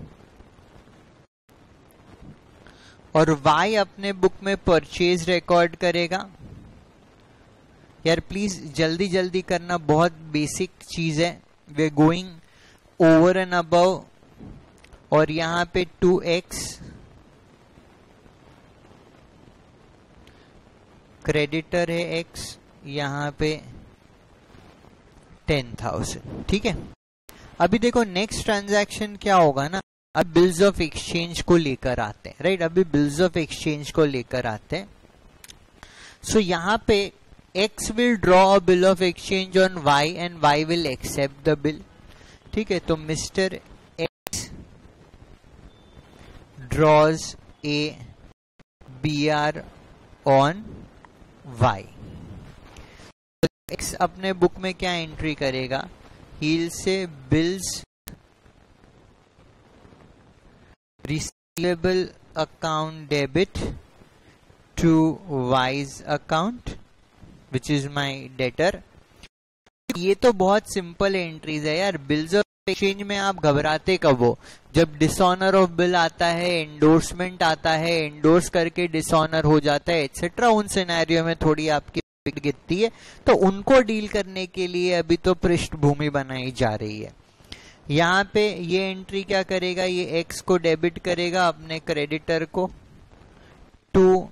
और वाई अपने बुक में परचेज रिकॉर्ड करेगा. यार प्लीज जल्दी जल्दी करना, बहुत बेसिक चीज है, we going over and above. और यहां पे टू एक्स क्रेडिटर है एक्स, यहां पे टेन थाउजेंड. ठीक है, अभी देखो नेक्स्ट ट्रांजैक्शन क्या होगा ना, अब बिल्स ऑफ एक्सचेंज को लेकर आते हैं, राइट. अभी बिल्स ऑफ एक्सचेंज को लेकर आते हैं. सो so, यहां पे X will draw a bill of exchange on Y and Y will accept the bill. ठीक है, तो mister X draws a B R on Y. X अपने बुक में क्या एंट्री करेगा, he will say bills receivable account debit to Y's account which is my debtor। ये तो बहुत सिंपल एंट्रीज है यार। बिल्स ऑफ एक्सचेंज में आप घबराते कब हो? जब डिसऑनर ऑफ बिल आता है, एंडोर्समेंट आता है, एंडोर्स करके डिसऑनर हो जाता है एक्सेट्रा, उन सिनेरियो में थोड़ी आपकी गिरती है। तो उनको डील करने के लिए अभी तो पृष्ठभूमि बनाई जा रही है। यहाँ पे ये एंट्री क्या करेगा, ये एक्स को डेबिट करेगा अपने क्रेडिटर को टू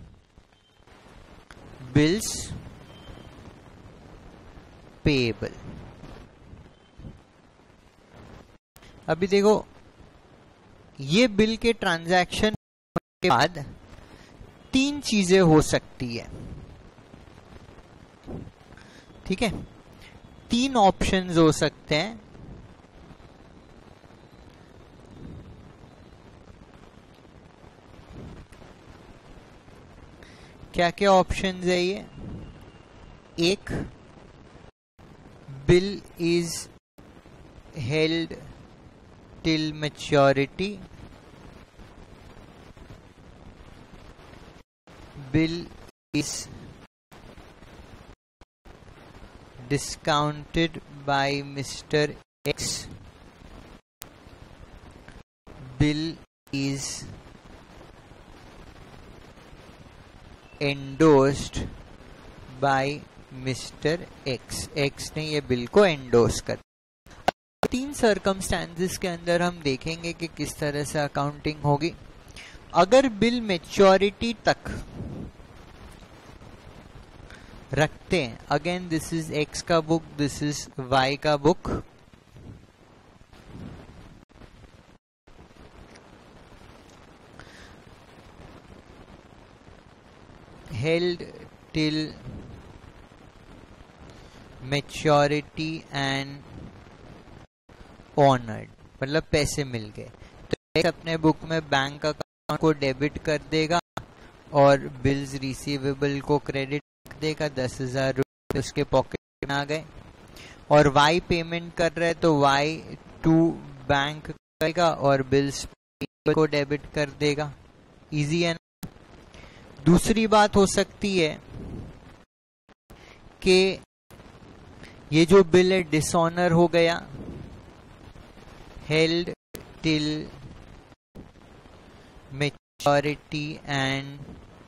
बिल्स पेएबल। अभी देखो ये बिल के ट्रांजैक्शन के बाद तीन चीजें हो सकती है, ठीक है? तीन ऑप्शंस हो सकते हैं। क्या क्या ऑप्शंस है ये? एक, bill is held till maturity, bill is discounted by Mister X, bill is endorsed by mister X. X ने ये बिल को एंडोर्स कर। तीन सर्कमस्टेंसेस के अंदर हम देखेंगे कि किस तरह से अकाउंटिंग होगी। अगर बिल मैच्योरिटी तक रखते हैं, अगेन दिस इज एक्स का बुक, दिस इज वाई का book, held till maturity and honoured, मतलब पैसे मिल गए तो अपने बुक में बैंक अकाउंट को डेबिट कर देगा और बिल्स रिसीवेबल को क्रेडिट कर देगा। दस हजार रुपये उसके पॉकेट में आ गए। और वाई पेमेंट कर रहे हैं तो वाई टू बैंक करेगा और बिल्स को डेबिट कर देगा। इजी है ना? दूसरी बात हो सकती है कि ये जो बिल है डिसऑनर हो गया, held till maturity and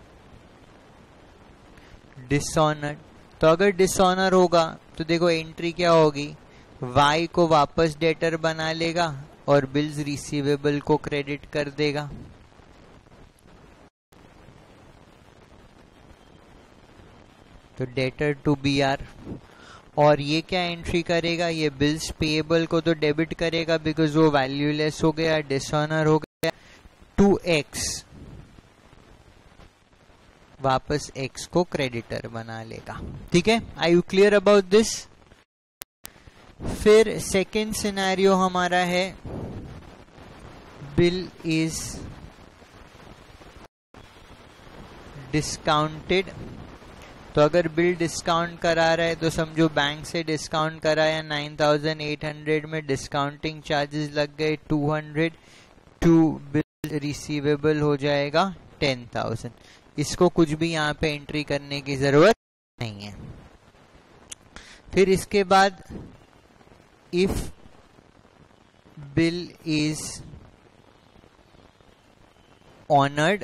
dishonour. तो अगर डिसऑनर होगा तो देखो एंट्री क्या होगी, वाई को वापस डेटर बना लेगा और बिल्स रिसीवेबल को क्रेडिट कर देगा। तो डेटर टू बी आर। और ये क्या एंट्री करेगा, ये बिल्स पेएबल को तो डेबिट करेगा बिकॉज वो वैल्यूलेस हो गया, डिसऑनर हो गया, टू एक्स वापस एक्स को क्रेडिटर बना लेगा। ठीक है, I you clear about this? फिर सेकेंड सिनेरियो हमारा है बिल इज डिस्काउंटेड। तो अगर बिल डिस्काउंट करा रहा है तो समझो बैंक से डिस्काउंट कराया नाइन थाउजेंड एट हंड्रेड में, डिस्काउंटिंग चार्जेस लग गए two hundred, to bill receivable हो जाएगा टेन थाउजेंड। इसको कुछ भी यहाँ पे एंट्री करने की जरूरत नहीं है। फिर इसके बाद if bill is honoured,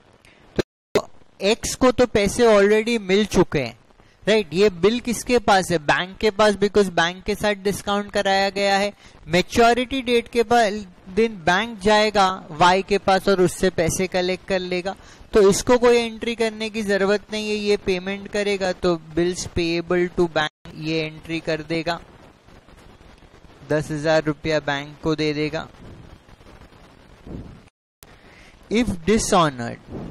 X को तो पैसे ऑलरेडी मिल चुके हैं, राइट? ये बिल किसके पास है? बैंक के पास, बिकॉज बैंक के साथ डिस्काउंट कराया गया है। मैच्योरिटी डेट के दिन बैंक जाएगा वाई के पास और उससे पैसे कलेक्ट कर लेगा। तो इसको कोई एंट्री करने की जरूरत नहीं है, ये पेमेंट करेगा तो बिल्स पेएबल टू बैंक ये एंट्री कर देगा, दस हजार रुपया बैंक को दे देगा। इफ डिसऑनर्ड,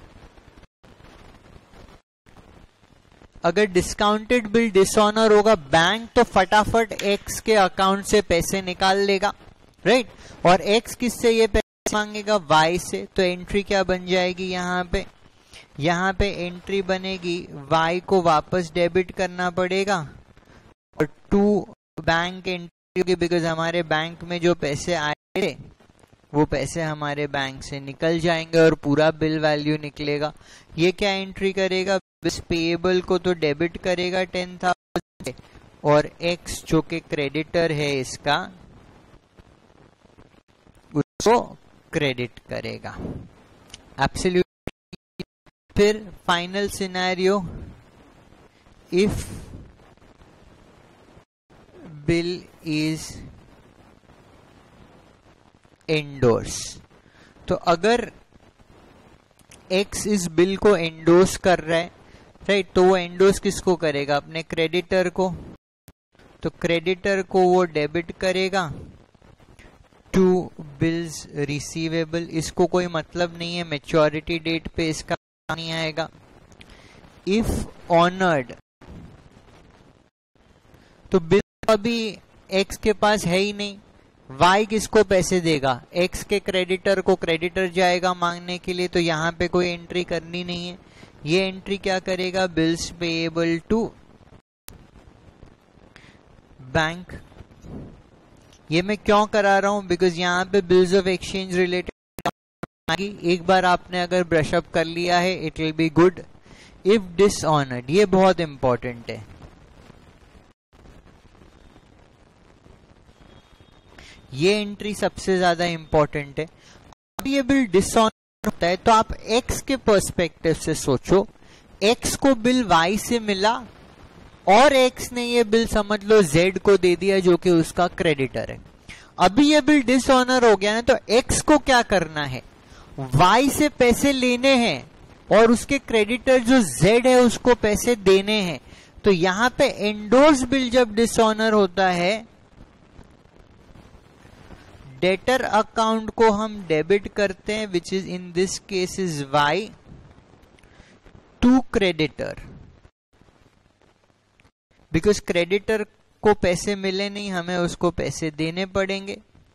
अगर डिस्काउंटेड बिल डिसऑनर होगा, बैंक तो फटाफट एक्स के अकाउंट से पैसे निकाल लेगा, राइट? और एक्स किससे ये पैसे मांगेगा? वाई से। तो एंट्री क्या बन जाएगी यहाँ पे? यहाँ पे एंट्री बनेगी वाई को वापस डेबिट करना पड़ेगा और टू बैंक एंट्री होगी बिकॉज हमारे बैंक में जो पैसे आए थे वो पैसे हमारे बैंक से निकल जाएंगे और पूरा बिल वैल्यू निकलेगा। ये क्या एंट्री करेगा, बिल्स पेएबल को तो डेबिट करेगा टेन थाउजेंड और एक्स जो कि क्रेडिटर है इसका उसको क्रेडिट करेगा। एब्सोल्यूटली। फिर final scenario, if bill is endorse, तो अगर एक्स इस बिल को एंडोर्स कर रहा है, राइट, तो वो एंडोर्स किसको करेगा, अपने क्रेडिटर को। तो क्रेडिटर को वो डेबिट करेगा टू बिल्स रिसीवेबल। इसको कोई मतलब नहीं है, मैच्योरिटी डेट पे इसका नहीं आएगा। इफ ऑनर्ड, तो बिल अभी एक्स के पास है ही नहीं, वाई किसको पैसे देगा, एक्स के क्रेडिटर को। क्रेडिटर जाएगा मांगने के लिए, तो यहां पे कोई एंट्री करनी नहीं है। ये एंट्री क्या करेगा, बिल्स पेएबल टू बैंक। ये मैं क्यों करा रहा हूं, बिकॉज यहां पे बिल्स ऑफ एक्सचेंज रिलेटेड एक बार आपने अगर ब्रश अप कर लिया है, it will be good. If dishonoured, ये बहुत इंपॉर्टेंट है। ये एंट्री सबसे ज्यादा इंपॉर्टेंट है। अब ये बिल डिसऑनर होता है तो आप एक्स के पर्सपेक्टिव से सोचो, एक्स को बिल वाई से मिला और एक्स ने ये बिल समझ लो जेड को दे दिया जो कि उसका क्रेडिटर है। अभी ये बिल डिसऑनर हो गया ना, तो एक्स को क्या करना है, वाई से पैसे लेने हैं और उसके क्रेडिटर जो जेड है उसको पैसे देने हैं। तो यहां पे एंडोर्स बिल जब डिसऑनर होता है, डेटर अकाउंट को हम डेबिट करते हैं, which is in this case is Y, to creditor, because creditor को पैसे मिले नहीं, हमें उसको पैसे देने पड़ेंगे।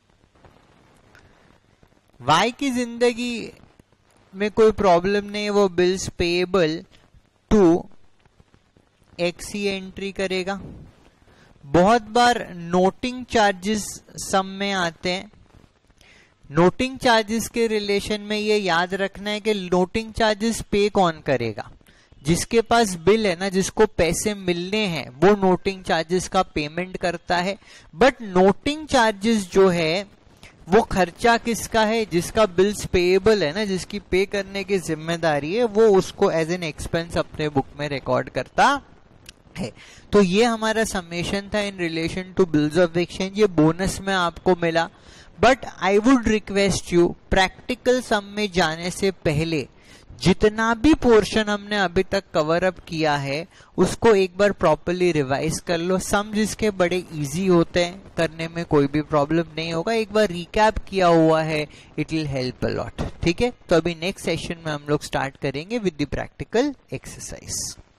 वाई की जिंदगी में कोई प्रॉब्लम नहीं है, वो बिल्स पेएबल टू एक्स ही एंट्री करेगा। बहुत बार नोटिंग चार्जेस सम में आते हैं। नोटिंग चार्जेस के रिलेशन में ये याद रखना है कि नोटिंग चार्जेस पे कौन करेगा, जिसके पास बिल है ना, जिसको पैसे मिलने हैं, वो नोटिंग चार्जेस का पेमेंट करता है। बट नोटिंग चार्जेस जो है वो खर्चा किसका है, जिसका बिल्स पेएबल है ना, जिसकी पे करने की जिम्मेदारी है, वो उसको एज एन एक्सपेंस अपने बुक में रिकॉर्ड करता है। तो ये हमारा समेशन था in relation to bills of exchange. ये बोनस में आपको मिला, but I would request you, practical sum में जाने से पहले जितना भी पोर्शन हमने अभी तक कवर अप किया है उसको एक बार प्रॉपर्ली रिवाइज कर लो। सम जिसके बड़े इजी होते हैं, करने में कोई भी प्रॉब्लम नहीं होगा। एक बार रिकैप किया हुआ है, it will help a lot. ठीक है, तो अभी नेक्स्ट सेशन में हम लोग स्टार्ट करेंगे विद द प्रैक्टिकल एक्सरसाइज।